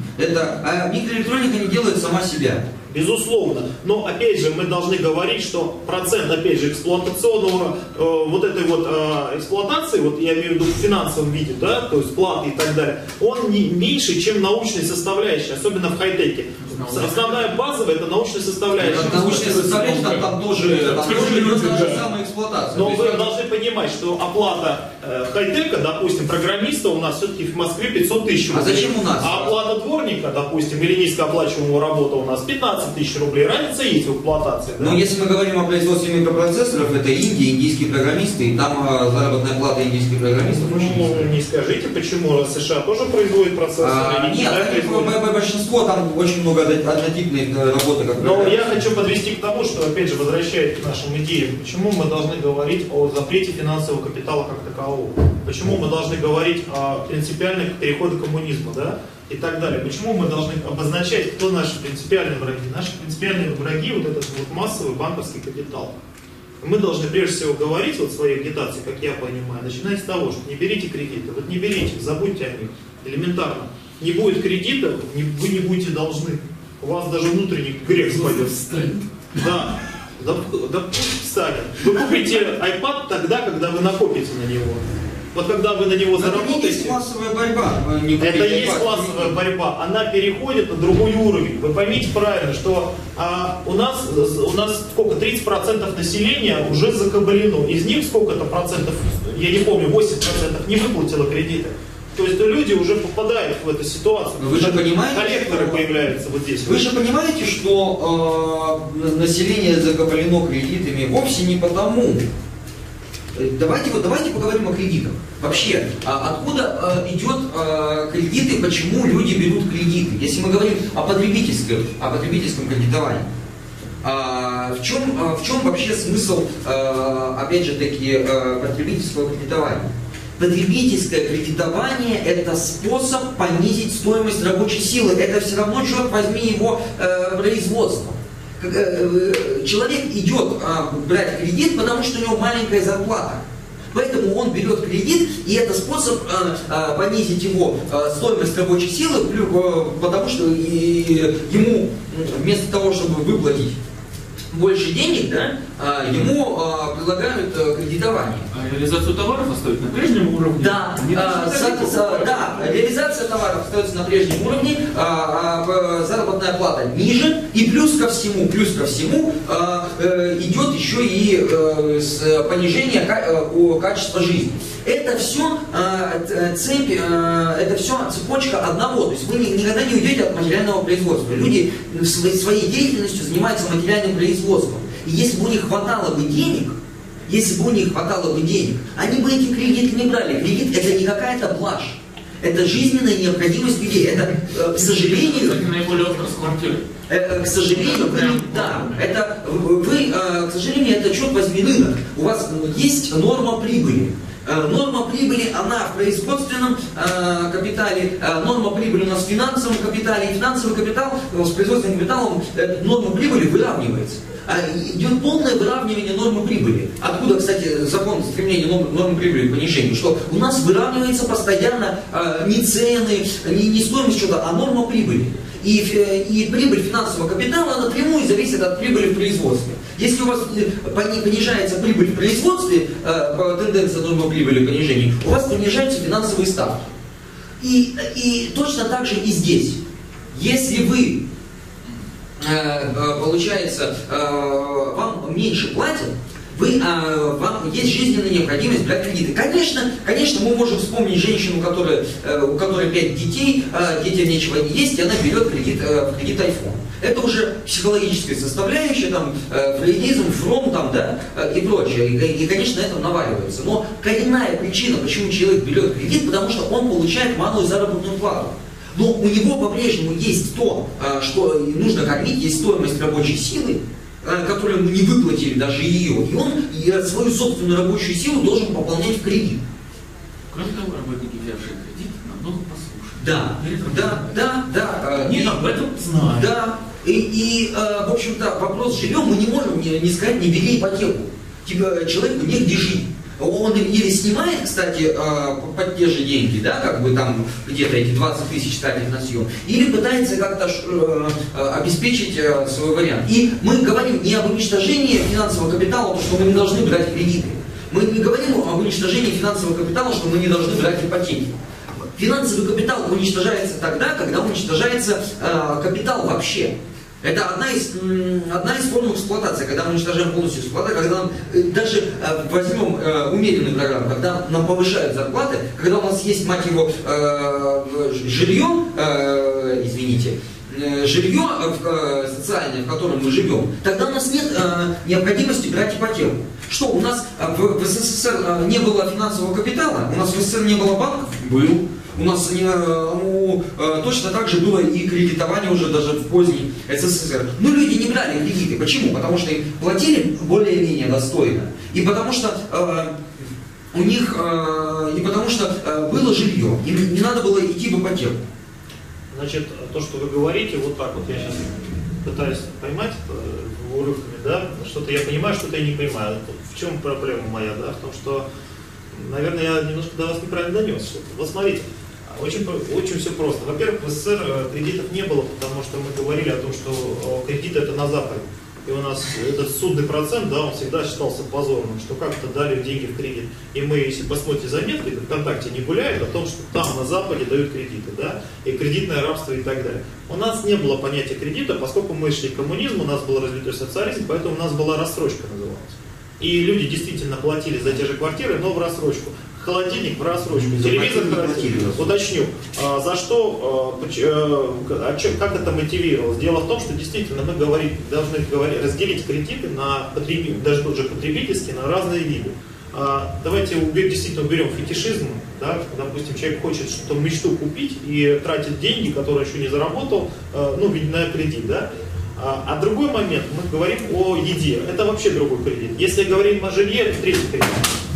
А микроэлектроника не делает сама себя. Безусловно. Но опять же мы должны говорить, что процент, опять же, эксплуатационного вот этой вот эксплуатации, вот я имею в виду в финансовом виде, да, то есть платы и так далее, он не меньше, чем научная составляющая, особенно в хай-теке. Основная базовая это научная составляющая. Научная составляющая, там тоже идет та же самая эксплуатация. Но вы должны понимать, что оплата хай-тека, допустим, программиста у нас все-таки в Москве 500 тысяч рублей. А зачем у нас? А оплата дворника, допустим, или низкооплачиваемая работа у нас 15 тысяч рублей. Разница есть в эксплуатации. Да? Но если мы говорим о производстве микропроцессоров, это Индия, индийские программисты, и там заработная плата индийских программистов очень низкая. Не скажите, почему США тоже производит процессоры? Нет, большинство, там очень много однотипной работы. Но я хочу подвести к тому, что, опять же, возвращаясь к нашим идеям, почему мы должны говорить о запрете финансового капитала как такового? Почему мы должны говорить о принципиальных переходах коммунизма, да? И так далее. Почему мы должны обозначать, кто наши принципиальные враги? Наши принципиальные враги вот этот вот массовый банковский капитал. Мы должны прежде всего говорить вот в своей агитации, как я понимаю, начинать с того, что не берите кредиты, вот не берите, забудьте о них, элементарно. Не будет кредитов, вы не будете должны. У вас даже внутренний грех спадет. Да. Да пусть встанет. Вы купите iPad тогда, когда вы накопите на него. Вот когда вы на него Это не есть заработаете, классовая борьба. это и есть классовая борьба, она переходит на другой уровень. Вы поймите правильно, что у нас сколько, 30% населения уже закабалено. Из них сколько-то процентов, я не помню, 80% не выплатило кредиты. То есть люди уже попадают в эту ситуацию. Вы же понимаете, коллекторы появляются вот здесь. Вы же понимаете, что население закабалено кредитами вовсе не потому. Давайте поговорим о кредитах. Вообще, откуда идет кредиты, почему люди берут кредиты? Если мы говорим о потребительском кредитовании. В чем вообще смысл, опять же таки, потребительского кредитования? Потребительское кредитование – это способ понизить стоимость рабочей силы. Это все равно, черт возьми, его производство. Человек идет брать кредит, потому что у него маленькая зарплата. Поэтому он берет кредит, и это способ понизить его стоимость рабочей силы, потому что ему вместо того, чтобы выплатить больше денег, да, ему предлагают кредитование. А реализацию товаров оставить на прежнем уровне? Да, реализация товаров остается на прежнем уровне, заработная плата ниже, и плюс ко всему идет еще и понижение качества жизни. Это все цепочка одного. То есть вы никогда не уйдете от материального производства. Люди своей деятельностью занимаются материальным производством. И если бы у них хватало бы денег, они бы эти кредиты не брали. Кредит — это не какая-то блажь. Это жизненная необходимость людей. Это, к сожалению... Кстати, наиболее остро с квартирой. К сожалению, к сожалению, это, черт возьми, рынок. У вас есть норма прибыли. Норма прибыли, она в производственном капитале, норма прибыли у нас в финансовом капитале, и финансовый капитал с производственным капиталом, норма прибыли выравнивается. Идет полное выравнивание нормы прибыли. Откуда, кстати, закон стремления нормы прибыли к понижению? Что у нас выравнивается постоянно не цены, не стоимость что-то, а норма прибыли. И прибыль финансового капитала напрямую зависит от прибыли в производстве. Если у вас понижается прибыль в производстве, по тенденции нормы прибыли понижения, у вас понижаются финансовые ставки. И точно так же и здесь. Если вы, получается, вам меньше платят, вам есть жизненная необходимость брать кредиты. Конечно, мы можем вспомнить женщину, у которой 5 детей, детям нечего не есть, и она берет кредит iPhone. Это уже психологическая составляющая, там, фрейдизм, Фром, там, да, и прочее. И, конечно, это наваливается. Но коренная причина, почему человек берет кредит, потому что он получает малую заработную плату. Но у него по-прежнему есть то, что нужно кормить, есть стоимость рабочей силы, которую ему не выплатили даже ее, и он свою собственную рабочую силу должен пополнять в кредит. Кроме того, работники, взявшие кредит, намного послушны. Да. Не об этом знаю. Да. И в общем-то, вопрос с жильем мы не можем не сказать, не бери ипотеку. Человеку негде жить. Он или снимает, кстати, под те же деньги, да, как бы там где-то эти 20 тысяч тратит на съем, или пытается как-то обеспечить свой вариант. И мы говорим не об уничтожении финансового капитала, что мы не должны брать кредиты. Мы не говорим об уничтожении финансового капитала, что мы не должны брать ипотеки. Финансовый капитал уничтожается тогда, когда уничтожается капитал вообще. Это одна из форм эксплуатации, когда мы уничтожаем полностью эксплуатацию, когда нам даже возьмем умеренную программу, когда нам повышают зарплаты, когда у нас есть, мать его, жилье социальное, в котором мы живем, тогда у нас нет необходимости брать ипотеку. Что, у нас в СССР не было финансового капитала? У нас в СССР не было банков? Был. У нас точно так же было и кредитование уже даже в поздний СССР. Но люди не брали кредиты. Почему? Потому что им платили более-менее достойно. И потому что было жилье. Им не надо было идти в ипотеку. Значит, то, что вы говорите, вот так вот, я сейчас пытаюсь поймать урывками, да, что-то я понимаю, что-то я не понимаю. В чем проблема моя, да, в том, что, наверное, я немножко до вас неправильно донес что-то. Вот смотрите, очень все просто. Во-первых, в СССР кредитов не было, потому что мы говорили о том, что кредиты это на Западе. и у нас этот судный процент, да, он всегда считался позорным, что как-то дали деньги в кредит. И мы, если посмотрите заметки, ВКонтакте не гуляют о том, что там на Западе дают кредиты, да, и кредитное рабство и так далее. У нас не было понятия кредита, поскольку мы шли к коммунизму, у нас был развитой социализм, поэтому у нас была рассрочка называлась. И люди действительно платили за те же квартиры, но в рассрочку. Холодильник в рассрочку, телевизор уточню, за что, как это мотивировалось. Дело в том, что действительно мы должны разделить кредиты на даже тот же потребительский, на разные виды. Давайте действительно уберем фетишизм, да, допустим, человек хочет что-то мечту купить и тратит деньги, которые еще не заработал, ну, на кредит, да. А другой момент, мы говорим о еде, это вообще другой кредит. Если говорим о жилье, это третий кредит.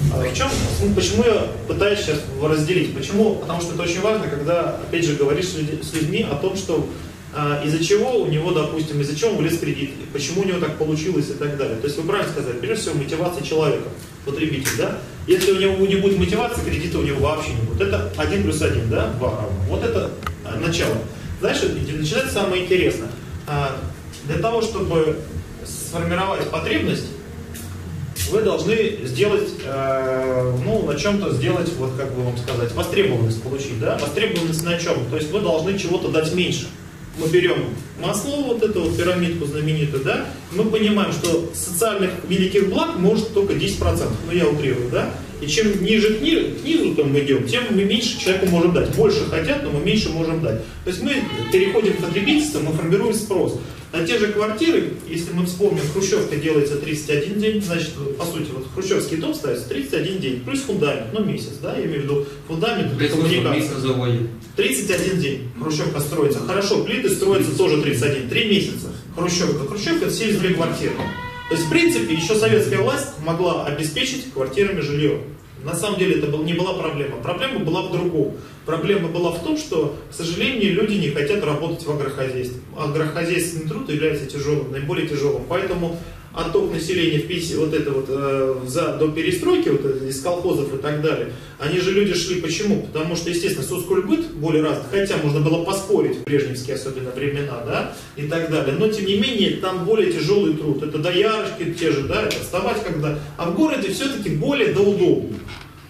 Почему я пытаюсь сейчас разделить? Почему? Потому что это очень важно, когда, опять же, говоришь с людьми о том, что из-за чего у него, допустим, из-за чего он влез в кредит, почему у него так получилось и так далее. То есть вы правильно сказали, прежде всего мотивация человека, потребителя, да? Если у него не будет мотивации, кредита у него вообще не будет. Это 1 + 1, да? 2 равно. Вот это начало. Дальше начинается самое интересное. Для того, чтобы сформировать потребность, вы должны сделать, ну, на чем-то сделать, вот как бы вам сказать, востребованность получить, да? Востребованность на чем? То есть вы должны чего-то дать меньше. Мы берем Маслоу, вот эту вот пирамидку знаменитую, да? Мы понимаем, что социальных великих благ может только 10%, ну я утрирую, да? И чем ниже к низу там мы идем, тем мы меньше человеку можем дать. Больше хотят, но мы меньше можем дать. То есть мы переходим в потребительство, мы формируем спрос. На те же квартиры, если мы вспомним, хрущевка делается 31 день, значит, по сути, вот хрущевский дом ставится 31 день, плюс фундамент, ну месяц, да, я имею в виду фундамент для коммуникации. 31 день хрущевка строится. Хорошо, плиты строятся тоже 31, 3 месяца. Хрущевка это 72 квартиры. То есть, в принципе, еще советская власть могла обеспечить квартирами жилье. На самом деле это не была проблема. Проблема была в другом. Проблема была в том, что, к сожалению, люди не хотят работать в агрохозяйстве. Агрохозяйственный труд является тяжелым, наиболее тяжелым. Поэтому отток населения вот это вот, до перестройки, вот, из колхозов и так далее, они же люди шли почему? Потому что, естественно, соцкультбыт более развит, хотя можно было поспорить в брежневские особенно времена, да, и так далее. Но, тем не менее, там более тяжелый труд. Это доярочки те же, да, это вставать когда. А в городе все-таки более удобнее.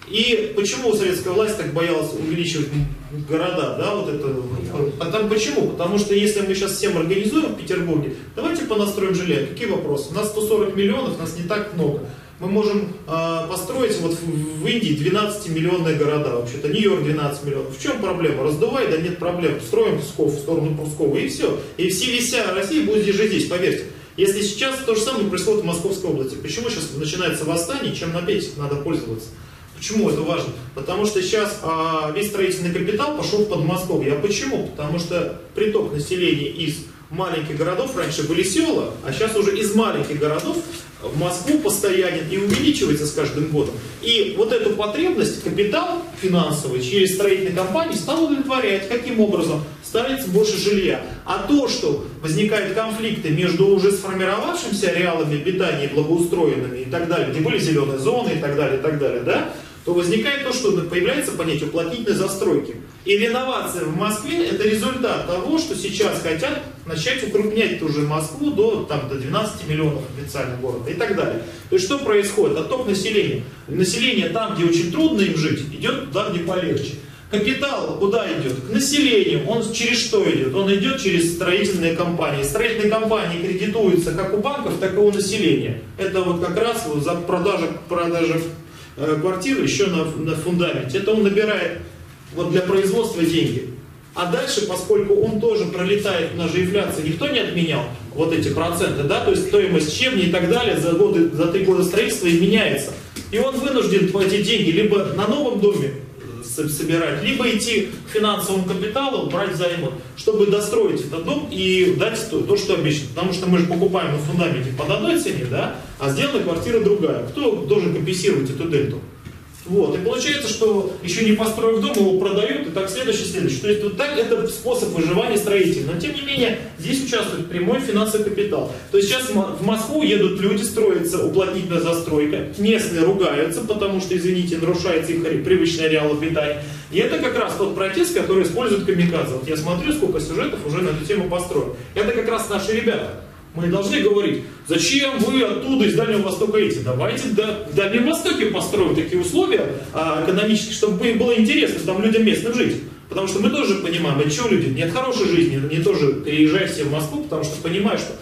И почему советская власть так боялась увеличивать города, да, вот это, почему? Потому что если мы сейчас всем организуем в Петербурге, давайте понастроим жилья. Какие вопросы? У нас 140 миллионов, нас не так много. Мы можем построить вот в Индии 12-миллионные города, вообще-то Нью-Йорк 12 миллионов. В чем проблема? Раздувай, да нет проблем. Строим Псков в сторону Пскова и все. И вся Россия будет жить здесь, поверьте. Если сейчас то же самое происходит в Московской области, почему сейчас начинается восстание, чем опять надо пользоваться? Почему это важно? Потому что сейчас весь строительный капитал пошел в Подмосковье. А почему? Потому что приток населения из маленьких городов, раньше были села, а сейчас уже из маленьких городов в Москву постоянен и увеличивается с каждым годом. И вот эту потребность капитал финансовый через строительные компании стал удовлетворять. Каким образом? Ставится больше жилья. А то, что возникают конфликты между уже сформировавшимися ареалами питания благоустроенными и так далее, где были зеленые зоны и так далее, да, то возникает то, что появляется понятие уплотнительной застройки. И реновация в Москве – это результат того, что сейчас хотят начать укрупнять ту же Москву до 12 миллионов официальных городов и так далее. То есть что происходит? Отток населения. Население там, где очень трудно им жить, идет туда, где полегче. Капитал куда идет? К населению. Он через что идет? Он идет через строительные компании. Строительные компании кредитуются как у банков, так и у населения. Это вот как раз вот за продажу квартиры еще на фундаменте. Это он набирает вот для производства деньги. А дальше, поскольку он тоже пролетает, у нас же инфляция никто не отменял, вот эти проценты, да, то есть стоимость щебня и так далее за 3 года строительства изменяется. И он вынужден эти деньги либо на новом доме собирать, либо идти к финансовому капиталу, брать займы, чтобы достроить этот дом и дать то, что обещано. Потому что мы же покупаем на фундаменте под одной цене, да, а сделана квартира другая. Кто должен компенсировать эту дельту? Вот. И получается, что еще не построив дом, его продают, и так следующий. То есть вот так это способ выживания строителей. Но тем не менее, здесь участвует прямой финансовый капитал. То есть сейчас в Москву едут люди, строится уплотнительная застройка, местные ругаются, потому что, извините, нарушается их привычный ареал питания. И это как раз тот протест, который использует камикадзе. Вот я смотрю, сколько сюжетов уже на эту тему построено. Это как раз наши ребята. Мы не должны говорить, зачем вы оттуда из Дальнего Востока идете. Давайте в Дальнем Востоке построим такие условия экономические, чтобы было интересно там людям местным жить. Потому что мы тоже понимаем, а что люди, нет хорошей жизни, не тоже переезжай все в Москву, потому что понимаешь, что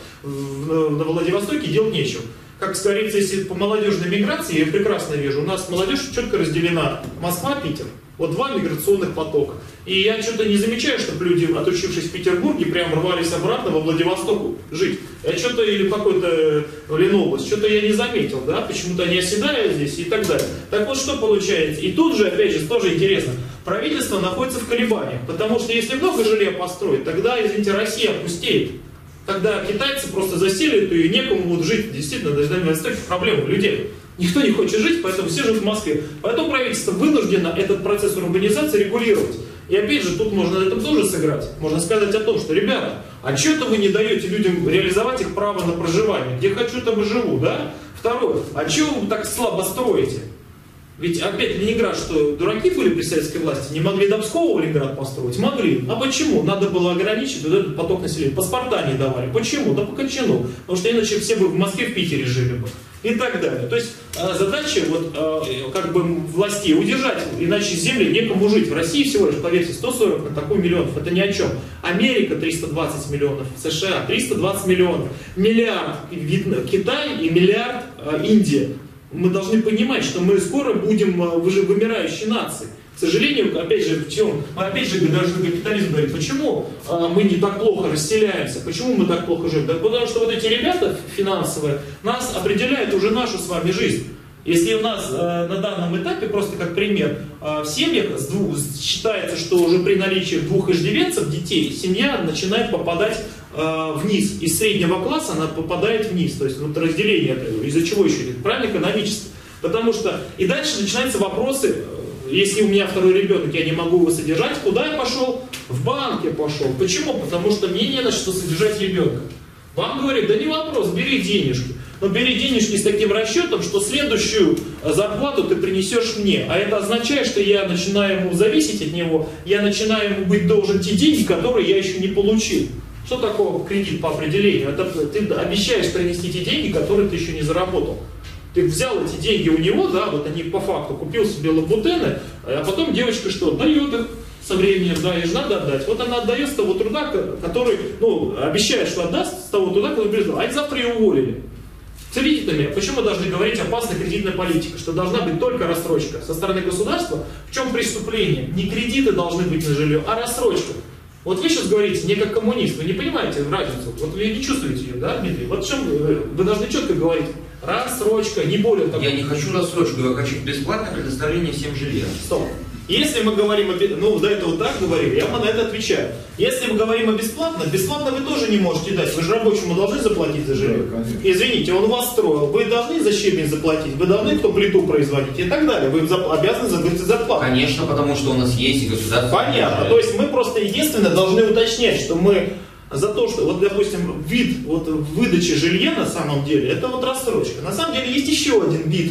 на Владивостоке делать нечего. Как говорится, если по молодежной миграции, я прекрасно вижу, у нас молодежь четко разделена Москва-Питер. Вот два миграционных потока. И я что-то не замечаю, чтобы люди, отучившись в Петербурге, прям рвались обратно во Владивосток жить. Я что-то, или в какой-то Ленобласть, что-то я не заметил, да, почему-то они оседают здесь и так далее. Так вот, что получается? И тут же, опять же, тоже интересно, правительство находится в колебаниях, потому что если много жилья построить, тогда, извините, Россия опустеет. Тогда китайцы просто заселят ее, и некому будут жить. Действительно, даже на Дальнем Востоке проблема у людей. Никто не хочет жить, поэтому все живут в Москве. Поэтому правительство вынуждено этот процесс урбанизации регулировать. И опять же, тут можно на этом тоже сыграть. Можно сказать о том, что, ребята, а что-то вы не даете людям реализовать их право на проживание. Где хочу, там и живу, да? Второе, а чего вы так слабо строите? Ведь опять Ленинград, что дураки были при советской власти, не могли до Пскова Ленинград построить? Могли. А почему? Надо было ограничить вот этот поток населения. Паспорта не давали. Почему? Да по кочану. Потому что иначе все бы в Москве, в Питере жили бы. И так далее. То есть задача вот, как бы властей удержать, иначе земли некому жить. В России всего лишь, поверьте, 140 на такой миллионов. Это ни о чем. Америка 320 миллионов, США 320 миллионов, миллиард Китай и миллиард Индия. Мы должны понимать, что мы скоро будем уже вымирающей нацией. К сожалению, опять же, в чем? Мы опять же должны капитализм говорить, почему мы не так плохо расселяемся, почему мы так плохо живем? Да потому что вот эти ребята финансовые нас определяют уже нашу с вами жизнь. Если у нас на данном этапе, просто как пример, в семьях считается, что уже при наличии двух иждивенцев, детей, семья начинает попадать вниз. Из среднего класса она попадает вниз. То есть вот разделение, из-за чего еще? Правильно, экономически. Потому что и дальше начинаются вопросы. Если у меня второй ребенок, я не могу его содержать, куда я пошел? В банк я пошел. Почему? Потому что мне не на что содержать ребенка. Вам говорят, да не вопрос, бери денежки. Но бери денежки с таким расчетом, что следующую зарплату ты принесешь мне. А это означает, что я начинаю ему зависеть от него, я начинаю ему быть должен те деньги, которые я еще не получил. Что такое кредит по определению? Это ты обещаешь принести те деньги, которые ты еще не заработал. Ты взял эти деньги у него, да, вот они по факту, купил себе лабутены, а потом девочка что, дает их со временем, да, и же надо отдать. Вот она отдает с того труда, который, ну, обещает, что отдаст с того труда, который признал. А это завтра ее уволили. Смотрите на меня, почему мы должны говорить опасная кредитная политика, что должна быть только рассрочка со стороны государства? В чем преступление? Не кредиты должны быть на жилье, а рассрочка. Вот вы сейчас говорите, не как коммунист, вы не понимаете разницу, вот вы не чувствуете ее, да, Дмитрий? Вот в чем вы должны четко говорить, рассрочка, не более того. Я не хочу рассрочку, я хочу бесплатное предоставление всем жилья. Стоп. Если мы говорим, ну до этого так говорили, я вам на это отвечаю. Если мы говорим о бесплатно, бесплатно вы тоже не можете дать. Вы же рабочему должны заплатить за жилье. Да, извините, он вас строил. Вы должны за щебень заплатить, вы должны кто плиту производить и так далее. Вы обязаны заплатить зарплату. Конечно, потому что у нас есть и государство. Понятно. То есть мы просто единственное должны уточнять, что мы за то, что, вот, допустим, вид вот, выдачи жилья на самом деле, это вот рассрочка. На самом деле есть еще один вид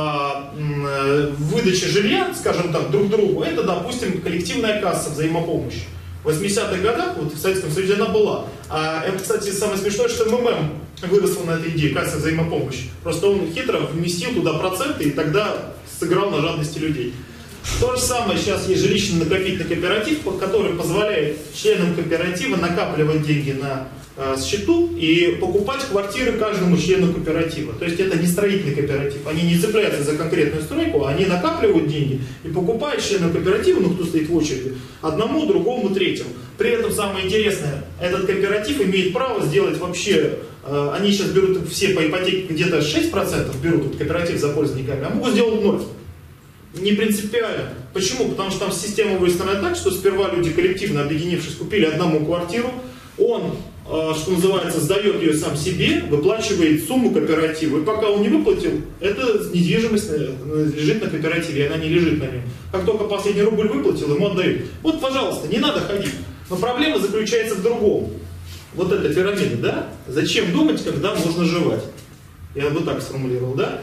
выдачи жилья, скажем так, друг другу. Это, допустим, коллективная касса взаимопомощи. В 80-х годах, вот в Советском Союзе она была. Это, кстати, самое смешное, что МММ выросла на этой идее, касса взаимопомощи. Просто он хитро вместил туда проценты и тогда сыграл на жадности людей. То же самое сейчас есть жилищно-накопительный кооператив, который позволяет членам кооператива накапливать деньги на счету и покупать квартиры каждому члену кооператива. То есть это не строительный кооператив. Они не цепляются за конкретную стройку, они накапливают деньги и покупают членам кооператива, ну кто стоит в очереди, одному, другому, третьему. При этом самое интересное, этот кооператив имеет право сделать вообще, они сейчас берут все по ипотеке где-то 6% берут этот кооператив за пользователями, а могут сделать 0. Не принципиально. Почему? Потому что там система выстроена так, что сперва люди, коллективно объединившись, купили одному квартиру, он, что называется, сдает ее сам себе, выплачивает сумму кооперативу, и пока он не выплатил, эта недвижимость лежит на кооперативе, и она не лежит на нем. Как только последний рубль выплатил, ему отдают. Вот, пожалуйста, не надо ходить. Но проблема заключается в другом. Вот эта пирамида, да? Зачем думать, когда можно жевать? Я бы так сформулировал, да?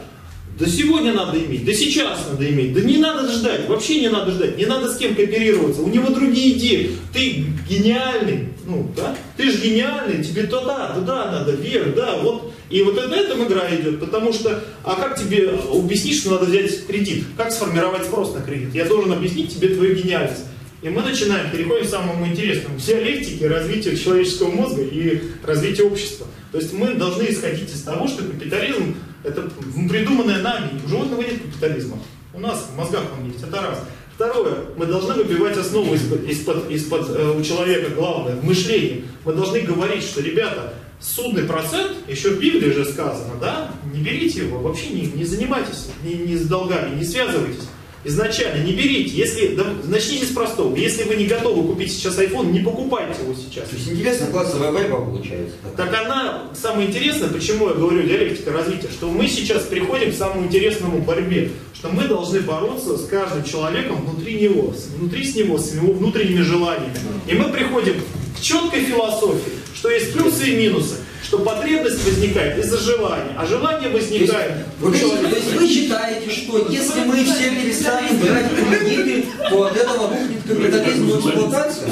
Да сегодня надо иметь, да сейчас надо иметь, да не надо ждать, вообще не надо ждать, не надо с кем кооперироваться, у него другие идеи, ты гениальный, ну да, ты же гениальный, тебе туда надо, вверх, да, вот, и вот на этом игра идет, потому что, а как тебе объяснить, что надо взять кредит, как сформировать спрос на кредит, я должен объяснить тебе твою гениальность. И мы переходим к самому интересному, к диалектике развития человеческого мозга и развития общества. То есть мы должны исходить из того, что капитализм это придуманное нами, у животного нет капитализма, у нас в мозгах он есть, это раз. Второе, мы должны выбивать основу из-под у человека, главное, в мышлении. Мы должны говорить, что, ребята, судный процент, еще в Библии же сказано, да, не берите его, вообще не занимайтесь ни с долгами, не связывайтесь. Изначально не берите, начните с простого. Если вы не готовы купить сейчас iPhone, не покупайте его сейчас. То есть интересная классовая борьба получается. Так она, самое интересное, почему я говорю диалектика развития, что мы сейчас приходим к самому интересному борьбе, что мы должны бороться с каждым человеком внутри него, с его внутренними желаниями. И мы приходим к четкой философии, что есть плюсы и минусы. Что потребность возникает из-за желания, а желание возникает... То есть вы считаете, что если мы все перестанем брать кредиты, то от этого рухнет капитализм и эксплуатация?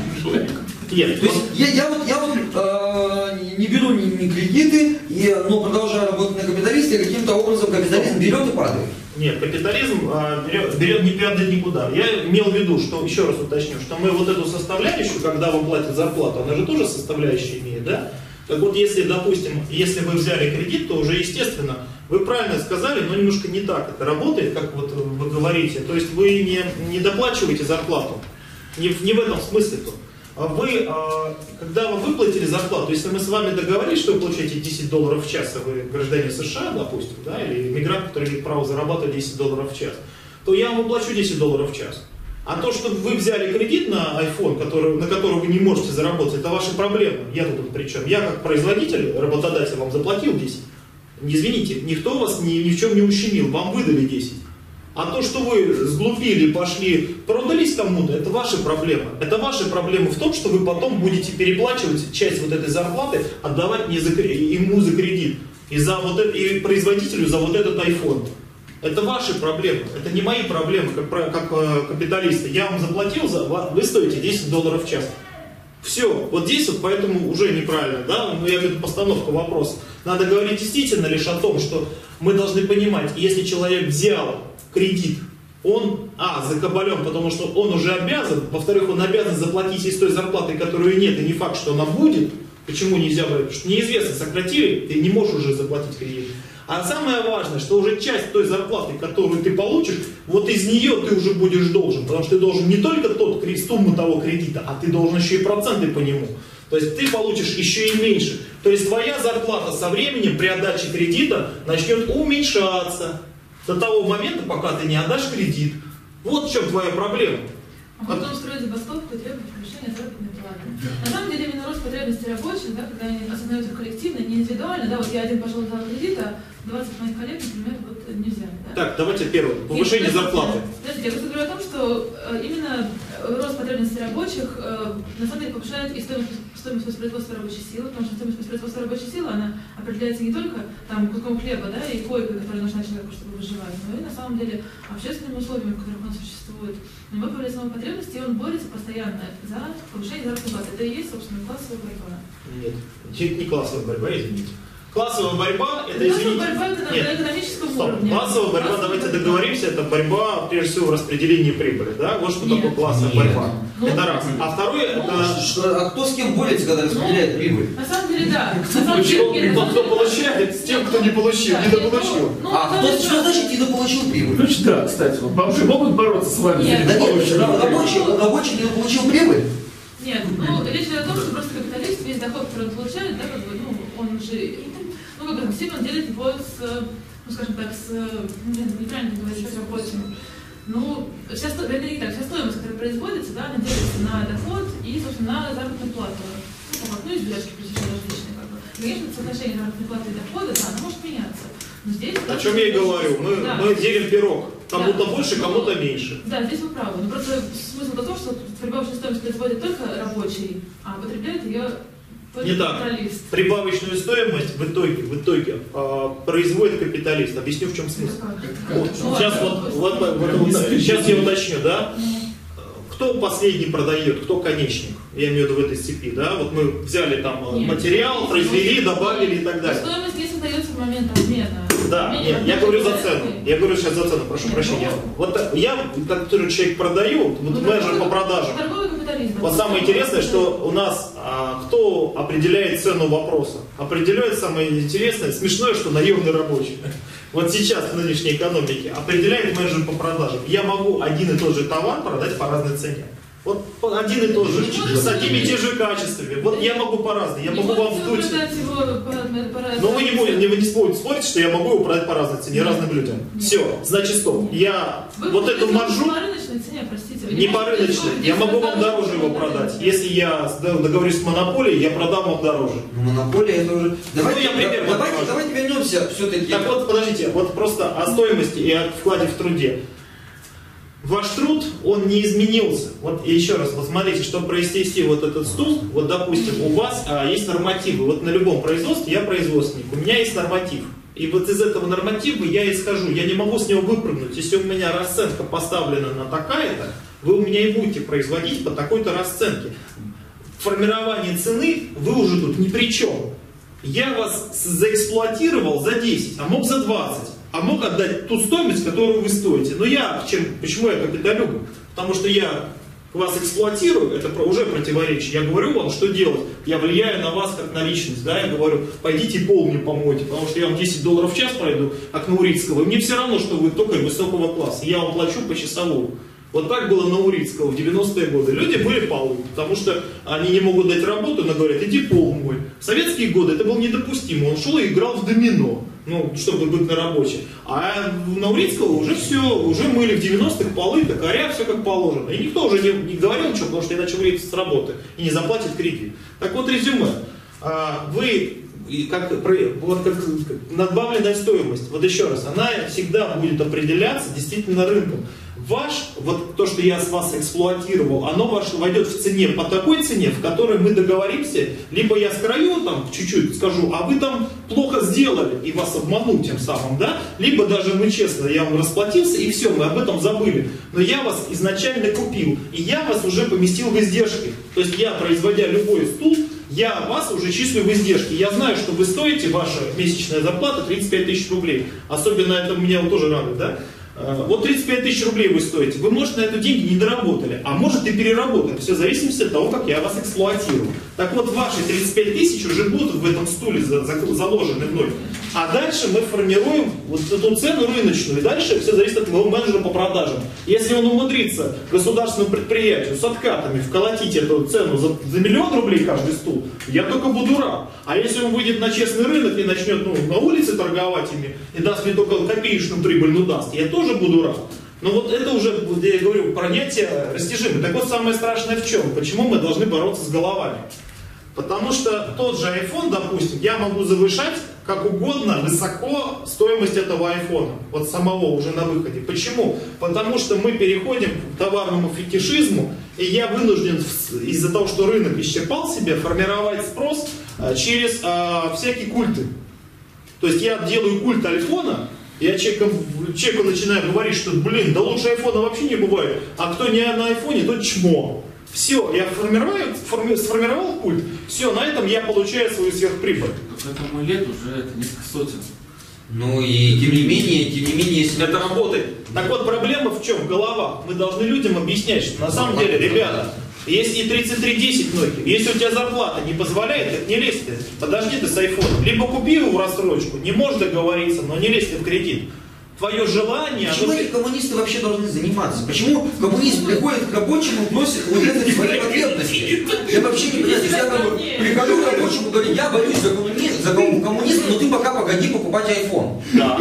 Нет. То есть я не беру ни кредиты, но продолжаю работать на капиталисте, и каким-то образом капитализм берет и падает. Нет, капитализм берет не падает никуда. Я имел в виду, что, еще раз уточню, что мы вот эту составляющую, когда вам платят зарплату, она же тоже составляющая имеет, да? Так вот, если, допустим, если вы взяли кредит, то уже, естественно, вы правильно сказали, но немножко не так это работает, как вот вы говорите. То есть вы не доплачиваете зарплату. Не в этом смысле-то. Вы, когда вы выплатили зарплату, если мы с вами договорились, что вы получаете $10 в час, а вы гражданин США, допустим, да, или иммигрант, который имеет право зарабатывать $10 в час, то я вам уплачу $10 в час. А то, что вы взяли кредит на iPhone, на который вы не можете заработать, это ваши проблемы. Я тут при чем? Я как производитель, работодатель вам заплатил 10. Извините, никто вас ни в чем не ущемил, вам выдали 10. А то, что вы сглупили, пошли, продались кому-то, это ваши проблемы. Это ваши проблемы в том, что вы потом будете переплачивать часть вот этой зарплаты, отдавать ему за кредит. И производителю за вот этот iPhone. Это ваши проблемы, это не мои проблемы, как капиталисты. Я вам заплатил, вы стоите $10 в час. Все, вот здесь вот поэтому уже неправильно, да, но я говорю постановку вопроса. Надо говорить действительно лишь о том, что мы должны понимать, если человек взял кредит, он, закабален, потому что он уже обязан, во-вторых, он обязан заплатить из той зарплаты, которую нет, и не факт, что она будет. Почему нельзя брать? Потому что неизвестно, сократили, ты не можешь уже заплатить кредит. А самое важное, что уже часть той зарплаты, которую ты получишь, вот из нее ты уже будешь должен. Потому что ты должен не только сумму того кредита, а ты должен еще и проценты по нему. То есть ты получишь еще и меньше. То есть твоя зарплата со временем при отдаче кредита начнет уменьшаться. До того момента, пока ты не отдашь кредит. Вот в чем твоя проблема. А потом строить забастовку и требовать повышения заработной платы. На самом деле именно рост потребностей рабочих, да, когда они осознают их коллективно, не индивидуально, да, вот я один пошел взял кредит, а 20 моих коллег, например, вот нельзя. Да? Так, давайте первое. Повышение зарплаты. Подождите, я говорю о том, что именно рост потребностей рабочих на самом деле повышает и стоимость воспроизводства рабочей силы, потому что стоимость воспроизводства рабочей силы, она определяется не только там куском хлеба, да, и койкой, которая нужна человеку, чтобы выживать, но и на самом деле общественными условиями, в которых он существует. Но мы появляется новая потребность, и он борется постоянно за повышение заработной платы. Это и есть, собственно, классовая борьба. Нет, не классовая борьба, извините. Классовая борьба, это, извините... Борьба это на экономическом уровне. Классовая борьба, давайте договоримся, это борьба, прежде всего, в распределении прибыли, да? Вот что такое классовая борьба. Это раз. А второе, это... А кто с кем борется, когда распределяет прибыль? На самом деле, да. Тот, кто получает, с тем, кто не получил, недополучил. Что значит недополучил прибыль? Значит, да, кстати, вот бомжи могут бороться с вами? Рабочий недополучил прибыль? Нет, речь идет о том, что просто капиталист, весь доход, который он получает, да, как бы, он же, сильно он делит его скажем так, неправильно говорить, с рабочим. Вся стоимость, которая производится, да, она делится на доход и, собственно, на заработную плату. Издержки различные, как бы. Конечно, соотношение заработной платы и дохода, да, оно может меняться. Но здесь, о чем я и говорю, мы делим пирог. Кому-то больше, кому-то меньше. Да, здесь вы правы. Но просто смысл в том, что прибавочную стоимость производит только рабочий, а потребляет ее Не так. Капиталист. Прибавочную стоимость в итоге производит капиталист. Объясню, в чем смысл. Вот, сейчас я уточню, да? Кто последний продает, кто конечник? Я имею в виду в этой цепи, да? Вот мы взяли там материал, произвели, добавили и так далее. Стоимость не создается в момент обмена. Да, нет, я говорю за цену. Я говорю сейчас за цену, прошу прощения. Вот я, который человек продаю, вот менеджер по продажам. Торговый капитализм. Вот самое интересное, что у нас кто определяет цену вопроса? Определяет самое интересное, смешное, что наемный рабочий. Вот сейчас в нынешней экономике определяет менеджер по продажам. Я могу один и тот же товар продать по разной цене. Вот один и тот же, с одними и те же качествами. Вот я могу по-разному, я могу вам вдуть. Но вы не будете спорить, что я могу его продать по разной цене, разным людям. Все, значит стоп. Я вот эту маржу... По рыночной цене, простите. Не по рыночной, я могу вам дороже его продать. Если я договорюсь с монополией, я продам вам дороже. Ну, монополия это уже... Давайте вернемся все-таки... Так вот, подождите, вот просто о стоимости и о вкладе в труде. Ваш труд, он не изменился. Вот еще раз, вот смотрите, чтобы произвести вот этот стул, вот допустим, у вас есть нормативы. Вот на любом производстве я производственник, у меня есть норматив. И вот из этого норматива я исхожу, я не могу с него выпрыгнуть. Если у меня расценка поставлена на такая-то, вы у меня и будете производить по такой-то расценке. Формирование цены вы уже тут ни при чем. Я вас заэксплуатировал за 10, а мог за 20. А мог отдать ту стоимость, которую вы стоите. Но почему я капиталюга? Потому что я вас эксплуатирую, это уже противоречие. Я говорю вам, что делать. Я влияю на вас как на личность. Да? Я говорю, пойдите пол мне помойте, потому что я вам $10 в час пройду, как Наурицкого. И мне все равно, что вы только высокого класса. Я вам плачу почасовому. Вот так было на Урицкого в 90-е годы. Люди были полы, потому что они не могут дать работу, но говорят, иди пол мой. В советские годы это было недопустимо. Он шел и играл в домино, чтобы быть на рабочем. А на Урицкого уже все, уже мыли в 90-х полы, токаря, все как положено. И никто уже не говорил ничего, потому что иначе выйдет с работы и не заплатит кредит. Так вот, резюме. Вы... как надбавленная стоимость, вот еще раз, она всегда будет определяться действительно рынком. Вот то, что я с вас эксплуатировал, оно войдет в цене по такой цене, в которой мы договоримся, либо я скрою там чуть-чуть, скажу, а вы там плохо сделали, и вас обманул тем самым, да, либо даже мы честно, я вам расплатился, и все, мы об этом забыли. Но я вас изначально купил, и я вас уже поместил в издержки. То есть я, производя любой стул, я вас уже числю в издержки. Я знаю, что вы стоите, ваша месячная зарплата 35 тысяч рублей. Особенно это меня тоже радует, да? Вот 35 тысяч рублей вы стоите. Вы, может, на это деньги не доработали, а может и переработали. Все в зависимости от того, как я вас эксплуатирую. Так вот, ваши 35 тысяч уже будут в этом стуле заложены вновь. А дальше мы формируем вот эту цену рыночную. И дальше все зависит от моего менеджера по продажам. Если он умудрится государственному предприятию с откатами вколотить эту цену за $1 миллион рублей каждый стул, я только буду рад. А если он выйдет на честный рынок и начнет на улице торговать ими, и даст мне только копеечную прибыль, даст, я тоже буду рад. Но вот это уже, я говорю, понятие растяжимое. Так вот, самое страшное в чем? Почему мы должны бороться с головами? Потому что тот же iPhone, допустим, я могу завышать как угодно высоко стоимость этого iPhone, вот самого уже на выходе. Почему? Потому что мы переходим к товарному фетишизму, и я вынужден из-за того, что рынок исчерпал себя, формировать спрос через всякие культы. То есть я делаю культ айфона, я человеку начинаю говорить, что, да лучше айфона вообще не бывает, а кто не на айфоне, тот чмо. Все, я сформировал культ, все, на этом я получаю свою сверхприбыль. К этому лет уже это несколько сотен. Ну и тем не менее, если это работает. Так вот, проблема в чем? В головах. Мы должны людям объяснять, что на самом деле, ребята, если 3310 многие, если у тебя зарплата не позволяет, так не лезь ты, подожди ты с айфоном. Либо купи его в рассрочку, не можешь договориться, но не лезь ты в кредит. Твое желание... Почему эти коммунисты вообще должны заниматься? Почему коммунист приходит к рабочему и просит вот это свои потребности? Я вообще не понимаю, я прихожу к рабочему и говорю, я борюсь за коммунизм, но ты пока погоди покупать iPhone. Да.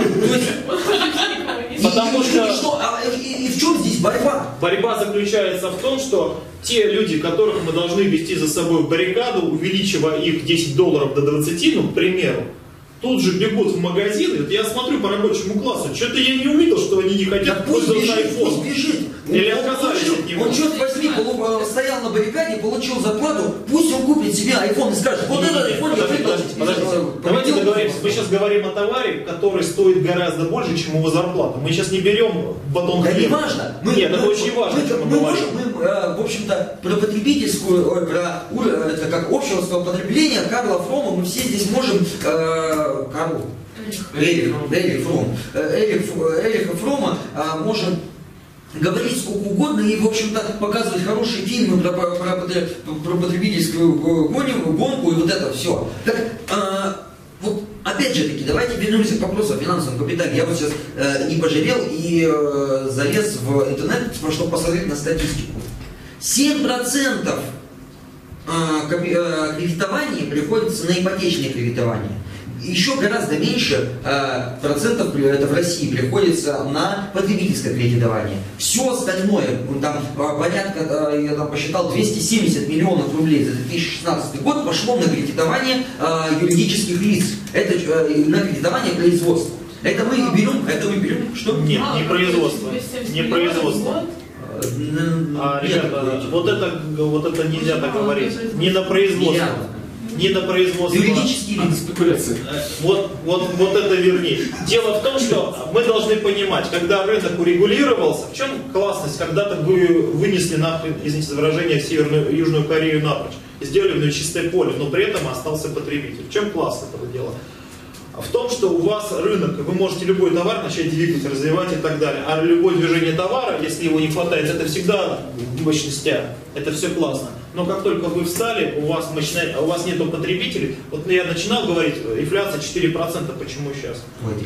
Потому что... И в чем здесь борьба? Борьба заключается в том, что те люди, которых мы должны вести за собой в баррикаду, увеличивая их $10 до 20, к примеру, тут же бегут в магазины. Вот я смотрю по рабочему классу, что-то я не увидел, что они не хотят пользоваться iPhone. Пусть бежит. Или отказались от него. Он черт возьми, стоял на баррикаде, получил зарплату, пусть он купит себе iPhone и скажет, вот этот iPhone я выбрал. Давайте договоримся. Мы сейчас говорим о товаре, который стоит гораздо больше, чем его зарплата. Мы сейчас не берем батон хлеба. Да не важно. Нет, это очень важно, о чем мы говорим. В общем-то, про потребительскую, это как общество потребления Карла Фрома мы все здесь можем, Эриха Фрома можем говорить сколько угодно и, в общем-то, показывать хорошие фильмы про потребительскую гонку и вот это все. Так, вот опять же таки, давайте вернемся к вопросу о финансовом капитале. Я вот сейчас не пожалел и залез в интернет, чтобы посмотреть на статистику. 7% кредитования приходится на ипотечное кредитование. Еще гораздо меньше процентов это в России приходится на потребительское кредитование. Все остальное, там порядка, я там посчитал, 270 миллионов рублей за 2016 год пошло на кредитование юридических лиц. Это на кредитование производства. Это мы берем, что? Нет, не производство. Не производство. Ребята, вот это нельзя так говорить. Не на производство. Не на производство. Юридические лица. Спекуляции. Вот это вернее. Дело в том, что мы должны понимать, когда рынок урегулировался, в чем классность, когда-то вы вынесли нахрен, извините за выражение, Южную Корею напрочь, и сделали в нее чистое поле, но при этом остался потребитель. В чем класс этого дела? В том, что у вас рынок, вы можете любой товар начать двигать, развивать и так далее. А любое движение товара, если его не хватает, это всегда мощностя, это все классно. Но как только вы встали, у вас нет потребителей. Вот я начинал говорить, инфляция 4%, почему сейчас?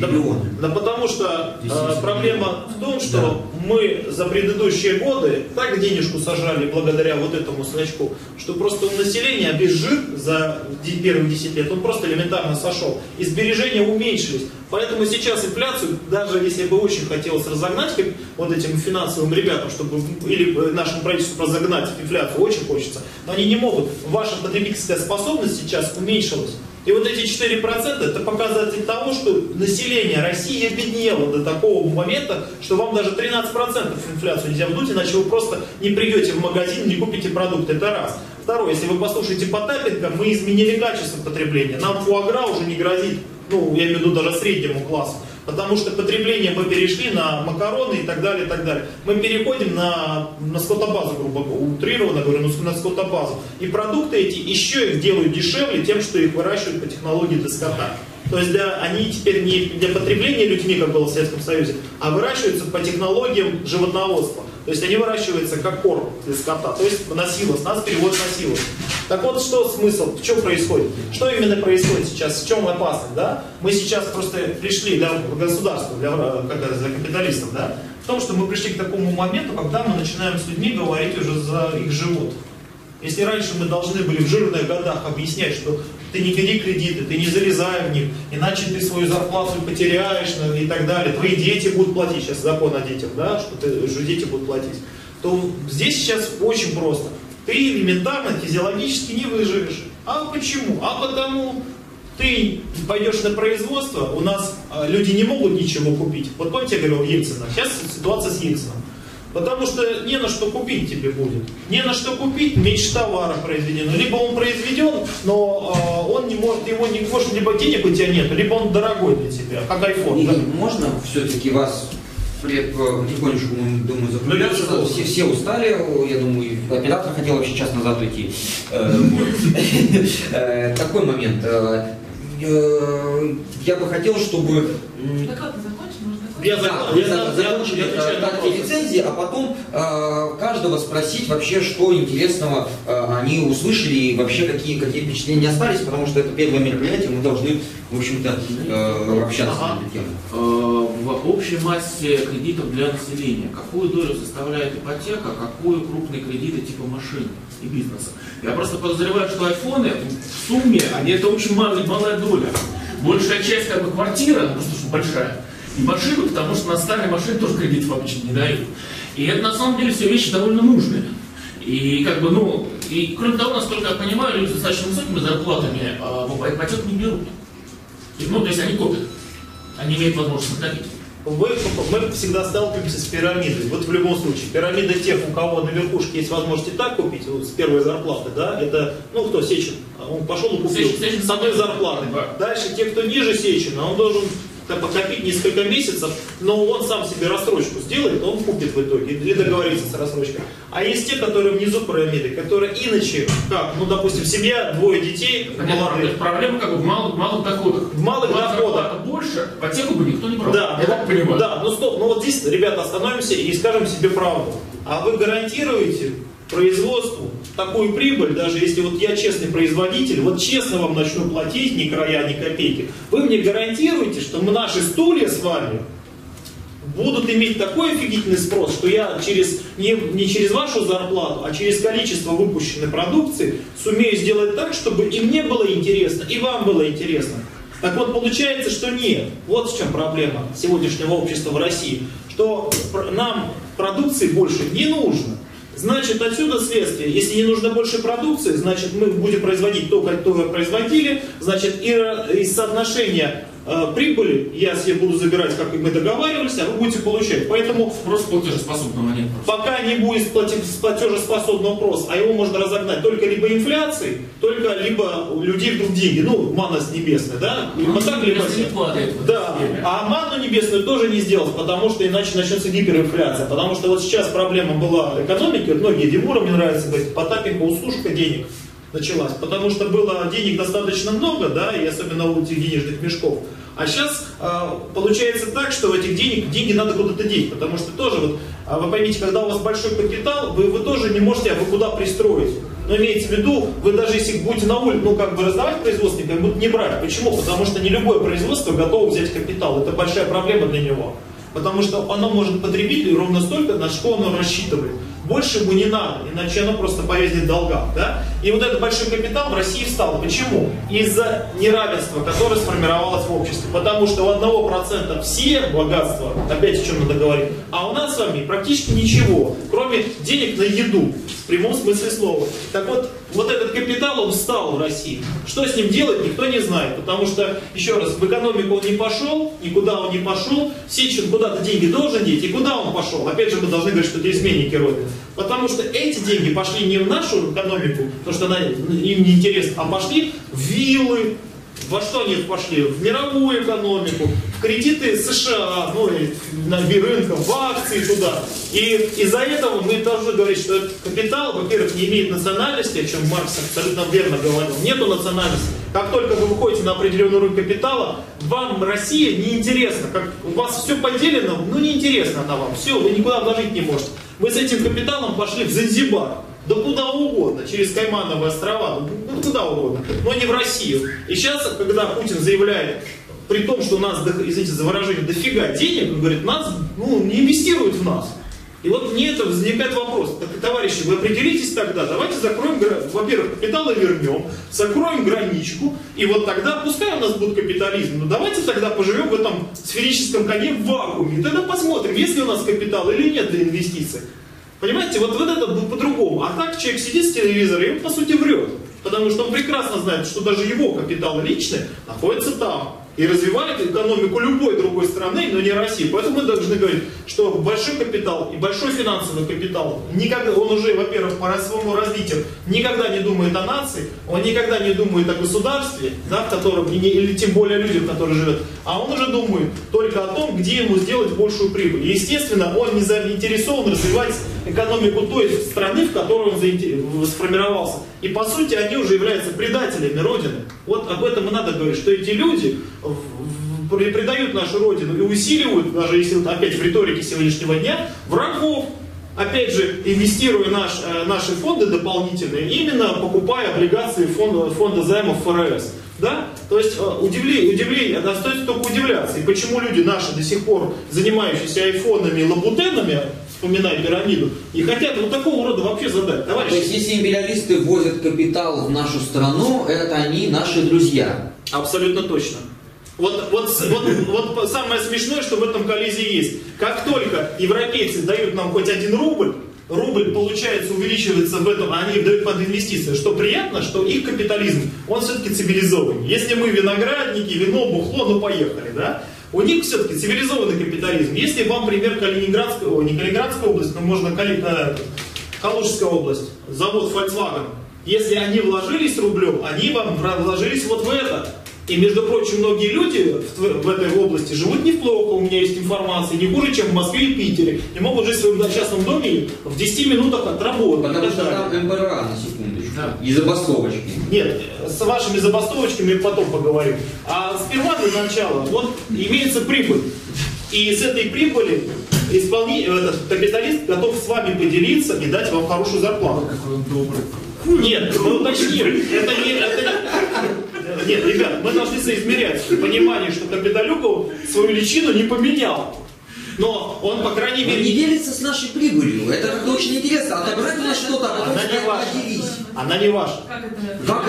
Да потому что проблема в том, что мы за предыдущие годы так денежку сажали благодаря вот этому значку, что просто у населения весь жир за первые 10 лет, он просто элементарно сошел. И сбережения уменьшились. Поэтому сейчас инфляцию, даже если бы очень хотелось разогнать как вот этим финансовым ребятам, чтобы или нашему правительству разогнать инфляцию, очень хочется, но они не могут. Ваша потребительская способность сейчас уменьшилась. И вот эти 4% это показатель того, что население России обеднело до такого момента, что вам даже 13% инфляцию нельзя вдуть, иначе вы просто не придете в магазин, не купите продукты. Это раз. Второе, если вы послушаете Потапенко, мы изменили качество потребления. Нам фуагра уже не грозит, ну, я имею в виду даже среднему классу. Потому что потребление мы перешли на макароны и так далее, и так далее. Мы переходим на скотобазу, грубо утрированно говорю, на скотобазу. И продукты эти еще их делают дешевле тем, что их выращивают по технологии для скота. То есть они теперь не для потребления людьми, как было в Советском Союзе, а выращиваются по технологиям животноводства. То есть они выращиваются как корм для скота, то есть на силос, нас переводят на силос. Так вот, что смысл, что происходит? Что именно происходит сейчас, в чем опасность? Да? Мы сейчас просто пришли для государства, для капиталистов, да? В том, что мы пришли к такому моменту, когда мы начинаем с людьми говорить уже за их живот. Если раньше мы должны были в жирных годах объяснять, что ты не бери кредиты, ты не залезай в них, иначе ты свою зарплату потеряешь и так далее, твои дети будут платить, сейчас закон о детях, да, что дети будут платить, то здесь сейчас очень просто. Ты элементарно, физиологически не выживешь. А почему? А потому ты пойдешь на производство, у нас люди не могут ничего купить. Вот помните, я говорил Ельцина, сейчас ситуация с Ельцином. Потому что не на что купить тебе будет. Не на что купить, меньше товара произведено. Либо он произведен, но он не может, его не может, либо денег у тебя нет, либо он дорогой для тебя, как iPhone. Да? Можно все-таки вас потихонечку, думаю, закругляться. Все устали, я думаю, оператор хотел вообще час назад уйти. Такой момент. Я бы хотел, чтобы... Я закончили лицензии, а потом каждого спросить вообще, что интересного они услышали и вообще какие впечатления остались, потому что это первое мероприятие, мы должны, в общем-то, общаться на эту тему. В общей массе кредитов для населения какую долю составляет ипотека, какую крупные кредиты типа машин и бизнеса? Я просто подозреваю, что айфоны в сумме, это очень малая доля. Большая часть как бы квартира, просто что большая. И машину, потому что на старые машины тоже кредитов обычно не дают. И это на самом деле все вещи довольно нужные. И как бы, и кроме того, насколько я понимаю, люди с достаточно высокими зарплатами в ипотеку не берут. Ну, то есть они копят, они имеют возможность накопить. Мы всегда сталкиваемся с пирамидой. Вот в любом случае, пирамида тех, у кого на верхушке есть возможность и так купить, вот с первой зарплаты, да, это, ну, кто Сечин, он пошел и купил с одной зарплаты. Дальше, те, кто ниже Сечина, он должен покопить несколько месяцев, но он сам себе рассрочку сделает, он купит в итоге, или договорится с рассрочкой. А есть те, которые внизу пирамиды, которые иначе, как, ну, допустим, семья, 2 детей, молодых. Проблема как бы в малых доходах. В малых доходах. Больше, ипотеку бы никто не брал. Да, я так понимаю. Да, ну стоп, ну вот здесь, ребята, остановимся и скажем себе правду. А вы гарантируете производству такую прибыль, даже если вот я честный производитель, вот честно вам начну платить, ни края, ни копейки, вы мне гарантируете, что наши стулья с вами будут иметь такой офигительный спрос, что я не через вашу зарплату, а через количество выпущенной продукции сумею сделать так, чтобы и мне было интересно, и вам было интересно. Так вот, получается, что нет. Вот в чем проблема сегодняшнего общества в России, что нам продукции больше не нужно. Значит, отсюда следствие, если не нужно больше продукции, значит, мы будем производить то, как вы производили, значит, и соотношение прибыли я себе буду забирать, как мы договаривались, а вы будете получать. Поэтому спрос платежеспособного нет. Пока не будет платежеспособного спроса, а его можно разогнать только либо инфляцией, только либо у людей вдруг деньги, ну, манна с небесной, да? Либо так, либо да. А манну небесную тоже не сделать, потому что иначе начнется гиперинфляция. Потому что вот сейчас проблема была экономики, вот многие Димура, мне нравится говорить, Потапенко, усушка денег началась, потому что было денег достаточно много, да, и особенно у этих денежных мешков. А сейчас получается так, что в этих деньги надо куда-то деть, потому что тоже, вот, вы поймите, когда у вас большой капитал, вы тоже не можете куда пристроить. Но имейте в виду, вы даже если будете на улице, ну как бы раздавать производственникам, будут не брать. Почему? Потому что не любое производство готово взять капитал. Это большая проблема для него. Потому что оно может потребить ровно столько, на что оно рассчитывает. Больше ему не надо, иначе оно просто повезнет в долгах. Да? И вот этот большой капитал в России встал. Почему? Из-за неравенства, которое сформировалось в обществе. Потому что у 1% все богатства, опять о чем надо говорить, а у нас с вами практически ничего, кроме денег на еду, в прямом смысле слова. Так вот этот капитал, он встал в России. Что с ним делать, никто не знает. Потому что, еще раз, в экономику он не пошел, никуда он не пошел. Сечин куда-то деньги должен деть, и куда он пошел? Опять же, мы должны говорить, что это изменники Родины. Потому что эти деньги пошли не в нашу экономику, потому что она им не интересна, а пошли в виллы. Во что они пошли? В мировую экономику, в кредиты США, ну и на рынках, в акции туда. И из-за этого мы должны говорить, что этот капитал, во-первых, не имеет национальности, о чем Маркс абсолютно верно говорил. Нету национальности. Как только вы выходите на определенный уровень капитала, вам Россия неинтересна. Как у вас все поделено, ну неинтересно она вам. Все, вы никуда вложить не можете. Мы с этим капиталом пошли в Занзибар. Да куда угодно, через Каймановые острова, ну куда угодно, но не в Россию. И сейчас, когда Путин заявляет, при том, что у нас, извините за выражение, дофига денег, он говорит, нас не инвестируют в нас. И вот мне это возникает вопрос, так, товарищи, вы определитесь тогда, давайте закроем, во-первых, капиталы вернем, закроем граничку, и вот тогда, пускай у нас будет капитализм, но давайте тогда поживем в этом сферическом коне в вакууме, и тогда посмотрим, есть ли у нас капитал или нет для инвестиций. Понимаете, вот это будет по-другому. А так человек сидит с телевизора и он, по сути, врет. Потому что он прекрасно знает, что даже его капитал личный находится там. И развивает экономику любой другой страны, но не России. Поэтому мы должны говорить, что большой капитал и большой финансовый капитал, никогда, он уже, во-первых, по своему развитию никогда не думает о нации, он никогда не думает о государстве, да, в котором, или тем более о людях, которые живут, а он уже думает только о том, где ему сделать большую прибыль. И, естественно, он не заинтересован развивать экономику той страны, в которой он сформировался. И, по сути, они уже являются предателями Родины. Вот об этом и надо говорить, что эти люди предают нашу Родину и усиливают, даже если опять в риторике сегодняшнего дня, врагов. Опять же, инвестируя наши фонды дополнительные, именно покупая облигации фонда займов ФРС. Да? То есть удивление, остается только удивляться. И почему люди наши до сих пор, занимающиеся айфонами и лабутенами, вспоминая пирамиду, и хотят вот такого рода вообще задать. Товарищи. То есть если империалисты ввозят капитал в нашу страну, это они наши друзья. Абсолютно точно. Вот самое смешное, что в этом коллизии есть. Как только европейцы дают нам хоть 1 рубль, рубль, получается, увеличивается в этом, а они дают под инвестиции. Что приятно, что их капитализм, он все-таки цивилизованный. Если мы виноградники, вино, бухло, ну поехали, да? У них все-таки цивилизованный капитализм. Если вам пример Калининградская, не Калининградская область, но можно Калужская область, завод Volkswagen. Если они вложились рублем, они вам вложились вот в это. И, между прочим, многие люди в этой области живут неплохо, у меня есть информация, не хуже, чем в Москве и Питере. И могут жить в своем частном доме в 10 минутах от работы. Потому что там МБРА, на секундочку, да. И забастовочки. Нет, с вашими забастовочками потом поговорим. А сперва для начала, вот имеется прибыль. И с этой прибыли этот капиталист готов с вами поделиться и дать вам хорошую зарплату. Какой он добрый. Нет, мы уточним. Нет, ребят, мы должны соизмерять понимание, что Капитолюков свою личину не поменял. Но он, по крайней мере... Он не делится с нашей прибылью. Это как-то очень интересно. Отобрать у нас что-то, а потом сказать, поделись. Она не ваша. Как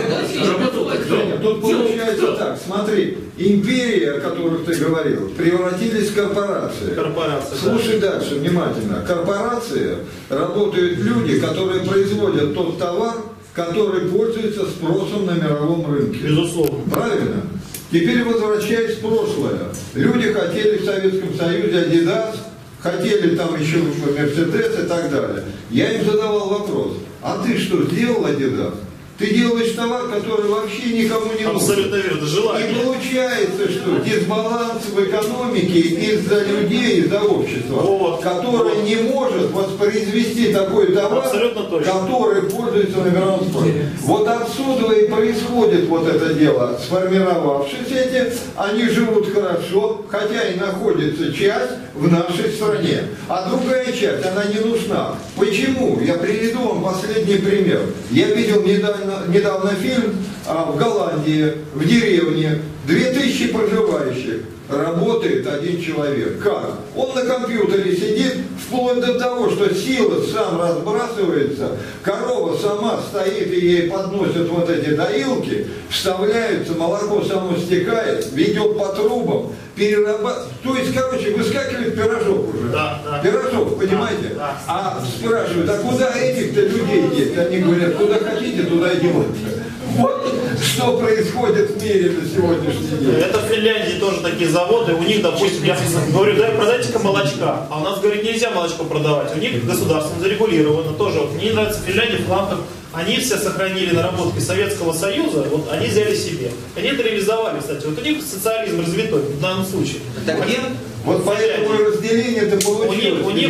это? Тут получается так, смотри, империи, о которых ты говорил, превратились в корпорации. Корпорация, Слушай дальше внимательно. Корпорации работают люди, которые производят тот товар, который пользуется спросом на мировом рынке. Безусловно. Правильно? Теперь возвращаясь в прошлое. Люди хотели в Советском Союзе Adidas, хотели там еще Mercedes и так далее. Я им задавал вопрос, а ты что, сделал Adidas? Ты делаешь товар, который вообще никому не нужен. Абсолютно верно, желание. И получается, что дисбаланс в экономике из-за людей, из-за общества, вот, которое не может воспроизвести такой товар, который пользуется на мировом спросе. Вот отсюда и происходит вот это дело. Сформировавшись эти, они живут хорошо, хотя и находится часть в нашей стране. А другая часть, она не нужна. Почему? Я приведу вам последний пример. Я видел недавно фильм в Голландии, в деревне, 2000 проживающих, работает один человек. Как? Он на компьютере сидит, вплоть до того, что сила сам разбрасывается, корова сама стоит и ей подносят вот эти доилки, вставляются, молоко само стекает, ведет по трубам, перерабатывает. То есть, короче, выскакивает пирожок уже. Да. Пирожок, понимаете? Да. А спрашивают, а куда этих-то людей деть? Они говорят, куда хотите, туда и делайте. Вот что происходит в мире на сегодняшний день. Это в Финляндии тоже такие заводы. У них, допустим, я говорю, да, продайте-ка молочка. А у нас, говорит, нельзя молочко продавать. У них государством зарегулировано тоже. Вот мне нравится в Финляндии, в Фламках. Они все сохранили наработки Советского Союза, вот они взяли себе. Они это реализовали, кстати. Вот у них социализм развитой в данном случае. Так где? Вот поэтому разделение это получилось. У них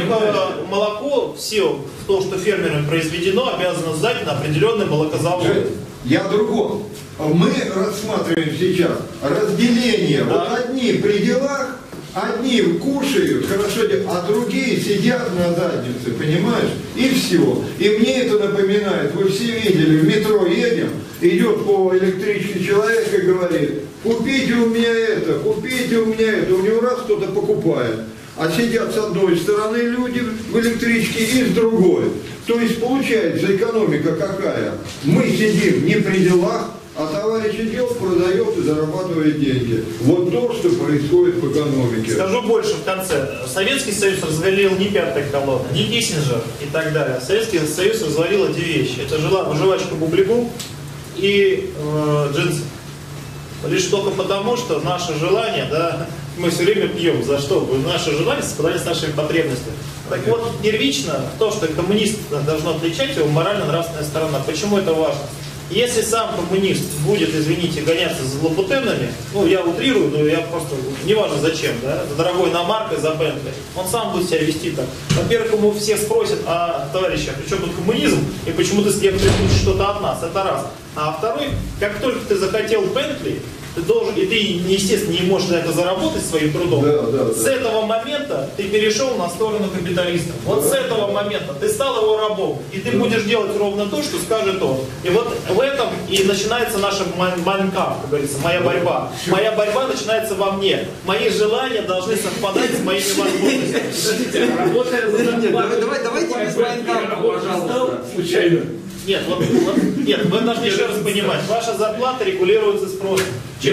молоко, все, то, что фермерами произведено, обязано сдать на определенный молокозавод. Я о другом. Мы рассматриваем сейчас разделение. Да. Вот одни при делах, одни кушают, хорошо, а другие сидят на заднице, понимаешь? И все. И мне это напоминает, вы все видели, в метро едем, идет по электричке человек и говорит, купите у меня это, купите у меня это. У него раз кто-то покупает. А сидят с одной стороны люди в электричке и с другой. То есть получается экономика какая? Мы сидим не при делах, а товарищ идет, продает и зарабатывает деньги. Вот то, что происходит в экономике. Скажу больше в конце. Советский Союз развалил не пятая колонна, не Киссинджер и так далее. Советский Союз развалил эти вещи. Это жвачка Бублигу и джинсы. Лишь только потому, что наше желание, да, мы все время пьем. За что? Наше желание совпадает с нашими потребностями. Так вот, первично то, что коммунист должно отличать, его морально-нравственная сторона. Почему это важно? Если сам коммунист будет, извините, гоняться за злоупотребными, ну я утрирую, но я просто, неважно зачем, да, за дорогой иномаркой, за Бентли, он сам будет себя вести так. Во-первых, ему все спросят, а, товарищи, а при чем тут коммунизм, и почему ты требуешь что-то от нас, это раз. А второй, как только ты захотел Бентли, ты должен, и ты, естественно, не можешь на это заработать своим трудом. С этого момента ты перешел на сторону капиталиста. Вот с этого момента ты стал его рабом. И ты будешь делать ровно то, что скажет он. И вот в этом и начинается наша майнкамп, как говорится, моя борьба. Моя борьба начинается во мне. Мои желания должны совпадать с моими возможностями. Давайте без майнкампа, пожалуйста. Случайно. Нет, вы должны еще раз понимать, ваша зарплата регулируется спросом.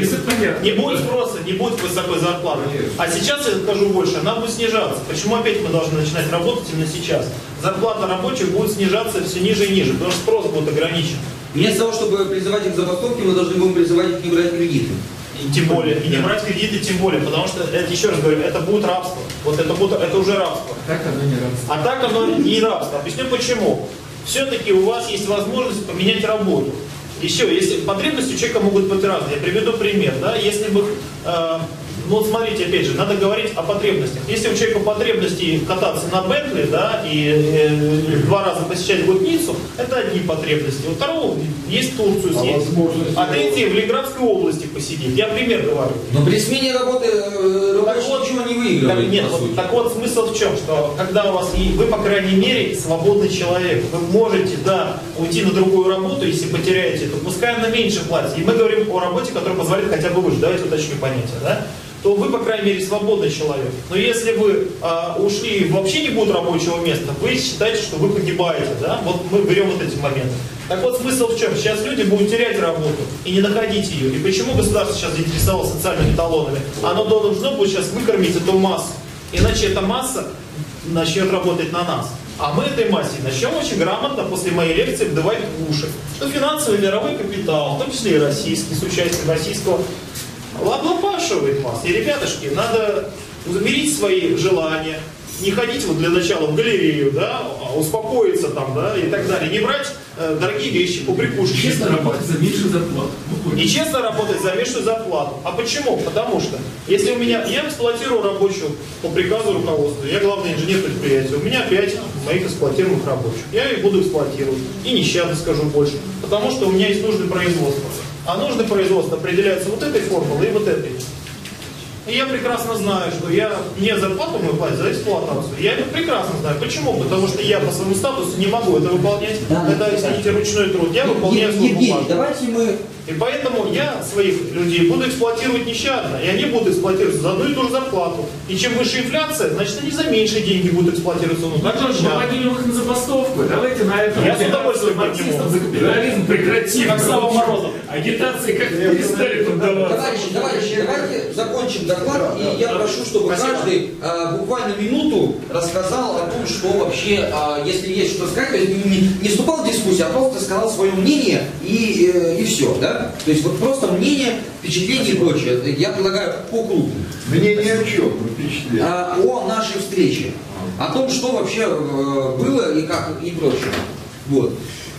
Не будет спроса, не будет высокой зарплаты. А сейчас, я скажу больше, она будет снижаться. Почему опять мы должны начинать работать именно сейчас? Зарплата рабочих будет снижаться все ниже и ниже, потому что спрос будет ограничен. Вместо того, чтобы призывать их к забастовке, мы должны будем призывать их не брать кредиты. И тем более, и не брать кредиты тем более, потому что, это, еще раз говорю, это будет рабство. Вот это уже рабство. Так оно не рабство. А так оно не рабство. Объясню почему. Все-таки у вас есть возможность поменять работу. Еще, если потребности у человека могут быть разные. Я приведу пример. Да? Если бы, ну вот смотрите, опять же, надо говорить о потребностях. Если у человека потребности кататься на Бентли, да, и 2 раза посещать Ниццу, это одни потребности. У второго есть Турцию съездить. А третий в Ленинградской области посидеть. Я пример говорю. Но при смене работы ничего не выигрывает. Нет, так вот смысл в чем, что когда у вас вы, по крайней мере, свободный человек, вы можете, да, уйти на другую работу, если потеряете, то пускай она меньше платит. И мы говорим о работе, которая позволяет хотя бы выжить. Давайте уточню понятие, да? То вы, по крайней мере, свободный человек. Но если вы ушли и вообще не будет рабочего места, вы считаете, что вы погибаете, да? Вот мы берем вот эти моменты. Так вот, смысл в чем? Сейчас люди будут терять работу и не находить ее. И почему государство сейчас заинтересовалось социальными талонами? Оно должно будет сейчас выкормить эту массу. Иначе эта масса начнет работать на нас. А мы этой массе начнем очень грамотно после моей лекции вдавать в уши, что финансовый мировой капитал, в том числе и российский, с участием российского, лопашивает вас. И, ребятушки, надо замерить свои желания, не ходить вот для начала в галерею, да, успокоиться там, да, и так далее. Не брать дорогие вещи по прикушке. Честно работать за меньшую зарплату. Нечестно работать за меньшую зарплату. А почему? Потому что, если у меня, я эксплуатирую рабочую по приказу руководства, я главный инженер предприятия, у меня 5 моих эксплуатируемых рабочих. Я их буду эксплуатировать. И нещадно скажу больше. Потому что у меня есть нужное производство. А нужное производство определяется вот этой формулой и вот этой. И я прекрасно знаю, что мне зарплату мою платят за эксплуатацию. Я это прекрасно знаю. Почему? Потому что я по своему статусу не могу это выполнять. Это, извините, ручной труд. Я выполняю свою бумагу. Давайте мы... И поэтому я своих людей буду эксплуатировать нещадно. И они будут эксплуатироваться за одну и ту же зарплату. И чем выше инфляция, значит они за меньшие деньги будут эксплуатироваться. Ну, так же поднимем их на забастовку. Давайте на этом. Я с удовольствием подниму. За капитализм прекратим. Как Слава Морозов. Агитации как перестали тут даваться. Товарищи, давайте закончим доклад. И я прошу, чтобы каждый буквально минуту рассказал о том, что вообще, если есть что сказать, то есть не вступал в дискуссию, а просто сказал свое мнение и все, да? То есть вот просто мнение, впечатление и прочее. Я предлагаю по кругу. Мнение о чем? Впечатление? О нашей встрече. О том, что вообще было и как и прочее. Вот.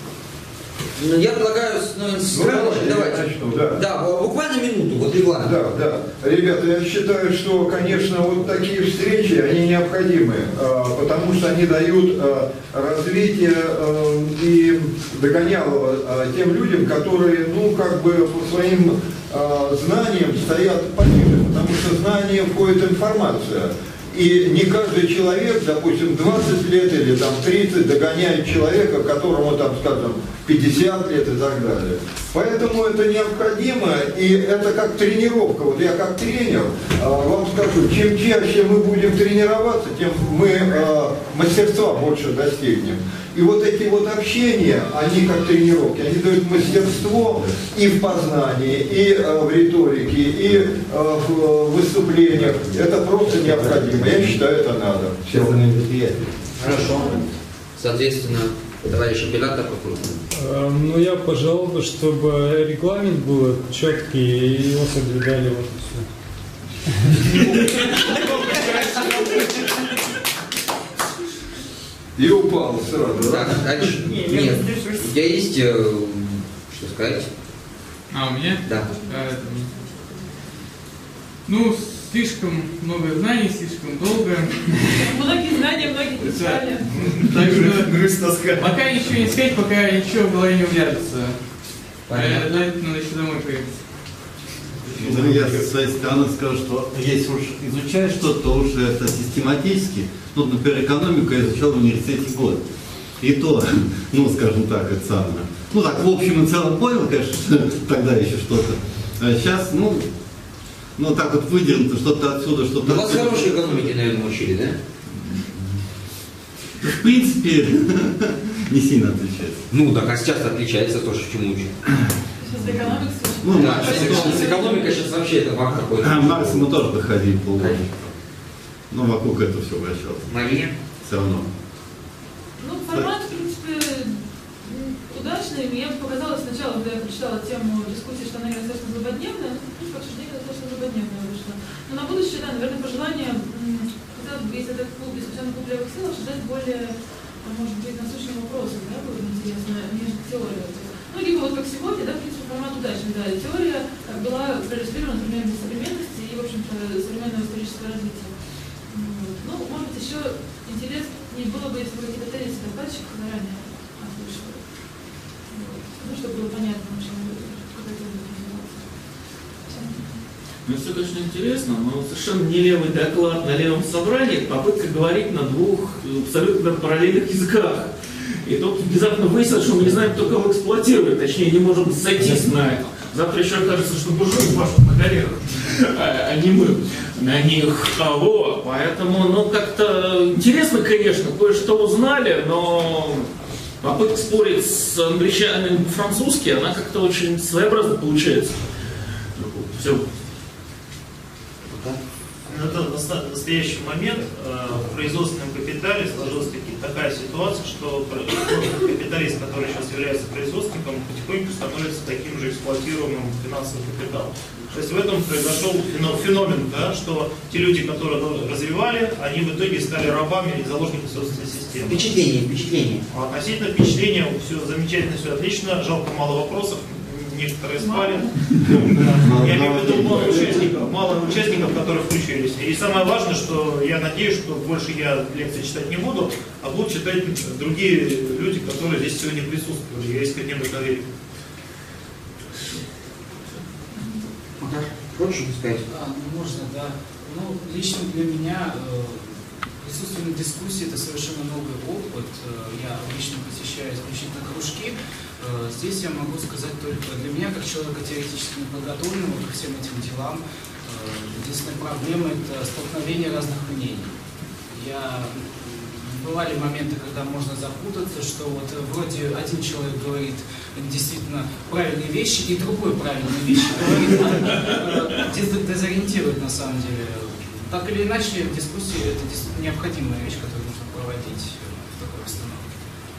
Я предлагаю, давайте. Да, буквально минуту, вот регламент. Да. Ребята, я считаю, что, конечно, вот такие встречи, они необходимы, потому что они дают развитие и догоняло тем людям, которые, ну, как бы по своим знаниям стоят пониже, потому что в знания входит информация. И не каждый человек, допустим, 20 лет или там 30 догоняет человека, которому там, скажем, 50 лет и так далее. Поэтому это необходимо, и это как тренировка. Вот я как тренер вам скажу, чем чаще мы будем тренироваться, тем мы мастерства больше достигнем. И вот эти вот общения, они как тренировки, они дают мастерство и в познании, и в риторике, и в выступлениях. Это просто необходимо. Я считаю, это надо. Все мероприятия. Хорошо. Соответственно, товарищ оператор попробуем. Ну, я пожелал бы, чтобы регламент был четкий, и его соблюдали вот и все. И упал сразу. Так, дальше. Нет, у тебя есть что сказать? У меня? Да. Ну, слишком много знаний, слишком долго. Многие знания, многие писали. Так что пока ничего не сказать, пока ничего в голове не уляжется. Надо еще домой поехать. Ну, я со своей стороны скажу, что если уж изучаешь что-то, то уж это систематически. Ну, например, экономику я изучал в университете год. И то, ну, скажем так, это самое. Ну, так, в общем и целом понял, конечно, тогда еще что-то. А сейчас, ну, так вот выдернуто что-то отсюда, что-то Вас отсюда. хорошей экономики, наверное, учили, да? В принципе, не сильно отличается. Ну, так, а сейчас отличается то, что чему учим. Сейчас экономика слушай. Ну, Да, с экономикой сейчас вообще это факт какой-то. Марс мы тоже доходили полгода. Но вокруг этого все вращалось. Мария? Все равно. Ну, формат, в принципе, удачный. Мне показалось сначала, когда я прочитала тему дискуссии, что она достаточно злободневная, ну, в принципе, обсуждение достаточно злободневное вышло. Но на будущее, да, наверное, пожелание, хотелось бы, если это клуб дискуссионных клубов сил, обсуждать более, может быть, насущные вопросы, да, было бы интересно, нежели теория. Ну, либо вот как сегодня, да, в принципе, формат удачный, да, теория была проиллюстрирована примером современности и, в общем-то, современного исторического развития. Вот. Ну, может быть, еще интереснее было бы, если бы какие-то тезисы докладчиков заранее озвучивали. Вот. Ну, чтобы было понятно, что какая-то Ну, все, конечно, интересно, но совершенно не левый доклад на левом собрании, попытка говорить на двух абсолютно параллельных языках. И тут внезапно выяснилось, что мы не знаем, кто кого эксплуатирует, точнее, не можем сойтись на это. Завтра еще окажется, что буржуи пашут на галерах, а не мы на них. Вот. Поэтому, ну, как-то интересно, конечно, кое-что узнали, но попытка спорить с англичанами по-французски, она как-то очень своеобразно получается. Все. На настоящий момент в производственном капитале сложилась такая ситуация, что производственный капиталист, который сейчас является производственником, потихоньку становится таким же эксплуатируемым финансовым капиталом. То есть в этом произошел феномен, да, что те люди, которые развивали, они в итоге стали рабами и заложниками собственной системы. Впечатление. Относительно впечатления, все замечательно, все отлично, жалко мало вопросов. Некоторые спали. Я имею в виду мало участников, которые включились. И самое важное, что я надеюсь, что больше я лекции читать не буду, а будут читать другие люди, которые здесь сегодня присутствовали. Я искренне доверие. Хочешь сказать? Можно, да. Ну, лично для меня присутствие на дискуссии – это совершенно новый опыт. Я обычно посещаю исключительно кружки. Здесь я могу сказать только для меня, как человека теоретически неподготовленного ко всем этим делам, единственная проблема – это столкновение разных мнений. Бывали моменты, когда можно запутаться, что вот вроде один человек говорит действительно правильные вещи, и другой правильные вещи говорит, дезориентирует на самом деле. Так или иначе, дискуссии – это действительно необходимая вещь, которую нужно проводить в такой обстановке.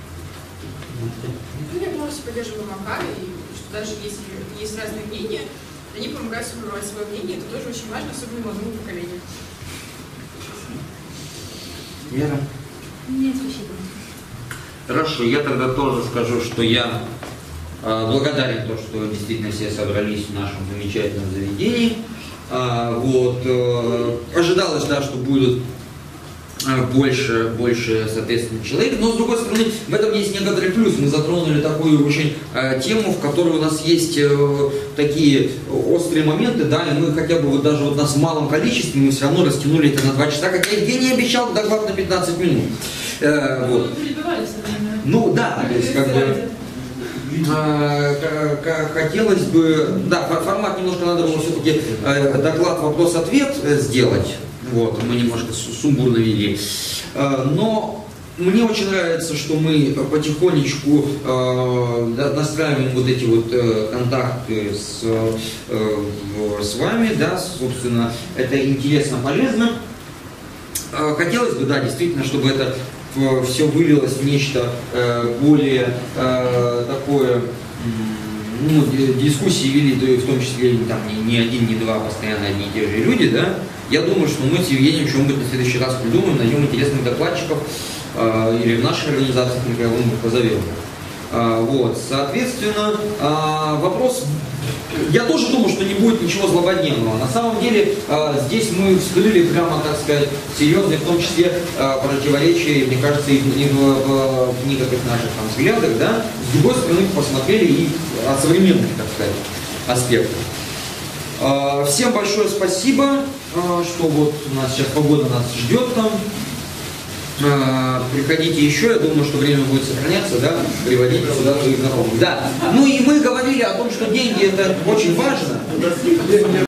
Я полностью поддерживаю Макара, и что даже если есть разные мнения, они помогают сформировать свое мнение, это тоже очень важно, особенно молодому поколению. Вера? Нет, спасибо. Хорошо, я тогда тоже скажу, что я благодарен то, что действительно все собрались в нашем замечательном заведении. Ожидалось, да, что будут больше, соответственно, человек, но с другой стороны, в этом есть некоторый плюс. Мы затронули такую очень тему, в которой у нас есть такие острые моменты, да, и мы хотя бы вот даже вот нас в малом количестве, мы все равно растянули это на 2 часа, хотя Евгений обещал доклад на 15 минут. Ну да, то есть как бы хотелось бы, да, формат немножко надо было все-таки доклад, вопрос-ответ сделать. Вот, мы немножко сумбурно вели. Но мне очень нравится, что мы потихонечку настраиваем вот эти вот контакты с вами, да, собственно, это интересно, полезно. Хотелось бы, да, действительно, чтобы это все вылилось в нечто более такое, ну, дискуссии вели, в том числе там, не один, не два, постоянно одни и те же люди, да. Я думаю, что мы с Евгением что-нибудь на следующий раз придумаем, найдем интересных докладчиков или в нашей организации, например, мы позовем. Вот, соответственно, вопрос, я тоже думаю, что не будет ничего злободневного. На самом деле, здесь мы вскрыли прямо, так сказать, серьезные, в том числе, противоречия, мне кажется, и в некоторых наших там взглядах, да. С другой стороны, посмотрели и от современных, так сказать, аспектов. Всем большое спасибо, что вот у нас сейчас погода нас ждет там. Приходите еще, я думаю, что время будет сохраняться, да, приводите сюда своих знакомых. Да. Ну и мы говорили о том, что деньги это очень важно.